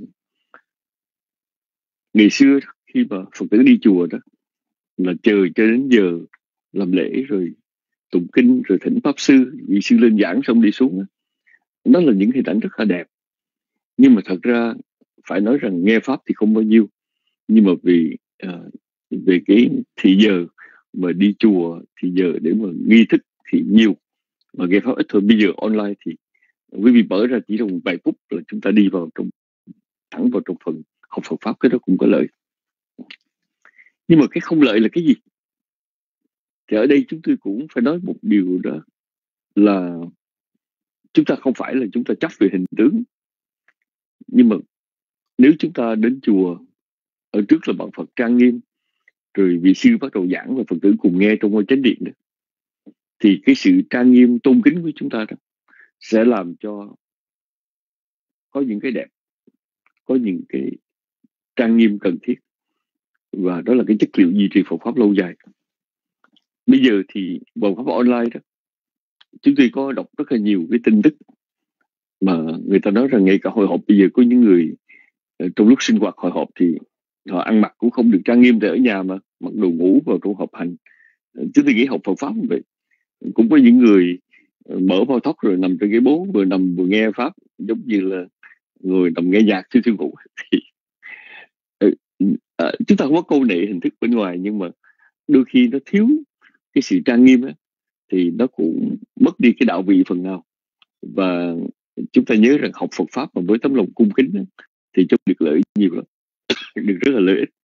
Ngày xưa khi mà Phật tử đi chùa đó là chờ cho đến giờ làm lễ rồi tụng kinh rồi thỉnh pháp sư, vị sư lên giảng xong đi xuống đó. Nó là những hình ảnh rất là đẹp, nhưng mà thật ra phải nói rằng nghe pháp thì không bao nhiêu, nhưng mà về cái thì giờ mà đi chùa thì giờ để mà nghi thức thì nhiều, mà nghe pháp ít thôi. Bây giờ online thì quý vị mở ra chỉ trong vài phút là chúng ta đi vào thẳng vào trong phần học Phật pháp. Cái đó cũng có lợi, nhưng mà cái không lợi là cái gì? Thì ở đây chúng tôi cũng phải nói một điều đó là chúng ta không phải là chúng ta chấp về hình tướng, nhưng mà nếu chúng ta đến chùa, ở trước là bạn Phật trang nghiêm, rồi vị sư bắt đầu giảng và Phật tử cùng nghe trong ngôi chánh điện đó, thì cái sự trang nghiêm tôn kính của chúng ta đó sẽ làm cho có những cái đẹp, có những cái trang nghiêm cần thiết, và đó là cái chất liệu duy trì Phật pháp lâu dài. Bây giờ thì bằng pháp online đó, chúng tôi có đọc rất là nhiều cái tin tức mà người ta nói rằng ngay cả hội họp bây giờ có những người trong lúc sinh hoạt hội họp thì họ ăn mặc cũng không được trang nghiêm, để ở nhà mà mặc đồ ngủ vào trong họp hành. Chúng tôi nghĩ học Phật pháp như vậy. Cũng có những người mở phao tóc rồi nằm trên ghế bố, vừa nằm vừa nghe pháp, giống như là người nằm nghe nhạc khi ngủ. Thì chúng ta không có câu nệ hình thức bên ngoài, nhưng mà đôi khi nó thiếu cái sự trang nghiêm đó, thì nó cũng mất đi cái đạo vị phần nào. Và chúng ta nhớ rằng học Phật pháp mà với tấm lòng cung kính đó, thì chúng được lợi nhiều lắm, được rất là lợi ích.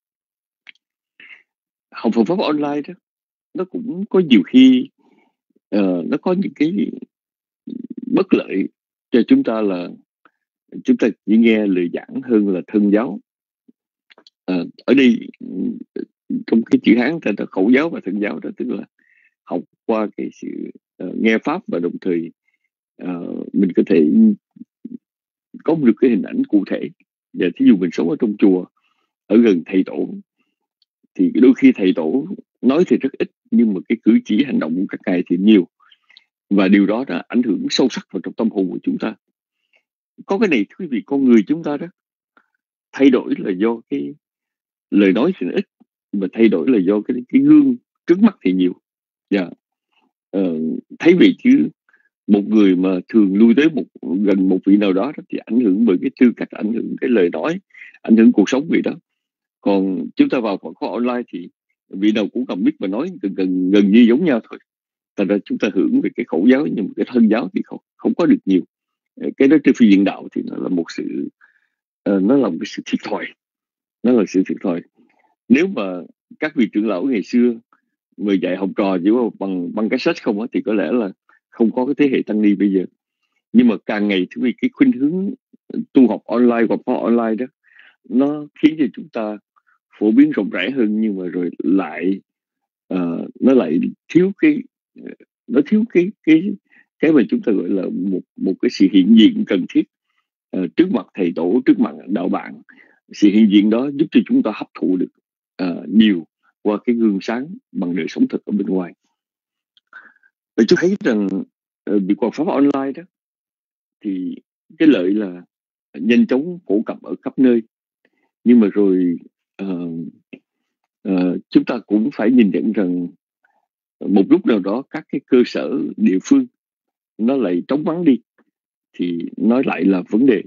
Học Phật pháp online đó, nó cũng có nhiều khi nó có những cái bất lợi cho chúng ta, là chúng ta chỉ nghe lời giảng hơn là thân giáo. Ở đây trong cái chữ Hán ta là khẩu giáo và thân giáo đó, tức là học qua cái sự nghe pháp, và đồng thời mình có thể có được cái hình ảnh cụ thể. Và thí dụ mình sống ở trong chùa, ở gần thầy tổ, thì đôi khi thầy tổ nói thì rất ít, nhưng mà cái cử chỉ hành động của các ngài thì nhiều, và điều đó đã ảnh hưởng sâu sắc vào trong tâm hồn của chúng ta. Có cái này quý vị, con người chúng ta đó thay đổi là do cái lời nói thì ít, mà thay đổi là do cái gương trước mắt thì nhiều. Thấy vậy chứ một người mà thường lui tới gần một vị nào đó thì ảnh hưởng bởi cái tư cách, ảnh hưởng cái lời nói, ảnh hưởng cuộc sống vị đó. Còn chúng ta vào Phật pháp online thì vị nào cũng cầm mic mà nói gần như giống nhau thôi. Thành ra chúng ta hưởng về cái khẩu giáo, nhưng mà cái thân giáo thì không có được nhiều. Cái đó trên phi diện đạo thì nó là một sự nó là một cái sự thiệt thòi. Nó là sự thiệt thòi. Nếu mà các vị trưởng lão ngày xưa người dạy học trò chỉ có bằng cái sách không á, thì có lẽ là không có cái thế hệ tăng ni bây giờ. Nhưng mà càng ngày thì cái khuynh hướng tu học online hoặc học online đó, nó khiến cho chúng ta phổ biến rộng rãi hơn, nhưng mà rồi lại nó lại thiếu cái mà chúng ta gọi là một cái sự hiện diện cần thiết trước mặt thầy tổ, trước mặt đạo bạn. Sự hiện diện đó giúp cho chúng ta hấp thụ được nhiều qua cái gương sáng bằng đời sống thực ở bên ngoài. Tôi thấy rằng việc quảng pháp online đó thì cái lợi là nhanh chóng phổ cập ở khắp nơi, nhưng mà rồi chúng ta cũng phải nhìn nhận rằng một lúc nào đó các cái cơ sở địa phương nó lại trống vắng đi thì nói lại là vấn đề.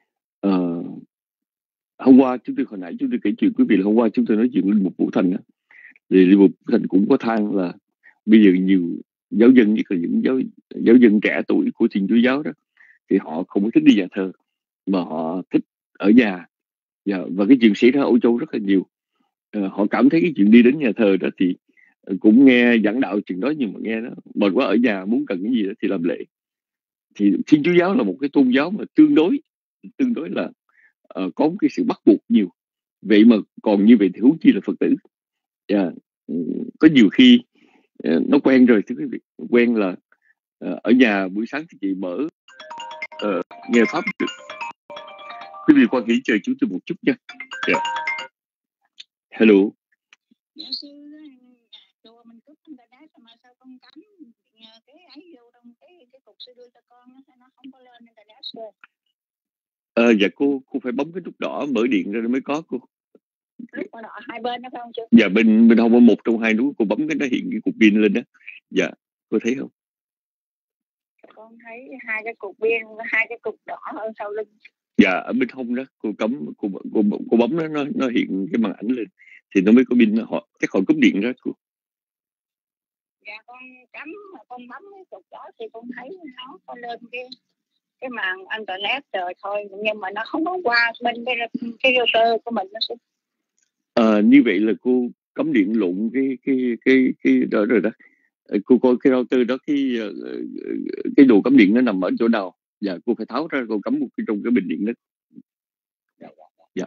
Hôm qua hồi nãy chúng tôi kể chuyện quý vị là hôm qua chúng tôi nói chuyện Linh Mục Vũ Thành đó. Thì Linh Mục Vũ Thành cũng có than là bây giờ nhiều giáo dân, nhất là những giáo dân trẻ tuổi của Thiên Chúa giáo đó, thì họ không có thích đi nhà thờ mà họ thích ở nhà. Và cái chuyện xảy ra ở Âu Châu rất là nhiều. Họ cảm thấy cái chuyện đi đến nhà thờ đó thì cũng nghe giảng đạo chuyện đó, nhưng mà nghe nó mệt quá, ở nhà muốn cần cái gì đó thì làm lễ. Thì Thiên Chúa giáo là một cái tôn giáo mà tương đối là có một cái sự bắt buộc nhiều. Vậy mà còn như vậy thì huống chi là Phật tử. Có nhiều khi nó quen rồi thưa quý vị, quen là ở nhà buổi sáng thì chị mở nghe pháp được. Quý vị quan nghĩ chờ chú tôi một chút nha. Hello. Dạ sư, chùa mình cướp internet mà sao con cắm cái ấy vô trong cái cục sư đưa cho con nó không có lên internet sư. Dạ cô phải bấm cái nút đỏ mở điện ra mới có cô. Nút đỏ hai bên đó phải không chứ? Dạ bên không có một trong hai nút, cô bấm cái nó hiện cái cục pin lên đó. Dạ cô thấy không? Con thấy hai cái cục pin, hai cái cục đỏ ở sau lưng. Dạ ở bên hông đó cô bấm nó hiện cái màn ảnh lên thì nó mới có pin. Chắc họ cúp điện ra cô. Dạ con cắm mà con bấm cái cục đó thì con thấy nó có lên cái màn internet rồi thôi, nhưng mà nó không có qua bên cái router của mình nó sẽ. Như vậy là cô cắm điện lộn cái đó rồi đó. Cô coi cái router đó, cái đồ cắm điện nó nằm ở chỗ nào. Dạ cô phải tháo ra, cô cắm một cái trong cái bình điện đó. Dạ.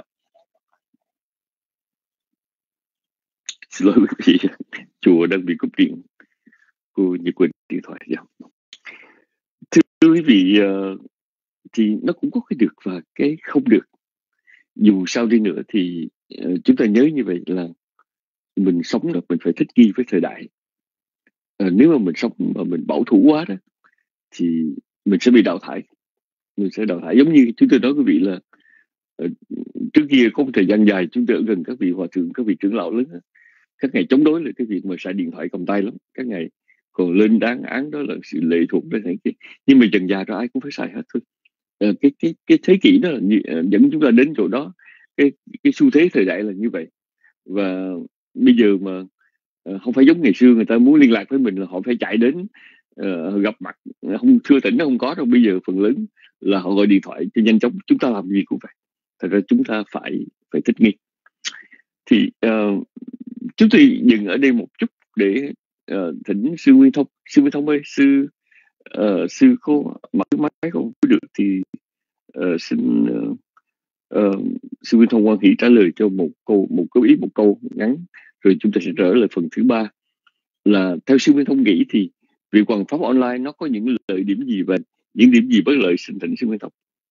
Xin lỗi quý vị, chùa đang bị cúp điện. Cô như quên điện thoại. Dạ. Thưa quý vị, thì nó cũng có cái được và cái không được. Dù sao đi nữa thì chúng ta nhớ như vậy là mình sống là mình phải thích nghi với thời đại. Nếu mà mình sống mà mình bảo thủ quá đó thì mình sẽ bị đào thải. Giống như chúng tôi nói quý vị là trước kia có một thời gian dài chúng tôi ở gần các vị hòa thượng, các vị trưởng lão lớn, các ngày chống đối là cái việc mà xài điện thoại cầm tay lắm. Các ngày còn lên đáng án đó là sự lệ thuộc đến này kia. Nhưng mà dần dà ra ai cũng phải xài hết thôi. Cái thế kỷ đó là dẫn chúng ta đến chỗ đó. Cái xu thế thời đại là như vậy. Và bây giờ mà không phải giống ngày xưa người ta muốn liên lạc với mình là họ phải chạy đến gặp mặt, không thưa tỉnh nó không có đâu. Bây giờ phần lớn là họ gọi điện thoại cho nhanh chóng. Chúng ta làm gì cũng vậy. Thật ra chúng ta phải thích nghi. Thì chúng tôi dừng ở đây một chút để thỉnh sư Nguyên Thông. Sư Nguyên Thông ơi, sư có mở máy không được thì xin sư Nguyên Thông quan hỷ trả lời cho một câu ngắn, rồi chúng ta sẽ trở lại phần thứ ba. Là theo sư Nguyên Thông nghĩ thì việc hoằng pháp online nó có những lợi điểm gì và những điểm gì bất lợi? Xin thỉnh sư Nguyên Thông.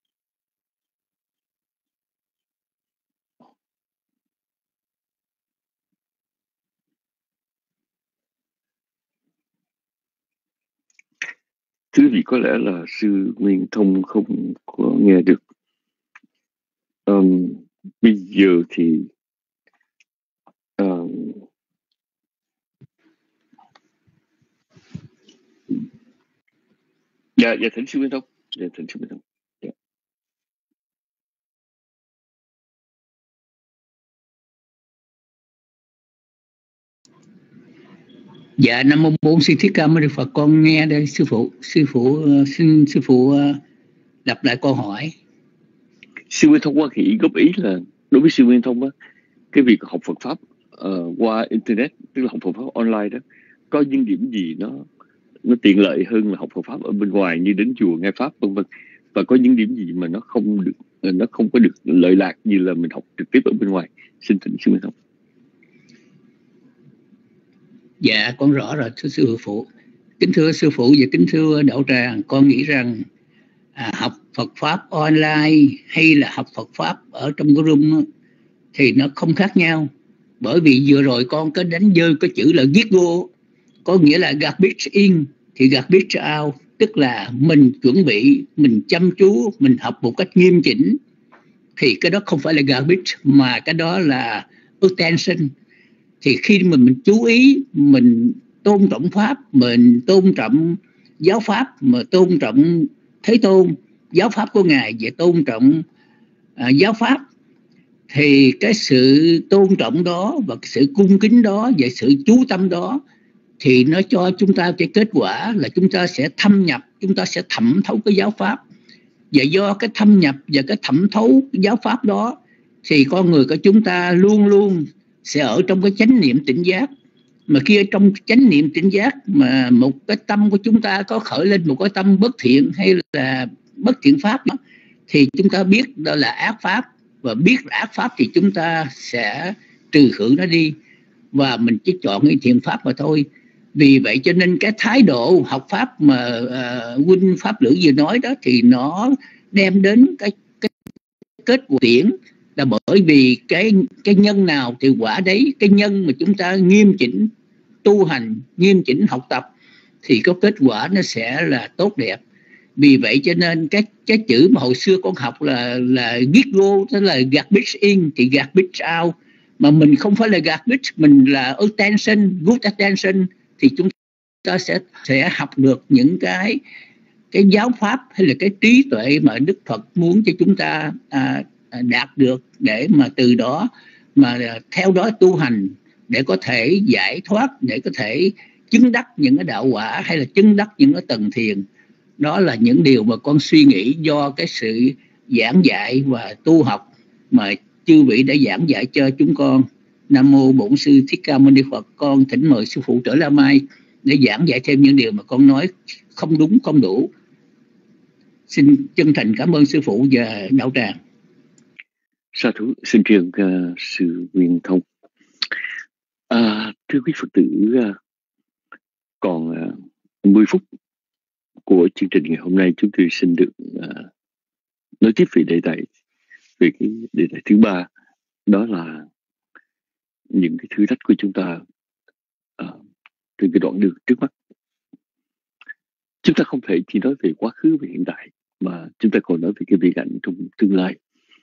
Thứ gì có lẽ là sư Nguyên Thông không có nghe được. Bây giờ thì dạ thỉnh sư Nguyên Thông. Dạ Nam Mô Bổn Sư Thích Ca Mâu Ni Phật. Con nghe đây sư phụ xin sư phụ lặp lại câu hỏi. Sư Nguyên Thông quan hỷ góp ý là đối với sư Nguyên Thông á, cái việc học Phật pháp qua internet, tức là học Phật pháp online đó, có những điểm gì nó tiện lợi hơn là học Phật pháp ở bên ngoài như đến chùa nghe pháp vân vân, và có những điểm gì mà nó không có được lợi lạc như là mình học trực tiếp ở bên ngoài? Xin thỉnh sư Nguyên Thông. Dạ con rõ rồi thưa sư phụ. Kính thưa sư phụ và kính thưa đạo tràng, con nghĩ rằng học Phật pháp online hay là học Phật pháp ở trong cái room thì nó không khác nhau. Bởi vì vừa rồi con có đánh dơi cái chữ là Gitgo, có nghĩa là garbage in, thì garbage out tức là mình chuẩn bị, mình chăm chú, mình học một cách nghiêm chỉnh, thì cái đó không phải là garbage mà cái đó là attention. Thì khi mà mình chú ý, mình tôn trọng Pháp, mình tôn trọng giáo Pháp, mà tôn trọng Thế Tôn, giáo Pháp của Ngài, và tôn trọng giáo Pháp, thì cái sự tôn trọng đó và cái sự cung kính đó và sự chú tâm đó thì nó cho chúng ta cái kết quả là chúng ta sẽ thâm nhập, chúng ta sẽ thẩm thấu cái giáo Pháp. Và do cái thâm nhập và cái thẩm thấu cái giáo Pháp đó thì con người của chúng ta luôn luôn sẽ ở trong cái chánh niệm tỉnh giác. Mà khi ở trong chánh niệm tỉnh giác mà một cái tâm của chúng ta có khởi lên một cái tâm bất thiện hay là bất thiện pháp đó, thì chúng ta biết đó là ác pháp, và biết là ác pháp thì chúng ta sẽ trừ khử nó đi, và mình chỉ chọn cái thiện pháp mà thôi. Vì vậy cho nên cái thái độ học pháp mà huynh Pháp Lữ vừa nói đó thì nó đem đến cái kết quả tiễn, là bởi vì cái nhân nào thì quả đấy. Cái nhân mà chúng ta nghiêm chỉnh tu hành, nghiêm chỉnh học tập thì có kết quả nó sẽ là tốt đẹp. Vì vậy cho nên cái chữ mà hồi xưa con học là giggle, tức là garbage in thì garbage out, mà mình không phải là garbage, mình là attention, good attention, thì chúng ta sẽ học được những cái giáo pháp hay là cái trí tuệ mà Đức Phật muốn cho chúng ta đạt được, để mà từ đó mà theo đó tu hành để có thể giải thoát, để có thể chứng đắc những cái đạo quả hay là chứng đắc những cái tầng thiền. Đó là những điều mà con suy nghĩ do cái sự giảng dạy và tu học mà chư vị đã giảng dạy cho chúng con. Nam mô Bổn Sư Thích Ca Mâu Ni Phật. Con thỉnh mời sư phụ Trở La Mai để giảng dạy thêm những điều mà con nói không đúng, không đủ. Xin chân thành cảm ơn sư phụ và đạo tràng. Sa thú, xin truyền sự Nguyên Thông. Thưa quý Phật tử, còn 10 phút của chương trình ngày hôm nay, chúng tôi xin được nói tiếp về đề tài, về cái đề tài thứ 3, đó là những cái thử thách của chúng ta trên cái đoạn đường trước mắt. Chúng ta không thể chỉ nói về quá khứ và hiện tại, mà chúng ta còn nói về cái viễn ảnh trong tương lai.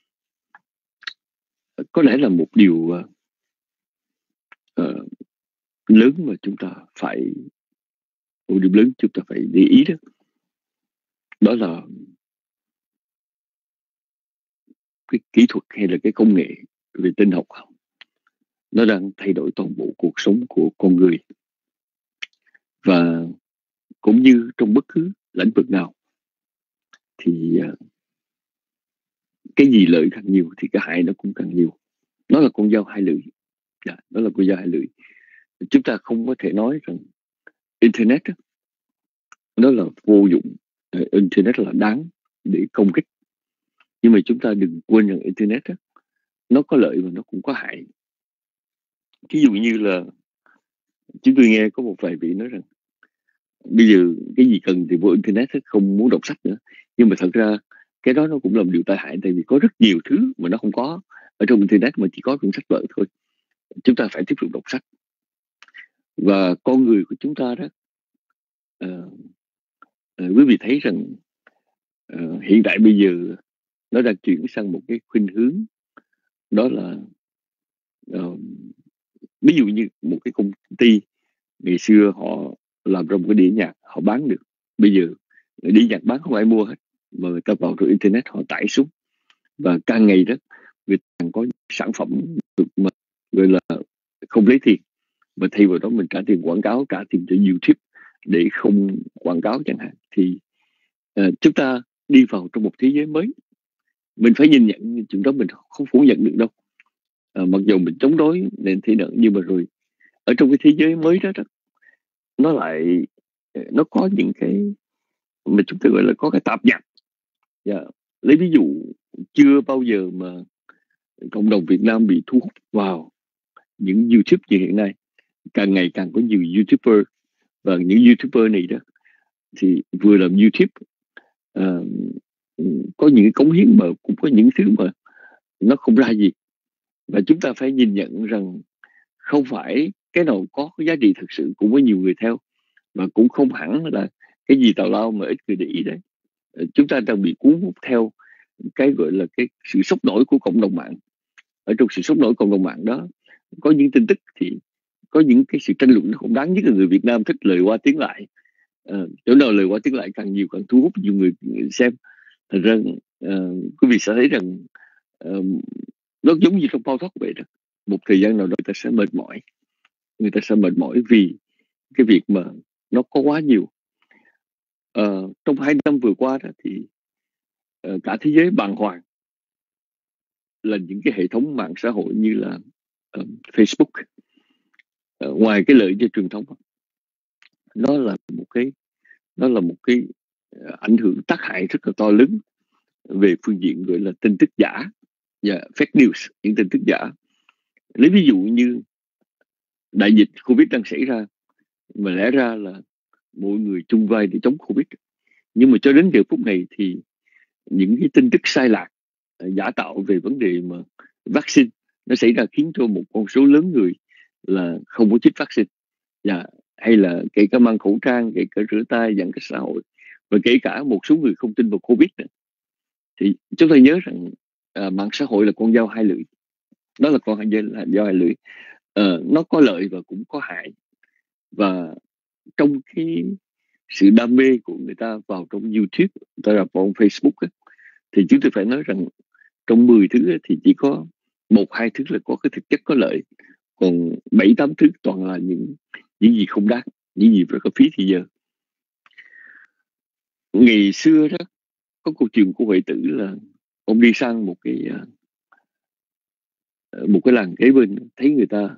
Có lẽ là một điều lớn mà chúng ta phải để ý đó, đó là cái kỹ thuật hay là cái công nghệ về tinh học, nó đang thay đổi toàn bộ cuộc sống của con người. Và cũng như trong bất cứ lĩnh vực nào thì cái gì lợi càng nhiều thì cái hại nó cũng càng nhiều. Nó là con dao hai lưỡi. Nó là con dao hai lưỡi. Chúng ta không có thể nói rằng Internet đó, nó là vô dụng, Internet là đáng để công kích. Nhưng mà chúng ta đừng quên rằng Internet đó, nó có lợi và nó cũng có hại. Ví dụ như là chúng tôi nghe có một vài vị nói rằng bây giờ cái gì cần thì vô Internet, không muốn đọc sách nữa. Nhưng mà thật ra cái đó nó cũng là một điều tai hại, tại vì có rất nhiều thứ mà nó không có ở trong Internet mà chỉ có trong sách vở thôi. Chúng ta phải tiếp tục đọc sách. Và con người của chúng ta đó, quý vị thấy rằng hiện tại bây giờ nó đang chuyển sang một cái khuynh hướng, đó là ví dụ như một cái công ty ngày xưa họ làm ra một cái đĩa nhạc, họ bán được. Bây giờ đĩa nhạc bán không ai mua hết, mà người ta vào trên Internet họ tải xuống. Và càng ngày đó người ta có sản phẩm được mà gọi là không lấy tiền, mà thay vào đó mình trả tiền quảng cáo, trả tiền cho YouTube để không quảng cáo chẳng hạn. Thì chúng ta đi vào trong một thế giới mới. Mình phải nhìn nhận chuyện đó, mình không phủ nhận được đâu. Mặc dù mình chống đối nền thị nợ, nhưng mà rồi ở trong cái thế giới mới đó, nó có những cái mà chúng ta gọi là có cái tạp nhạp. Lấy ví dụ, chưa bao giờ mà cộng đồng Việt Nam bị thu hút vào những YouTube như hiện nay. Càng ngày càng có nhiều YouTuber, và những YouTuber này đó thì vừa làm YouTube, có những cái cống hiến mà cũng có những thứ mà nó không ra gì. Và chúng ta phải nhìn nhận rằng không phải cái nào có giá trị thực sự cũng có nhiều người theo. mà cũng không hẳn là cái gì tào lao mà ít người để ý đấy. Chúng ta đang bị cuốn hút theo cái gọi là cái sự sốc nổi của cộng đồng mạng. Ở trong sự sốc nổi cộng đồng mạng đó có những tin tức thì có những cái sự tranh luận nó không đáng, nhất là người Việt Nam thích lời qua tiếng lại. Chỗ nào lời qua tiếng lại càng nhiều càng thu hút nhiều người xem. Thật ra quý vị sẽ thấy rằng nó giống như trong Paul Talk vậy đó. Một thời gian nào đó người ta sẽ mệt mỏi. Người ta sẽ mệt mỏi vì cái việc mà nó có quá nhiều. Trong 2 năm vừa qua đó thì cả thế giới bàng hoàng là những cái hệ thống mạng xã hội như là Facebook. Ngoài cái lợi cho truyền thống, nó là một cái ảnh hưởng tác hại rất là to lớn về phương diện gọi là tin tức giả và fake news, những tin tức giả. Lấy ví dụ như đại dịch Covid đang xảy ra, mà lẽ ra là mọi người chung vai để chống Covid, nhưng mà cho đến giờ phút này thì những cái tin tức sai lạc, giả tạo về vấn đề mà vaccine nó xảy ra, khiến cho một con số lớn người là không có chích vaccine, hay là kể cả mang khẩu trang, kể cả rửa tay, giãn cách xã hội, và kể cả một số người không tin vào Covid nữa. Thì chúng ta nhớ rằng mạng xã hội là con dao hai lưỡi. Đó là con dao hai lưỡi. Nó có lợi và cũng có hại. Và trong cái sự đam mê của người ta vào trong YouTube, người ta vào trong Facebook thì chúng tôi phải nói rằng trong 10 thứ thì chỉ có 1-2 thứ là có cái thực chất có lợi, còn 7-8 thứ toàn là những gì không đáng, những gì rất là phí thời giờ. Ngày xưa đó có câu chuyện của Huệ Tử là ông đi sang một cái làng kế bên, thấy người ta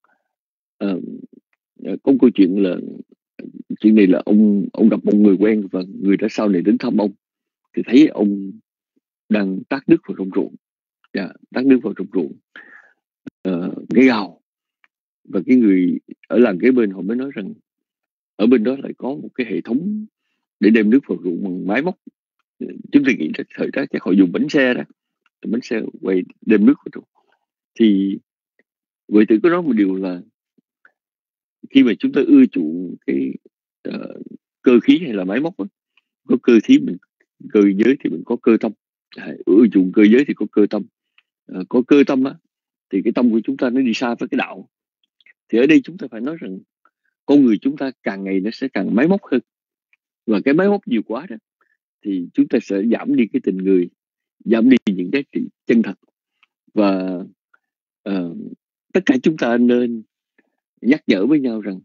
có câu chuyện là chuyện này là ông gặp một người quen và người đã sau này đến thăm ông, thì thấy ông đang tát nước vào trong ruộng, tát nước vào trong ruộng cái gào. Và cái người ở làng kế bên họ mới nói rằng ở bên đó lại có một cái hệ thống để đem nước vào ruộng bằng máy móc. Chúng tôi nghĩ rằng thời đó chắc họ dùng bánh xe quay đem nước vào ruộng. Thì Huệ Tử có nói một điều là khi mà chúng ta ưa chuộng cái cơ khí hay là máy móc đó, có cơ giới thì mình có cơ tâm, ưa chuộng cơ giới thì có cơ tâm. Có cơ tâm á thì cái tâm của chúng ta nó đi xa với cái đạo. Thì ở đây chúng ta phải nói rằng con người chúng ta càng ngày nó sẽ càng máy móc hơn, và cái máy móc nhiều quá đó thì chúng ta sẽ giảm đi cái tình người, giảm đi những giá trị chân thật. Và tất cả chúng ta nên nhắc nhở với nhau rằng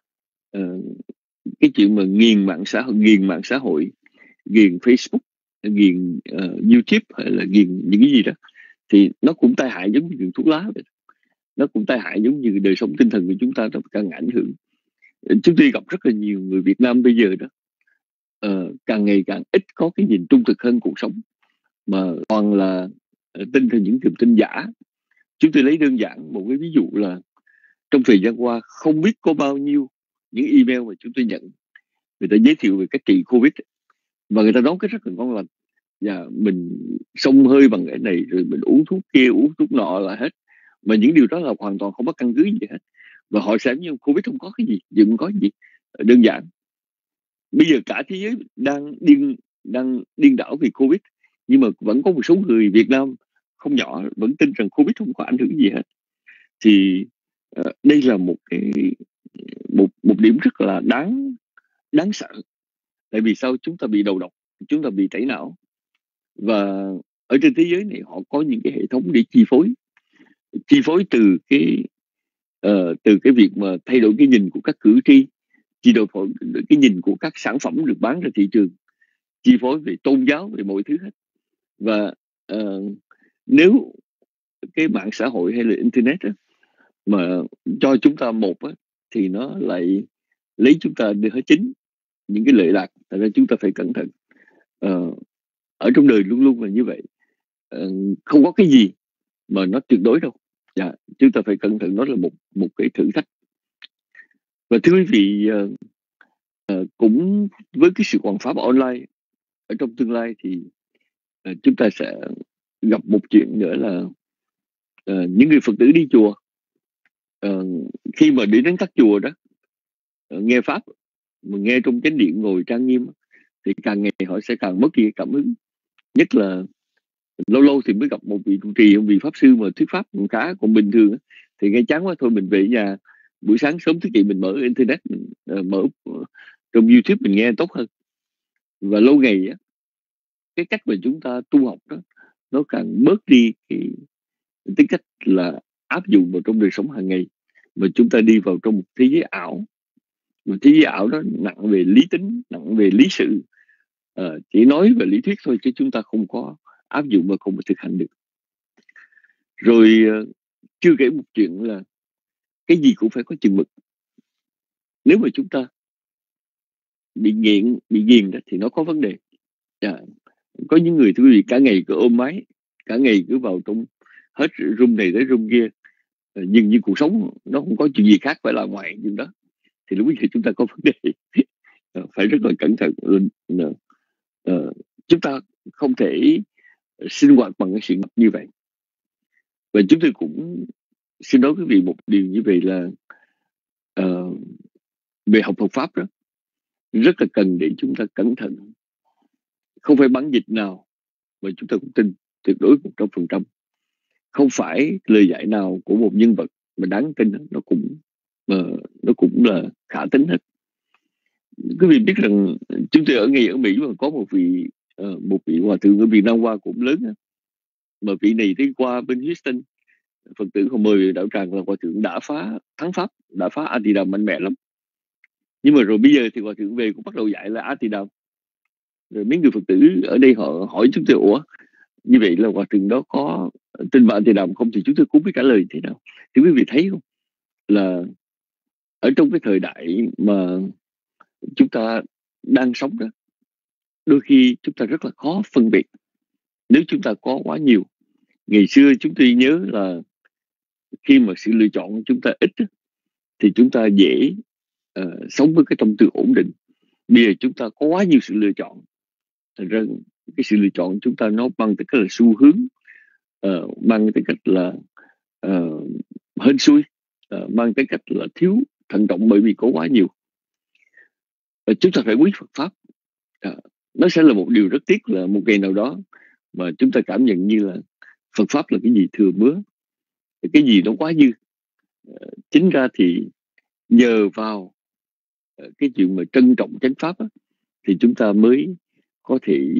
cái chuyện mà nghiền mạng xã hội, nghiền Facebook, nghiền YouTube hay là nghiền những cái gì đó thì nó cũng tai hại giống như nghiền thuốc lá vậy. Nó cũng tai hại giống như đời sống tinh thần của chúng ta, nó càng ảnh hưởng. Chúng tôi gặp rất là nhiều người Việt Nam bây giờ đó càng ngày càng ít có cái nhìn trung thực hơn cuộc sống, mà toàn là tin theo những niềm tin giả. Chúng tôi lấy đơn giản một cái ví dụ là trong thời gian qua không biết có bao nhiêu những email mà chúng tôi nhận, người ta giới thiệu về cách trị Covid và người ta nói cái rất là ngon lành, và mình xông hơi bằng cái này rồi mình uống thuốc kia uống thuốc nọ là hết, mà những điều đó là hoàn toàn không có căn cứ gì hết. Và họ sẽ như Covid không có cái gì, đừng có gì. Đơn giản bây giờ cả thế giới đang điên đảo vì Covid, nhưng mà vẫn có một số người Việt Nam không nhỏ vẫn tin rằng Covid không có ảnh hưởng gì hết. Thì đây là một điểm rất là đáng sợ. Tại vì sao? Chúng ta bị đầu độc, chúng ta bị tẩy não, và ở trên thế giới này họ có những cái hệ thống để chi phối từ cái việc mà thay đổi cái nhìn của các cử tri, chi phối cái nhìn của các sản phẩm được bán ra thị trường, chi phối về tôn giáo, về mọi thứ hết. Và nếu cái mạng xã hội hay là internet á, mà cho chúng ta thì nó lại lấy chúng ta để hết chính những cái lợi lạc. Tại ra chúng ta phải cẩn thận. Ở trong đời luôn luôn là như vậy, không có cái gì mà nó tuyệt đối đâu. Chúng ta phải cẩn thận, nó là một cái thử thách. Và thưa quý vị, cũng với cái sự hoàn pháp online ở trong tương lai thì chúng ta sẽ gặp một chuyện nữa là những người Phật tử đi chùa, khi mà đi đến các chùa đó nghe pháp mà nghe trong chánh điện ngồi trang nghiêm thì càng ngày họ sẽ càng mất đi cảm hứng. Nhất là lâu lâu thì mới gặp một vị trụ trì, một vị pháp sư mà thuyết pháp một khá, còn bình thường thì nghe chán quá thôi mình về nhà, buổi sáng sớm thức dậy mình mở internet, mình mở trong YouTube mình nghe tốt hơn. Và lâu ngày cái cách mà chúng ta tu học đó nó càng bớt đi cái tính cách là áp dụng vào trong đời sống hàng ngày, mà chúng ta đi vào trong một thế giới ảo. Một thế giới ảo đó nặng về lý tính, nặng về lý sự, chỉ nói về lý thuyết thôi chứ chúng ta không có áp dụng và không có thực hành được. Rồi chưa kể một chuyện là cái gì cũng phải có chừng mực. Nếu mà chúng ta bị nghiện đó thì nó có vấn đề. Có những người thưa quý vị cả ngày cứ ôm máy, cả ngày cứ vào trong hết room này tới room kia, nhưng như cuộc sống nó không có chuyện gì khác phải làm ngoài chuyện đó, thì lúc đó chúng ta có vấn đề. Phải rất là cẩn thận. Chúng ta không thể sinh hoạt bằng cái sự ngập như vậy. Và chúng tôi cũng xin nói quý vị một điều như vậy là về học Phật Pháp đó rất là cần để chúng ta cẩn thận. Không phải bản dịch nào mà chúng ta cũng tin tuyệt đối 100%. Không phải lời dạy nào của một nhân vật mà đáng tin nó cũng là khả tín hết. Quý vị biết rằng chúng tôi ở Mỹ mà có một vị hòa thượng ở Việt Nam qua cũng lớn đó. Mà vị này đi qua bên Houston, Phật tử họ mời đạo tràng là hòa thượng đã phá thắng pháp, đã phá A Tỳ Đàm mạnh mẽ lắm. Nhưng mà rồi bây giờ thì hòa thượng về cũng bắt đầu dạy là A Tỳ Đàm. Rồi mấy người Phật tử ở đây họ hỏi chúng tôi, ủa như vậy là hòa thượng đó có tin vào A Tỳ Đàm không? Thì chúng tôi cũng biết trả lời thế nào. Thì quý vị thấy không, là ở trong cái thời đại mà chúng ta đang sống đó, đôi khi chúng ta rất là khó phân biệt. Nếu chúng ta có quá nhiều, ngày xưa chúng tôi nhớ là khi mà sự lựa chọn chúng ta ít thì chúng ta dễ sống với cái tâm tư ổn định. Bây giờ chúng ta có quá nhiều sự lựa chọn, thành ra cái sự lựa chọn chúng ta nó mang tới cách là xu hướng, mang tới cách là hên xui, mang tới cách là thiếu thận trọng, bởi vì có quá nhiều. Chúng ta phải quý Phật Pháp. Nó sẽ là một điều rất tiếc là một ngày nào đó mà chúng ta cảm nhận như là Phật Pháp là cái gì thừa mứa, cái gì nó quá dư. Chính ra thì nhờ vào cái chuyện mà trân trọng chánh Pháp thì chúng ta mới có thể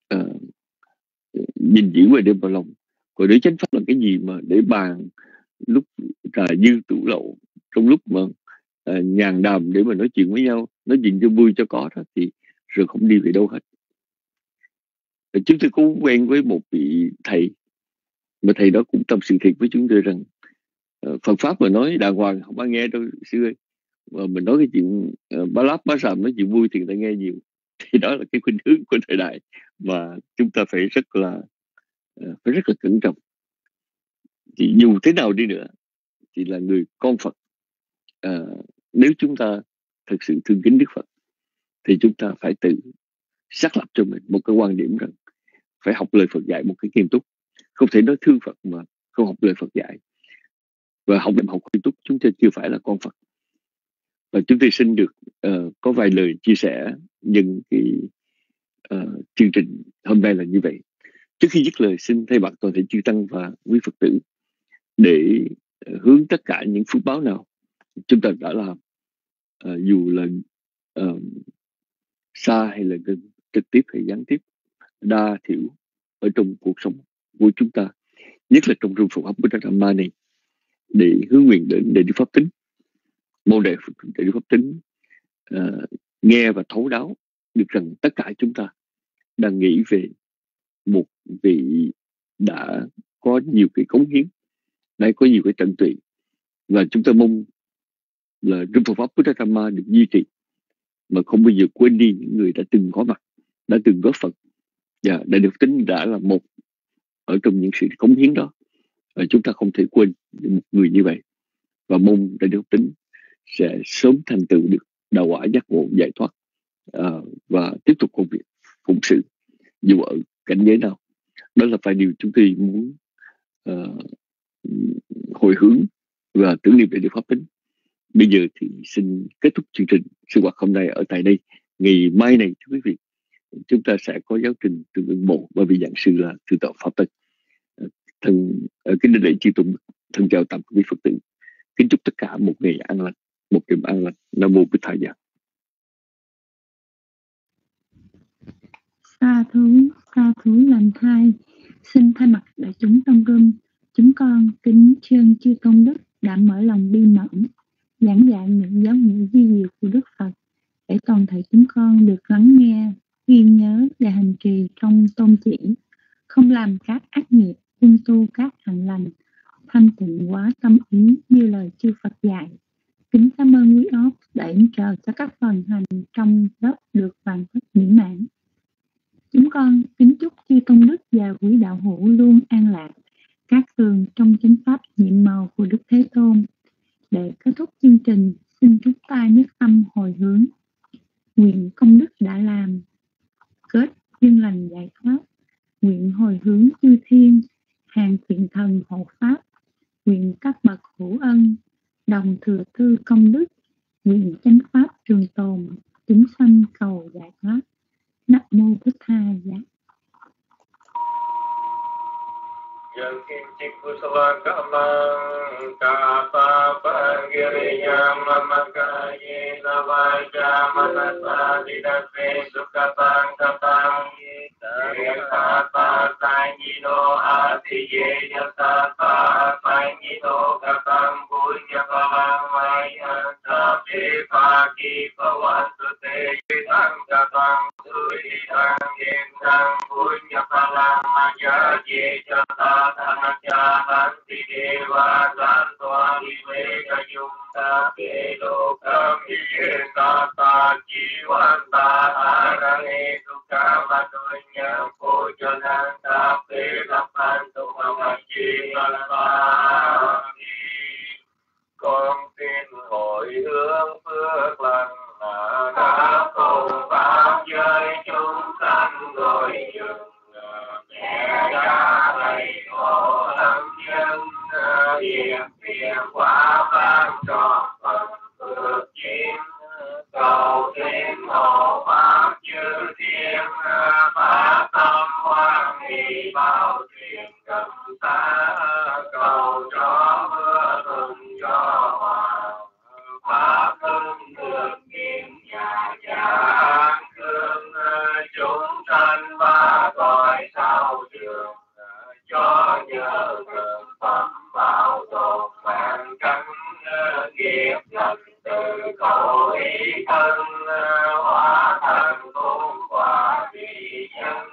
nhìn giữ về đêm vào lòng. Còn nếu chánh Pháp là cái gì mà để bàn lúc trà dư tủ lậu, trong lúc mà nhàn đàm để mà nói chuyện với nhau, nói chuyện cho vui cho có đó, thì rồi không đi về đâu hết. Chúng tôi cũng quen với một vị thầy, mà thầy đó cũng tâm sự thiệt với chúng tôi rằng Phật Pháp mà nói đàng hoàng không ai nghe đâu sư ơi. Mà mình nói cái chuyện bá láp bá sàm, nói chuyện vui thì người ta nghe nhiều. Thì đó là cái khuynh hướng của thời đại mà chúng ta phải rất là cẩn trọng. Thì dù thế nào đi nữa thì là người con Phật, nếu chúng ta thực sự thương kính Đức Phật thì chúng ta phải tự xác lập cho mình một cái quan điểm rằng phải học lời Phật dạy một cái nghiêm túc. Không thể nói thương Phật mà không học lời Phật dạy. Và học nghiêm túc chúng ta chưa phải là con Phật. Và chúng tôi xin được có vài lời chia sẻ nhân cái chương trình hôm nay là như vậy. Trước khi dứt lời, xin thay mặt toàn thể chư tăng và quý Phật tử để hướng tất cả những phước báo nào chúng ta đã làm, dù là xa hay là gần, trực tiếp hay gián tiếp, đa thiểu ở trong cuộc sống của chúng ta, nhất là trong Phật học Buddha Dhamma này, để hướng nguyện đến Đại Đức Pháp Tính, môn Đại Đức Pháp Tính nghe và thấu đáo được rằng tất cả chúng ta đang nghĩ về một vị đã có nhiều cái cống hiến, đã có nhiều cái tận tụy, và chúng ta mong là trong Phật pháp Buddha Dhamma được duy trì, mà không bao giờ quên đi những người đã từng có mặt, đã từng góp Phật, và Đại Đức Tính đã là một ở trong những sự cống hiến đó. Chúng ta không thể quên một người như vậy, và mong Đại Đức Tính sẽ sớm thành tựu được đạo quả giác ngộ giải thoát, và tiếp tục công việc phụng sự dù ở cảnh giới nào. Đó là phải điều chúng tôi muốn hồi hướng và tưởng niệm Đại Đức Pháp Tính. Bây giờ thì xin kết thúc chương trình sinh hoạt hôm nay ở tại đây. Ngày mai này thưa quý vị, chúng ta sẽ có giáo trình tương ứng bộ và vị giảng sư là Thượng tọa Pháp Tân. Kính lễ chư tôn, thân chào tạm quý Phật tử. Kính chúc tất cả một ngày an lành, một đêm an lành. Nam mô Bích Thầy Dạ. Sa thú lành thai. Xin thay mặt đại chúng trong room, chúng con kính trân chư tôn đức đã mở lòng bi mẫn giảng dạy những giáo nghĩa di diệu của Đức Phật, để toàn thể chúng con được lắng nghe, ghi nhớ và hành trì trong tôn chỉ, không làm các ác nghiệp, tuân tu các hạnh lành, thanh tịnh hóa tâm ý như lời chư Phật dạy. Kính cảm ơn quý óc đã yểm trợ cho các phần hành trong lớp được hoàn tất mỹ mãn. Chúng con kính chúc chư tôn đức và quý đạo hữu luôn an lạc, các tường trong chánh pháp nhiệm màu của Đức Thế Tôn. Để kết thúc chương trình, xin chúng ta nhất tâm hồi hướng, nguyện công đức đã làm, kết duyên lành giải thoát, nguyện hồi hướng chư thiên, hàng thiện thần hộ pháp, nguyện các bậc hữu ân, đồng thừa thư công đức, nguyện chánh pháp trường tồn, chúng sanh cầu giải thoát. Nam mô Bích Thầy Dạ. Yang kincik kusala kamang kata panggiriya mamakaye navaja manasa didase sukatang katang kata sangino atiye yasata sangino katang punya palang maya sabi pagi pawasute tang katang suri tang yen tang punya palang maya ye jata Tanakyahan ti deva santwa viveka yukta kelokam yekata jivanta arane sukha madunya pujanan tape lapantu mamaji alvani. Con xin hồi hướng phước lành đã cầu pháp giới chúng sanh rồi dừng mẹ cha thầy cô lâm nhân việc quả ban trọn phần phước chiến cầu thêm hộ pháp chư thiên phát tâm hoan hỷ bao thuyền cầm ta cầu cho mưa thuận cho hòa pháp hưng được kiên nhà an cương chúng sanh ba cõi sao trường cho nhờ gần phẩm bảo tồn mạng cánh nghiệp lành từ khổ ý thân hóa thành công quả vị nhân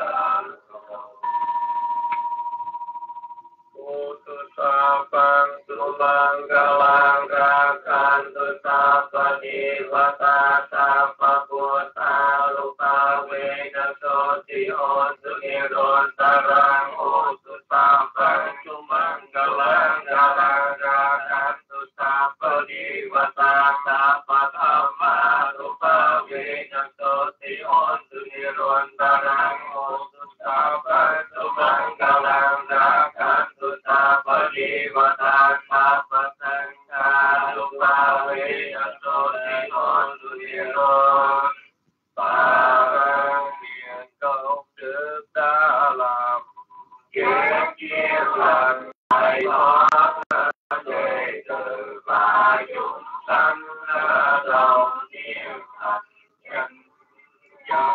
Utu sapang tumang galang rakan tu sapani vata sapa puta lupa veda soti otu niron tarang utu sapang tumang galang rakan tu sapani vata sapa dhamma lupa veda soti otu niron tarang utu sapang tumang galang rakan Sapali vatan sapasangha lupa ve aso niron Parang miền công đức đã làm ghét chia lành giải thoát đệ tử và chúng sanh đồng niệm thành nhân dân.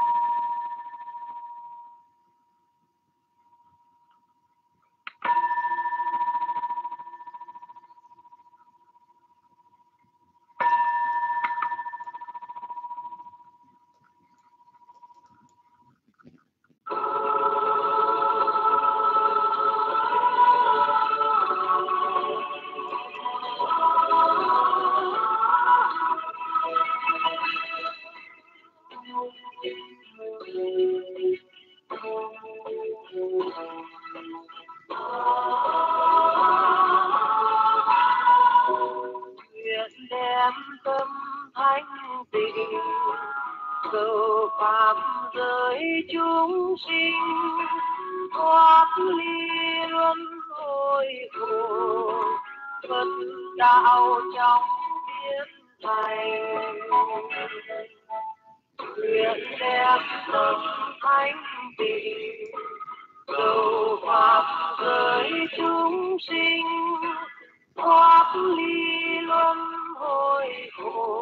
cầu pháp giới chúng sinh thoát ly luân hồi khổ Phật đạo trong biết thầy, nguyện đem tâm thánh tình cầu pháp giới chúng sinh thoát ly luân hồi khổ.